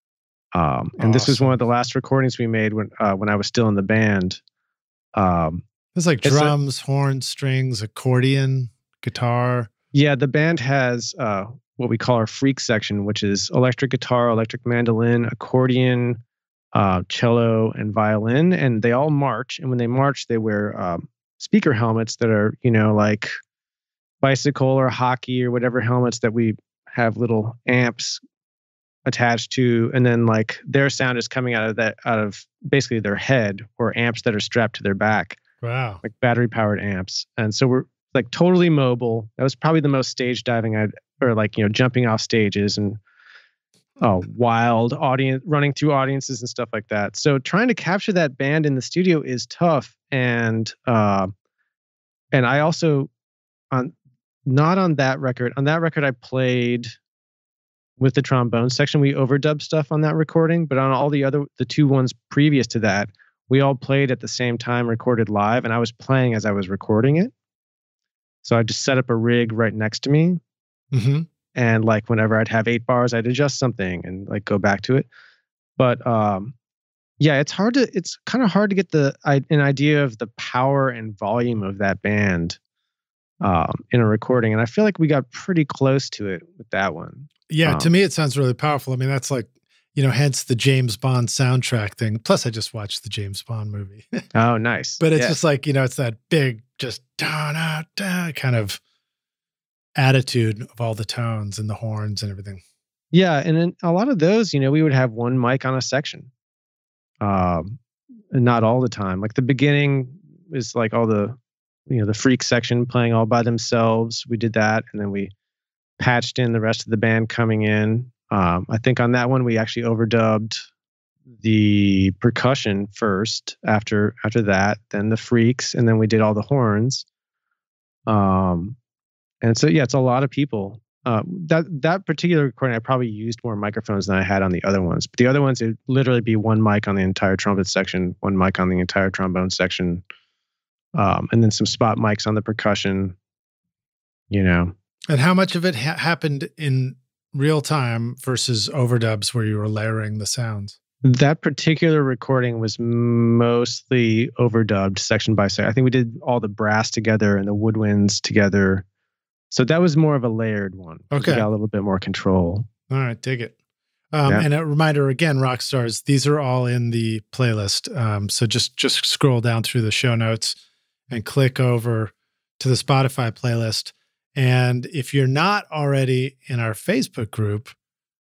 Speaker 2: And this was one of the last recordings we made when I was still in the band.
Speaker 1: It's like drums, horns, strings, accordion, guitar.
Speaker 2: Yeah, the band has what we call our freak section, which is electric guitar, electric mandolin, accordion, cello, and violin. And they all march. And when they march, they wear speaker helmets that are, like bicycle or hockey or whatever helmets that we have little amps attached to, and then like their sound is coming out of basically their head, or amps that are strapped to their back.
Speaker 1: Wow.
Speaker 2: Like battery powered amps. And so we're like totally mobile. That was probably the most stage diving jumping off stages and wild audience, running through audiences and stuff like that. So trying to capture that band in the studio is tough. And I also not on that record. On that record I played with the trombone section. We overdubbed stuff on that recording, but on all the two ones previous to that, we all played at the same time, recorded live, and I was playing as I was recording it. So I just set up a rig right next to me.
Speaker 1: Mm-hmm.
Speaker 2: And like whenever I'd have 8 bars, I'd adjust something and like go back to it. But it's kind of hard to get an idea of the power and volume of that band in a recording. And I feel like we got pretty close to it with that one.
Speaker 1: Yeah, to me, it sounds really powerful. I mean, that's like, hence the James Bond soundtrack thing. Plus, I just watched the James Bond movie.
Speaker 2: Oh, nice.
Speaker 1: But it's just like, it's that big, just da-da-da kind of attitude of all the tones and the horns and everything.
Speaker 2: Yeah, and in a lot of those, we would have one mic on a section. And not all the time. Like the beginning is like all the, the freak section playing all by themselves. We did that, and then we patched in the rest of the band coming in. I think on that one we actually overdubbed the percussion first. After that, then the freaks, and then we did all the horns. And so it's a lot of people. That particular recording, I probably used more microphones than I had on the other ones. But the other ones, it'd literally be one mic on the entire trumpet section, one mic on the entire trombone section, and then some spot mics on the percussion. And
Speaker 1: how much of it happened in real time versus overdubs where you were layering the sounds?
Speaker 2: That particular recording was mostly overdubbed section by section. I think we did all the brass together and the woodwinds together. So that was more of a layered one.
Speaker 1: Okay.
Speaker 2: We got a little bit more control.
Speaker 1: All right, dig it. And a reminder again, Rockstars, these are all in the playlist. So just scroll down through the show notes and click over to the Spotify playlist. And if you're not already in our Facebook group,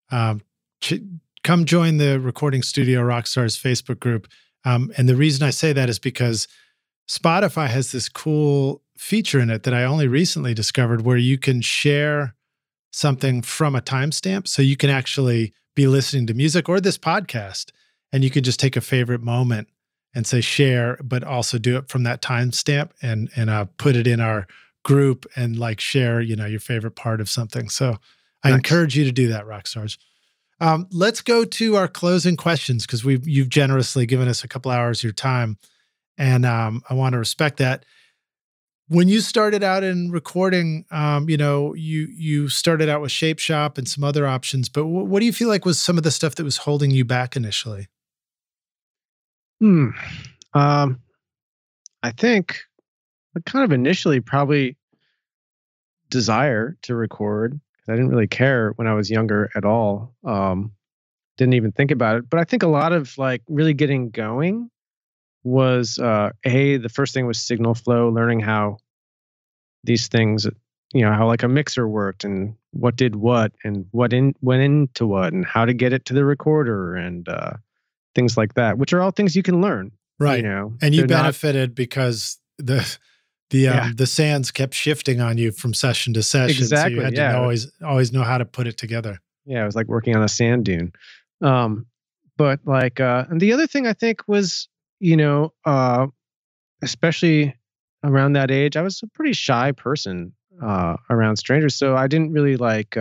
Speaker 1: come join the Recording Studio Rockstars Facebook group. And the reason I say that is because Spotify has this cool feature in it that I only recently discovered, where you can share something from a timestamp. So you can actually be listening to music or this podcast, and you can just take a favorite moment and say share, but also do it from that timestamp and put it in our group and like share, your favorite part of something. So I encourage you to do that, Rockstars. Let's go to our closing questions, because you've generously given us a couple hours of your time, and I want to respect that. When you started out in recording, you started out with Shape Shoppe and some other options, but what do you feel like was some of the stuff that was holding you back initially?
Speaker 2: I think kind of initially probably desire to record. I didn't really care when I was younger at all. Didn't even think about it. But I think a lot of like really getting going was the first thing was signal flow, learning how these things, how like a mixer worked and what did what and what went into what and how to get it to the recorder and things like that, which are all things you can learn.
Speaker 1: Right. And you benefited because the sands kept shifting on you from session to session.
Speaker 2: Exactly.
Speaker 1: So you had to always know how to put it together.
Speaker 2: Yeah, it was like working on a sand dune. But like, and the other thing I think was, especially around that age, I was a pretty shy person around strangers. So I didn't really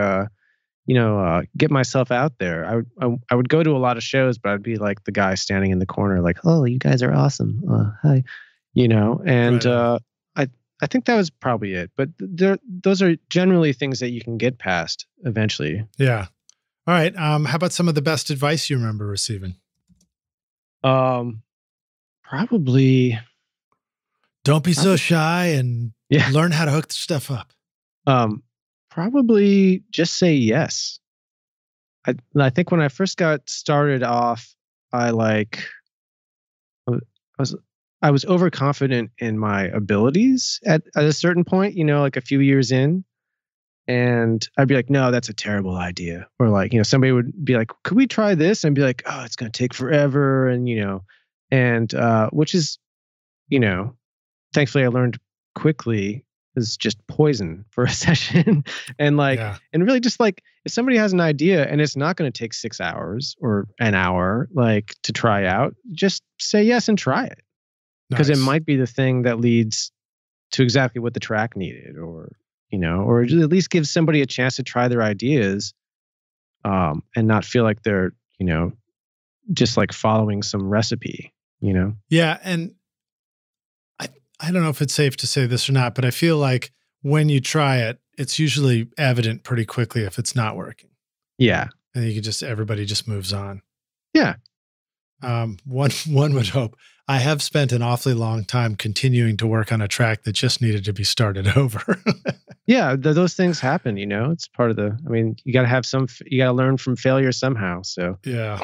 Speaker 2: get myself out there. I would go to a lot of shows, but I'd be like the guy standing in the corner, like, "Oh, you guys are awesome. Hi," And
Speaker 1: Right.
Speaker 2: I think that was probably it. But those are generally things that you can get past eventually.
Speaker 1: Yeah. All right. How about some of the best advice you remember receiving?
Speaker 2: Um, probably,
Speaker 1: Don't be so
Speaker 2: probably,
Speaker 1: shy and
Speaker 2: yeah.
Speaker 1: learn how to hook the stuff up.
Speaker 2: Um, probably just say yes. I think when I first got started off, I like I was I was overconfident in my abilities at a certain point, like a few years in. And I'd be like, no, that's a terrible idea. Or like, somebody would be like, could we try this? And I'd be like, oh, it's gonna take forever. And which is, you know, thankfully I learned quickly is just poison for a session.
Speaker 1: Yeah.
Speaker 2: And really just like if somebody has an idea and it's not going to take 6 hours or an hour like to try out, just say yes and try it. Because it
Speaker 1: Nice.
Speaker 2: might be the thing that leads to exactly what the track needed, or at least give somebody a chance to try their ideas, and not feel like they're, just like following some recipe.
Speaker 1: Yeah. And I, I don't know if it's safe to say this or not, but I feel like when you try it, it's usually evident pretty quickly if it's not working.
Speaker 2: Yeah.
Speaker 1: And everybody just moves on.
Speaker 2: Yeah.
Speaker 1: One would hope. I have spent an awfully long time continuing to work on a track that just needed to be started over.
Speaker 2: Yeah. Those things happen, it's part of you got to you got to learn from failure somehow. So,
Speaker 1: Yeah.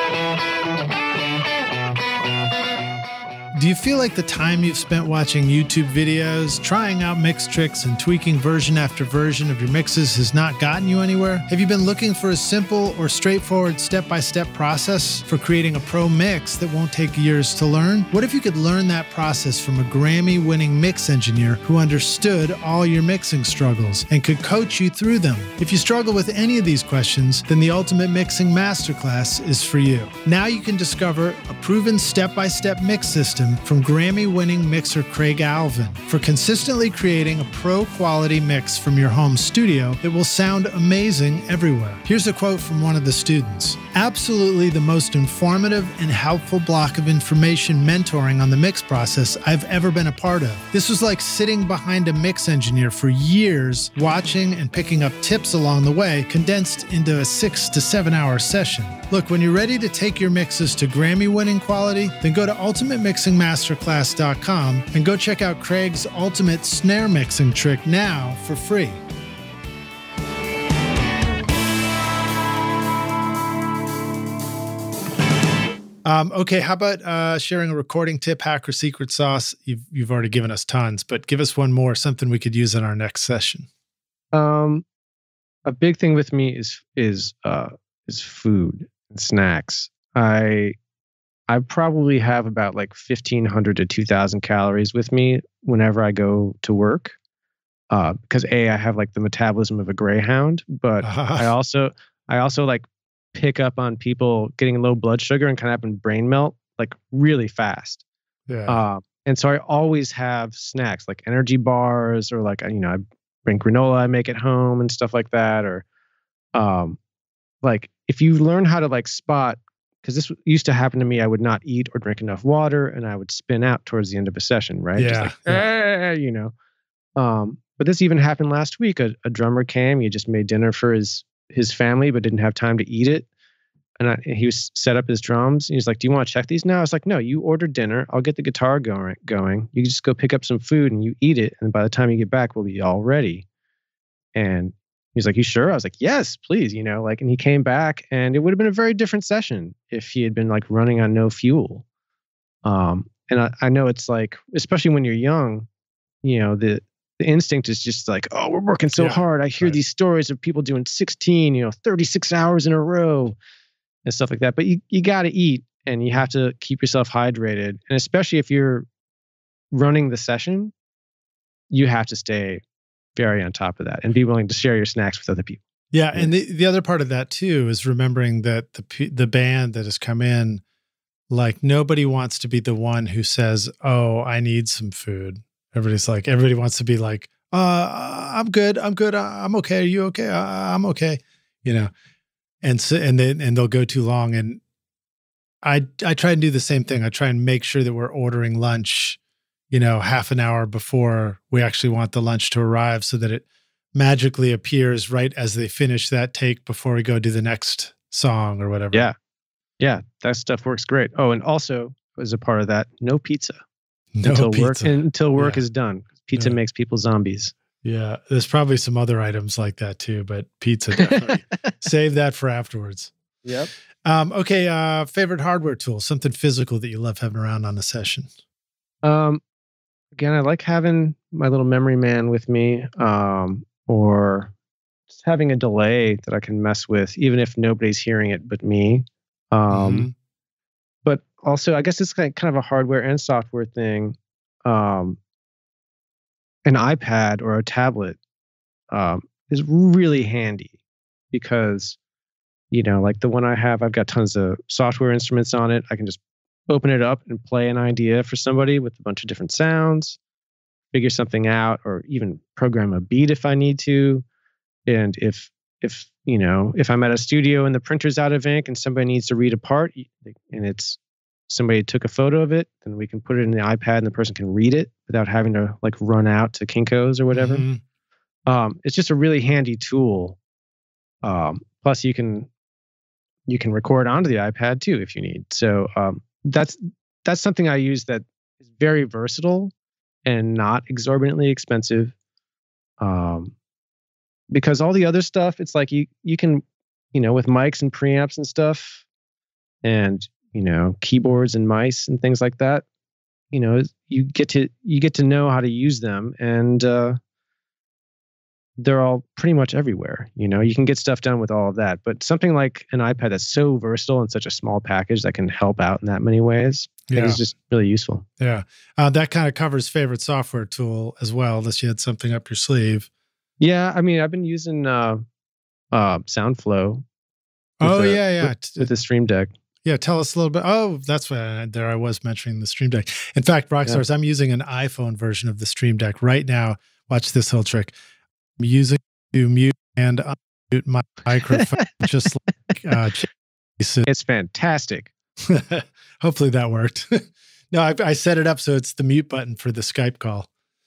Speaker 1: Do you feel like the time you've spent watching YouTube videos, trying out mix tricks, and tweaking version after version of your mixes has not gotten you anywhere? Have you been looking for a simple or straightforward step-by-step process for creating a pro mix that won't take years to learn? What if you could learn that process from a Grammy-winning mix engineer who understood all your mixing struggles and could coach you through them? If you struggle with any of these questions, then the Ultimate Mixing Masterclass is for you. Now you can discover a proven step-by-step mix system from Grammy-winning mixer Craig Alvin for consistently creating a pro-quality mix from your home studio that will sound amazing everywhere. Here's a quote from one of the students. Absolutely the most informative and helpful block of information mentoring on the mix process I've ever been a part of. This was like sitting behind a mix engineer for years, watching and picking up tips along the way, condensed into a 6 to 7 hour session. Look, when you're ready to take your mixes to Grammy-winning quality, then go to ultimatemixingmasterclass.com and go check out Craig's ultimate snare mixing trick now for free. Okay, how about sharing a recording tip, hack, or secret sauce? You've already given us tons, but give us one more, something we could use in our next session.
Speaker 2: a big thing with me is food and snacks. I probably have about like 1,500 to 2,000 calories with me whenever I go to work. Because I have like the metabolism of a greyhound, but I also like pick up on people getting low blood sugar and kind of having brain melt like really fast.
Speaker 1: Yeah.
Speaker 2: And so I always have snacks like energy bars, or like, I bring granola I make at home and stuff like that. Or like if you learn how to like spot, because this used to happen to me, I would not eat or drink enough water and I would spin out towards the end of a session, right? Just like, but this even happened last week. A drummer came, he just made dinner for his family, but didn't have time to eat it. And he was set up his drums. And he's like, do you want to check these now? I was like, no, you order dinner. I'll get the guitar going. You just go pick up some food and you eat it. And by the time you get back, we'll be all ready. And he's like, you sure? I was like, yes, please. And he came back and it would have been a very different session if he had been like running on no fuel. And I know it's like, especially when you're young, the instinct is just like, oh, we're working so hard. I hear these stories of people doing 16, 36 hours in a row and stuff like that. But you got to eat and you have to keep yourself hydrated. And especially if you're running the session, you have to stay very on top of that and be willing to share your snacks with other people.
Speaker 1: Yeah. And the other part of that too is remembering that the band that has come in, like nobody wants to be the one who says, oh, I need some food. Everybody's like, everybody wants to be like, I'm good. I'm good. I'm okay. Are you okay? I'm okay. You know, and so, and they'll go too long. And I try and do the same thing. I try and make sure that we're ordering lunch, you know, half an hour before we actually want the lunch to arrive, so that it magically appears right as they finish that take before we go do the next song or whatever.
Speaker 2: Yeah. Yeah. That stuff works great. Oh, and also as a part of that, no pizza.
Speaker 1: No pizza.
Speaker 2: Until work is done. Pizza makes people zombies.
Speaker 1: Yeah. There's probably some other items like that too, but pizza definitely. Save that for afterwards.
Speaker 2: Yep.
Speaker 1: Okay. Favorite hardware tool, something physical that you love having around on a session.
Speaker 2: Again, I like having my little memory man with me, or just having a delay that I can mess with, even if nobody's hearing it but me. But also, I guess it's kind of a hardware and software thing. An iPad or a tablet is really handy because, you know, like the one I have, I've got tons of software instruments on it. I can just open it up and play an idea for somebody with a bunch of different sounds, figure something out, or even program a beat if I need to. And if you know, if I'm at a studio and the printer's out of ink and somebody needs to read a part and it's somebody took a photo of it, then we can put it in the iPad and the person can read it without having to like run out to Kinko's or whatever. It's just a really handy tool. Plus you can record onto the iPad too if you need. So that's something I use that is very versatile and not exorbitantly expensive. Because all the other stuff, it's like you can, you know, with mics and preamps and stuff, and you know, keyboards and mice and things like that, you know, you get to know how to use them, and they're all pretty much everywhere. You know, you can get stuff done with all of that. But something like an iPad that's so versatile and such a small package that can help out in that many ways, I think is just really useful.
Speaker 1: Yeah, that kind of covers favorite software tool as well, unless you had something up your sleeve.
Speaker 2: Yeah, I mean, I've been using SoundFlow. With the Stream Deck.
Speaker 1: Yeah, tell us a little bit. Oh, that's why I was mentioning the Stream Deck. In fact, Rockstars, I'm using an iPhone version of the Stream Deck right now. Watch this whole trick. I'm using to mute and unmute my microphone, just like
Speaker 2: it's fantastic.
Speaker 1: Hopefully that worked. No, I set it up so it's the mute button for the Skype call.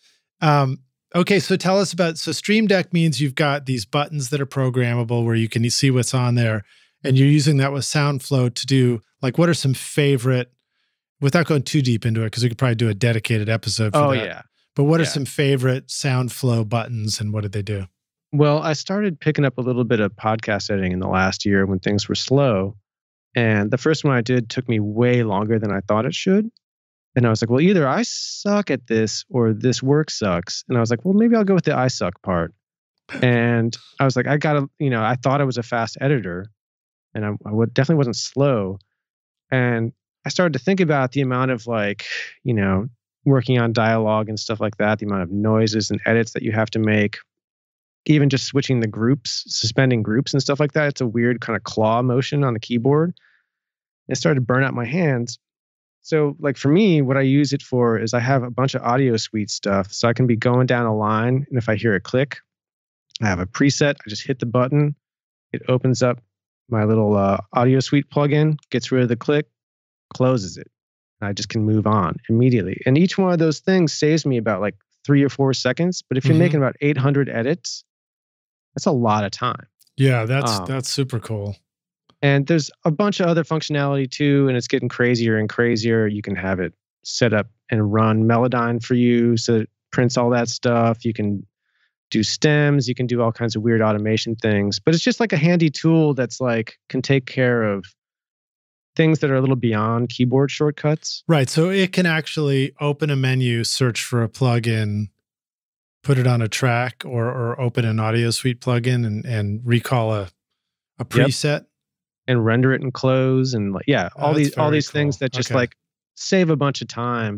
Speaker 1: Okay, so tell us about, so Stream Deck means you've got these buttons that are programmable where you can see what's on there, and you're using that with SoundFlow to do, like, what are some favorite, without going too deep into it, because we could probably do a dedicated episode for that.
Speaker 2: Yeah.
Speaker 1: But what are some favorite SoundFlow buttons, and what did they do?
Speaker 2: Well, I started picking up a little bit of podcast editing in the last year when things were slow. And the first one I did took me way longer than I thought it should. And I was like, well, either I suck at this or this work sucks. And I was like, well, maybe I'll go with the I suck part. And I was like, I thought I was a fast editor, and I definitely wasn't slow. And I started to think about the amount of, like, you know, working on dialogue and stuff like that, the amount of noises and edits that you have to make, even just switching the groups, suspending groups and stuff like that. It's a weird kind of claw motion on the keyboard. It started to burn out my hands. So, like, for me, what I use it for is I have a bunch of audio suite stuff. So I can be going down a line, and if I hear a click, I have a preset. I just hit the button. It opens up my little audio suite plugin, gets rid of the click, closes it. I just can move on immediately. And each one of those things saves me about like 3 or 4 seconds. But if you're making about 800 edits, that's a lot of time.
Speaker 1: Yeah, that's super cool.
Speaker 2: And there's a bunch of other functionality too, and it's getting crazier and crazier. You can have it set up and run Melodyne for you, so it prints all that stuff. You can do stems. You can do all kinds of weird automation things. But it's just like a handy tool that's like can take care of things that are a little beyond keyboard shortcuts. Right.
Speaker 1: So it can actually open a menu, search for a plugin, put it on a track, or open an audio suite plugin and recall a preset.
Speaker 2: And render it and close and like, all these things that just like save a bunch of time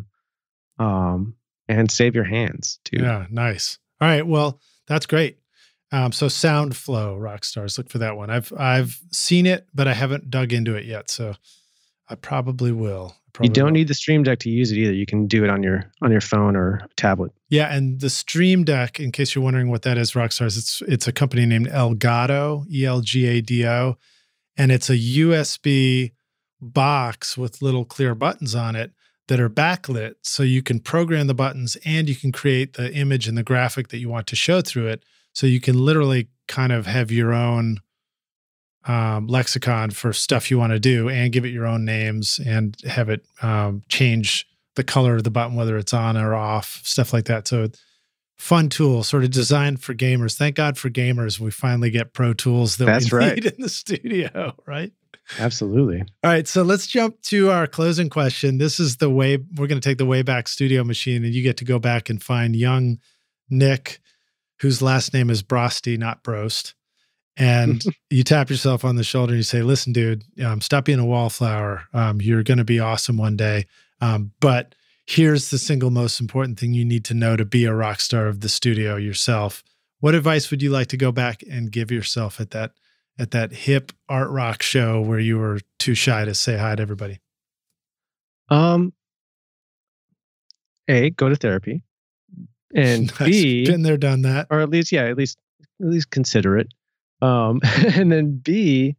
Speaker 2: and save your hands too.
Speaker 1: Yeah, nice. All right, well, that's great. So SoundFlow, Rockstars, look for that one. I've seen it, but I haven't dug into it yet, so I probably will.
Speaker 2: You don't need the Stream Deck to use it either. You can do it on your phone or tablet.
Speaker 1: Yeah, and the Stream Deck, in case you're wondering what that is, Rockstars, it's a company named Elgato, Elgado, and it's a USB box with little clear buttons on it that are backlit, so you can program the buttons and you can create the image and the graphic that you want to show through it. So you can literally kind of have your own lexicon for stuff you want to do and give it your own names and have it change the color of the button, whether it's on or off, stuff like that. So fun tool, sort of designed for gamers. Thank God for gamers. We finally get pro tools that we need in the studio, right?
Speaker 2: Absolutely.
Speaker 1: All right. So let's jump to our closing question. This is the way we're going to take the Wayback Studio machine, and you get to go back and find young Nick, whose last name is Broste, not Broste. And you tap yourself on the shoulder and you say, listen, dude, stop being a wallflower. You're going to be awesome one day. But here's the single most important thing you need to know to be a rock star of the studio yourself. What advice would you like to go back and give yourself at that hip art rock show where you were too shy to say hi to everybody?
Speaker 2: A, go to therapy. And
Speaker 1: nice.
Speaker 2: B,
Speaker 1: been there, done that.
Speaker 2: Or at least consider it. And then B,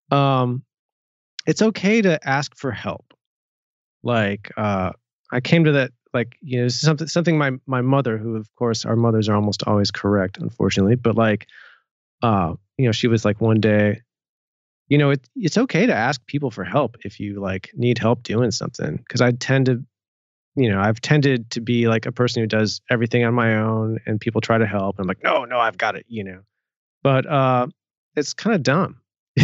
Speaker 2: it's okay to ask for help. Like, I came to that, like, you know, something my mother, who of course our mothers are almost always correct, unfortunately, but like, you know, she was like one day, you know, it's okay to ask people for help if you like need help doing something. Cause I've tended to be like a person who does everything on my own and people try to help. I'm like, no, I've got it, you know, but, it's kind of dumb.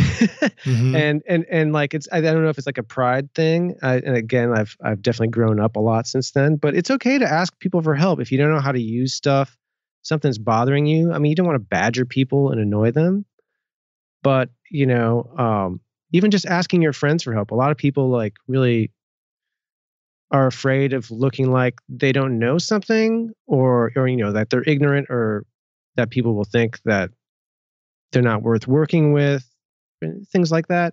Speaker 2: And like, I don't know if it's like a pride thing. And again, I've definitely grown up a lot since then, but it's okay to ask people for help. If you don't know how to use stuff, something's bothering you. I mean, you don't want to badger people and annoy them, but you know, even just asking your friends for help. A lot of people like really are afraid of looking like they don't know something or, you know, that they're ignorant or that people will think that they're not worth working with, things like that.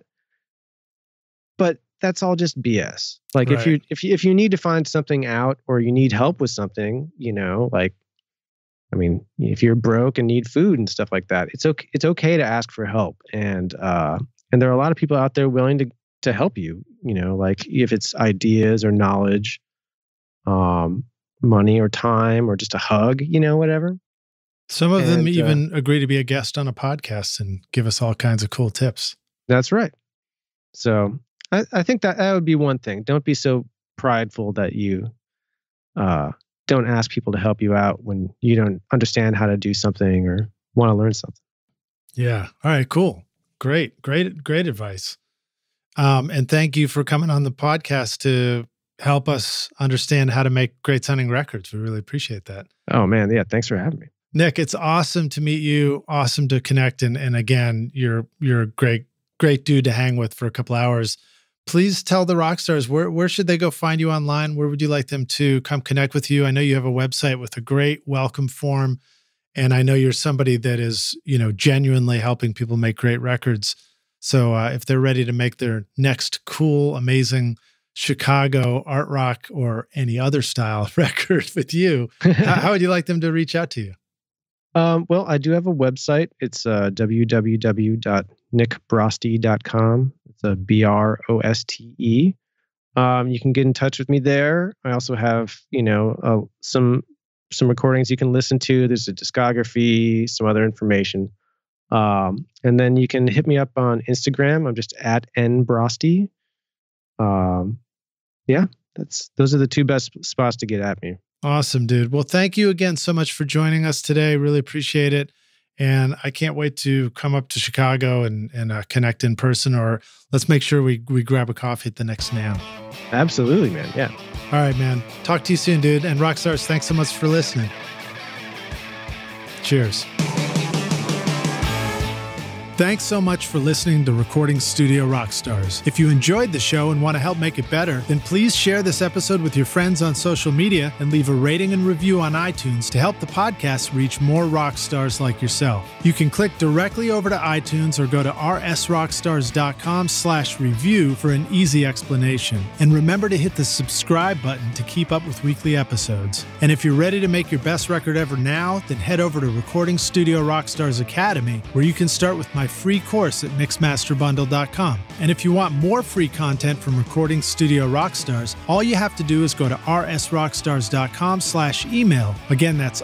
Speaker 2: But that's all just BS. Like right. if you need to find something out or you need help with something, you know, like, I mean, if you're broke and need food and stuff like that, it's okay to ask for help. And there are a lot of people out there willing to help you, you know, like if it's ideas or knowledge, money or time or just a hug, you know, whatever.
Speaker 1: Some of them even agree to be a guest on a podcast and give us all kinds of cool tips.
Speaker 2: That's right. So I think that would be one thing. Don't be so prideful that you don't ask people to help you out when you don't understand how to do something or want to learn something.
Speaker 1: Yeah. All right, cool. Great advice. And thank you for coming on the podcast to help us understand how to make great sounding records. We really appreciate that.
Speaker 2: Oh man. Yeah. Thanks for having me.
Speaker 1: Nick, it's awesome to meet you. Awesome to connect. And again, you're a great dude to hang with for a couple hours. Please tell the rock stars, where should they go find you online? Where would you like them to come connect with you? I know you have a website with a great welcome form. And I know you're somebody that is, you know, genuinely helping people make great records. So if they're ready to make their next cool, amazing Chicago art rock or any other style record with you, how would you like them to reach out to you?
Speaker 2: Well, I do have a website. It's www.nickbroste.com. It's a BROSTE. You can get in touch with me there. I also have, you know, some recordings you can listen to. There's a discography, some other information. And then you can hit me up on Instagram. I'm just at @nbroste. Yeah, those are the two best spots to get at me.
Speaker 1: Awesome, dude. Well, thank you again so much for joining us today. Really appreciate it. And I can't wait to come up to Chicago and connect in person, or let's make sure we grab a coffee at the next NAMM.
Speaker 2: Absolutely, man. Yeah.
Speaker 1: All right, man. Talk to you soon, dude. And Rockstars, thanks so much for listening. Cheers. Thanks so much for listening to Recording Studio Rockstars. If you enjoyed the show and want to help make it better, then please share this episode with your friends on social media and leave a rating and review on iTunes to help the podcast reach more rock stars like yourself. You can click directly over to iTunes or go to rsrockstars.com/review for an easy explanation. And remember to hit the subscribe button to keep up with weekly episodes. And if you're ready to make your best record ever now, then head over to Recording Studio Rockstars Academy, where you can start with my free course at mixmasterbundle.com. And if you want more free content from Recording Studio Rockstars, all you have to do is go to rsrockstars.com/email. Again, that's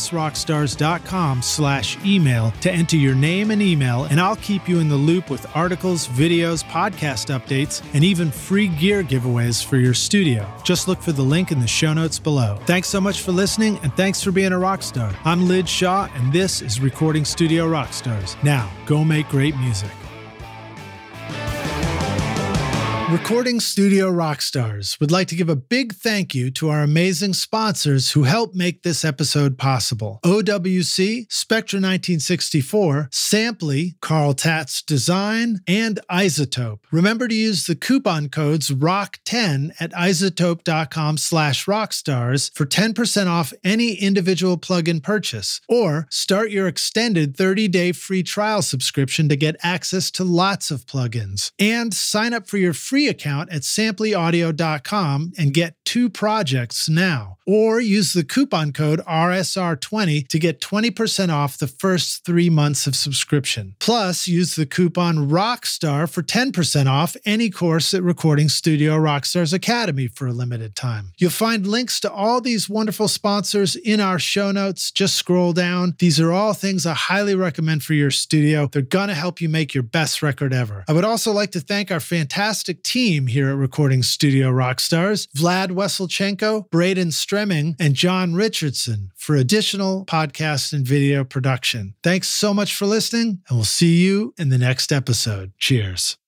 Speaker 1: rsrockstars.com/email to enter your name and email, and I'll keep you in the loop with articles, videos, podcast updates, and even free gear giveaways for your studio. Just look for the link in the show notes below. Thanks so much for listening, and thanks for being a rock star. I'm Lid Shaw, and this is Recording Studio Rockstars. Now, go make great music. Recording Studio Rockstars would like to give a big thank you to our amazing sponsors who help make this episode possible. OWC, Spectra 1964, Samply, Carl Tatz Design, and Isotope. Remember to use the coupon codes ROCK10 at isotope.com/rockstars for 10% off any individual plugin purchase, or start your extended 30-day free trial subscription to get access to lots of plugins. And sign up for your free account at samplyaudio.com and get 2 projects now. Or use the coupon code RSR20 to get 20% off the first 3 months of subscription. Plus, use the coupon ROCKSTAR for 10% off any course at Recording Studio Rockstars Academy for a limited time. You'll find links to all these wonderful sponsors in our show notes. Just scroll down. These are all things I highly recommend for your studio. They're going to help you make your best record ever. I would also like to thank our fantastic team here at Recording Studio Rockstars, Vlad Weselchenko, Braden Stremming, and John Richardson for additional podcast and video production. Thanks so much for listening, and we'll see you in the next episode. Cheers.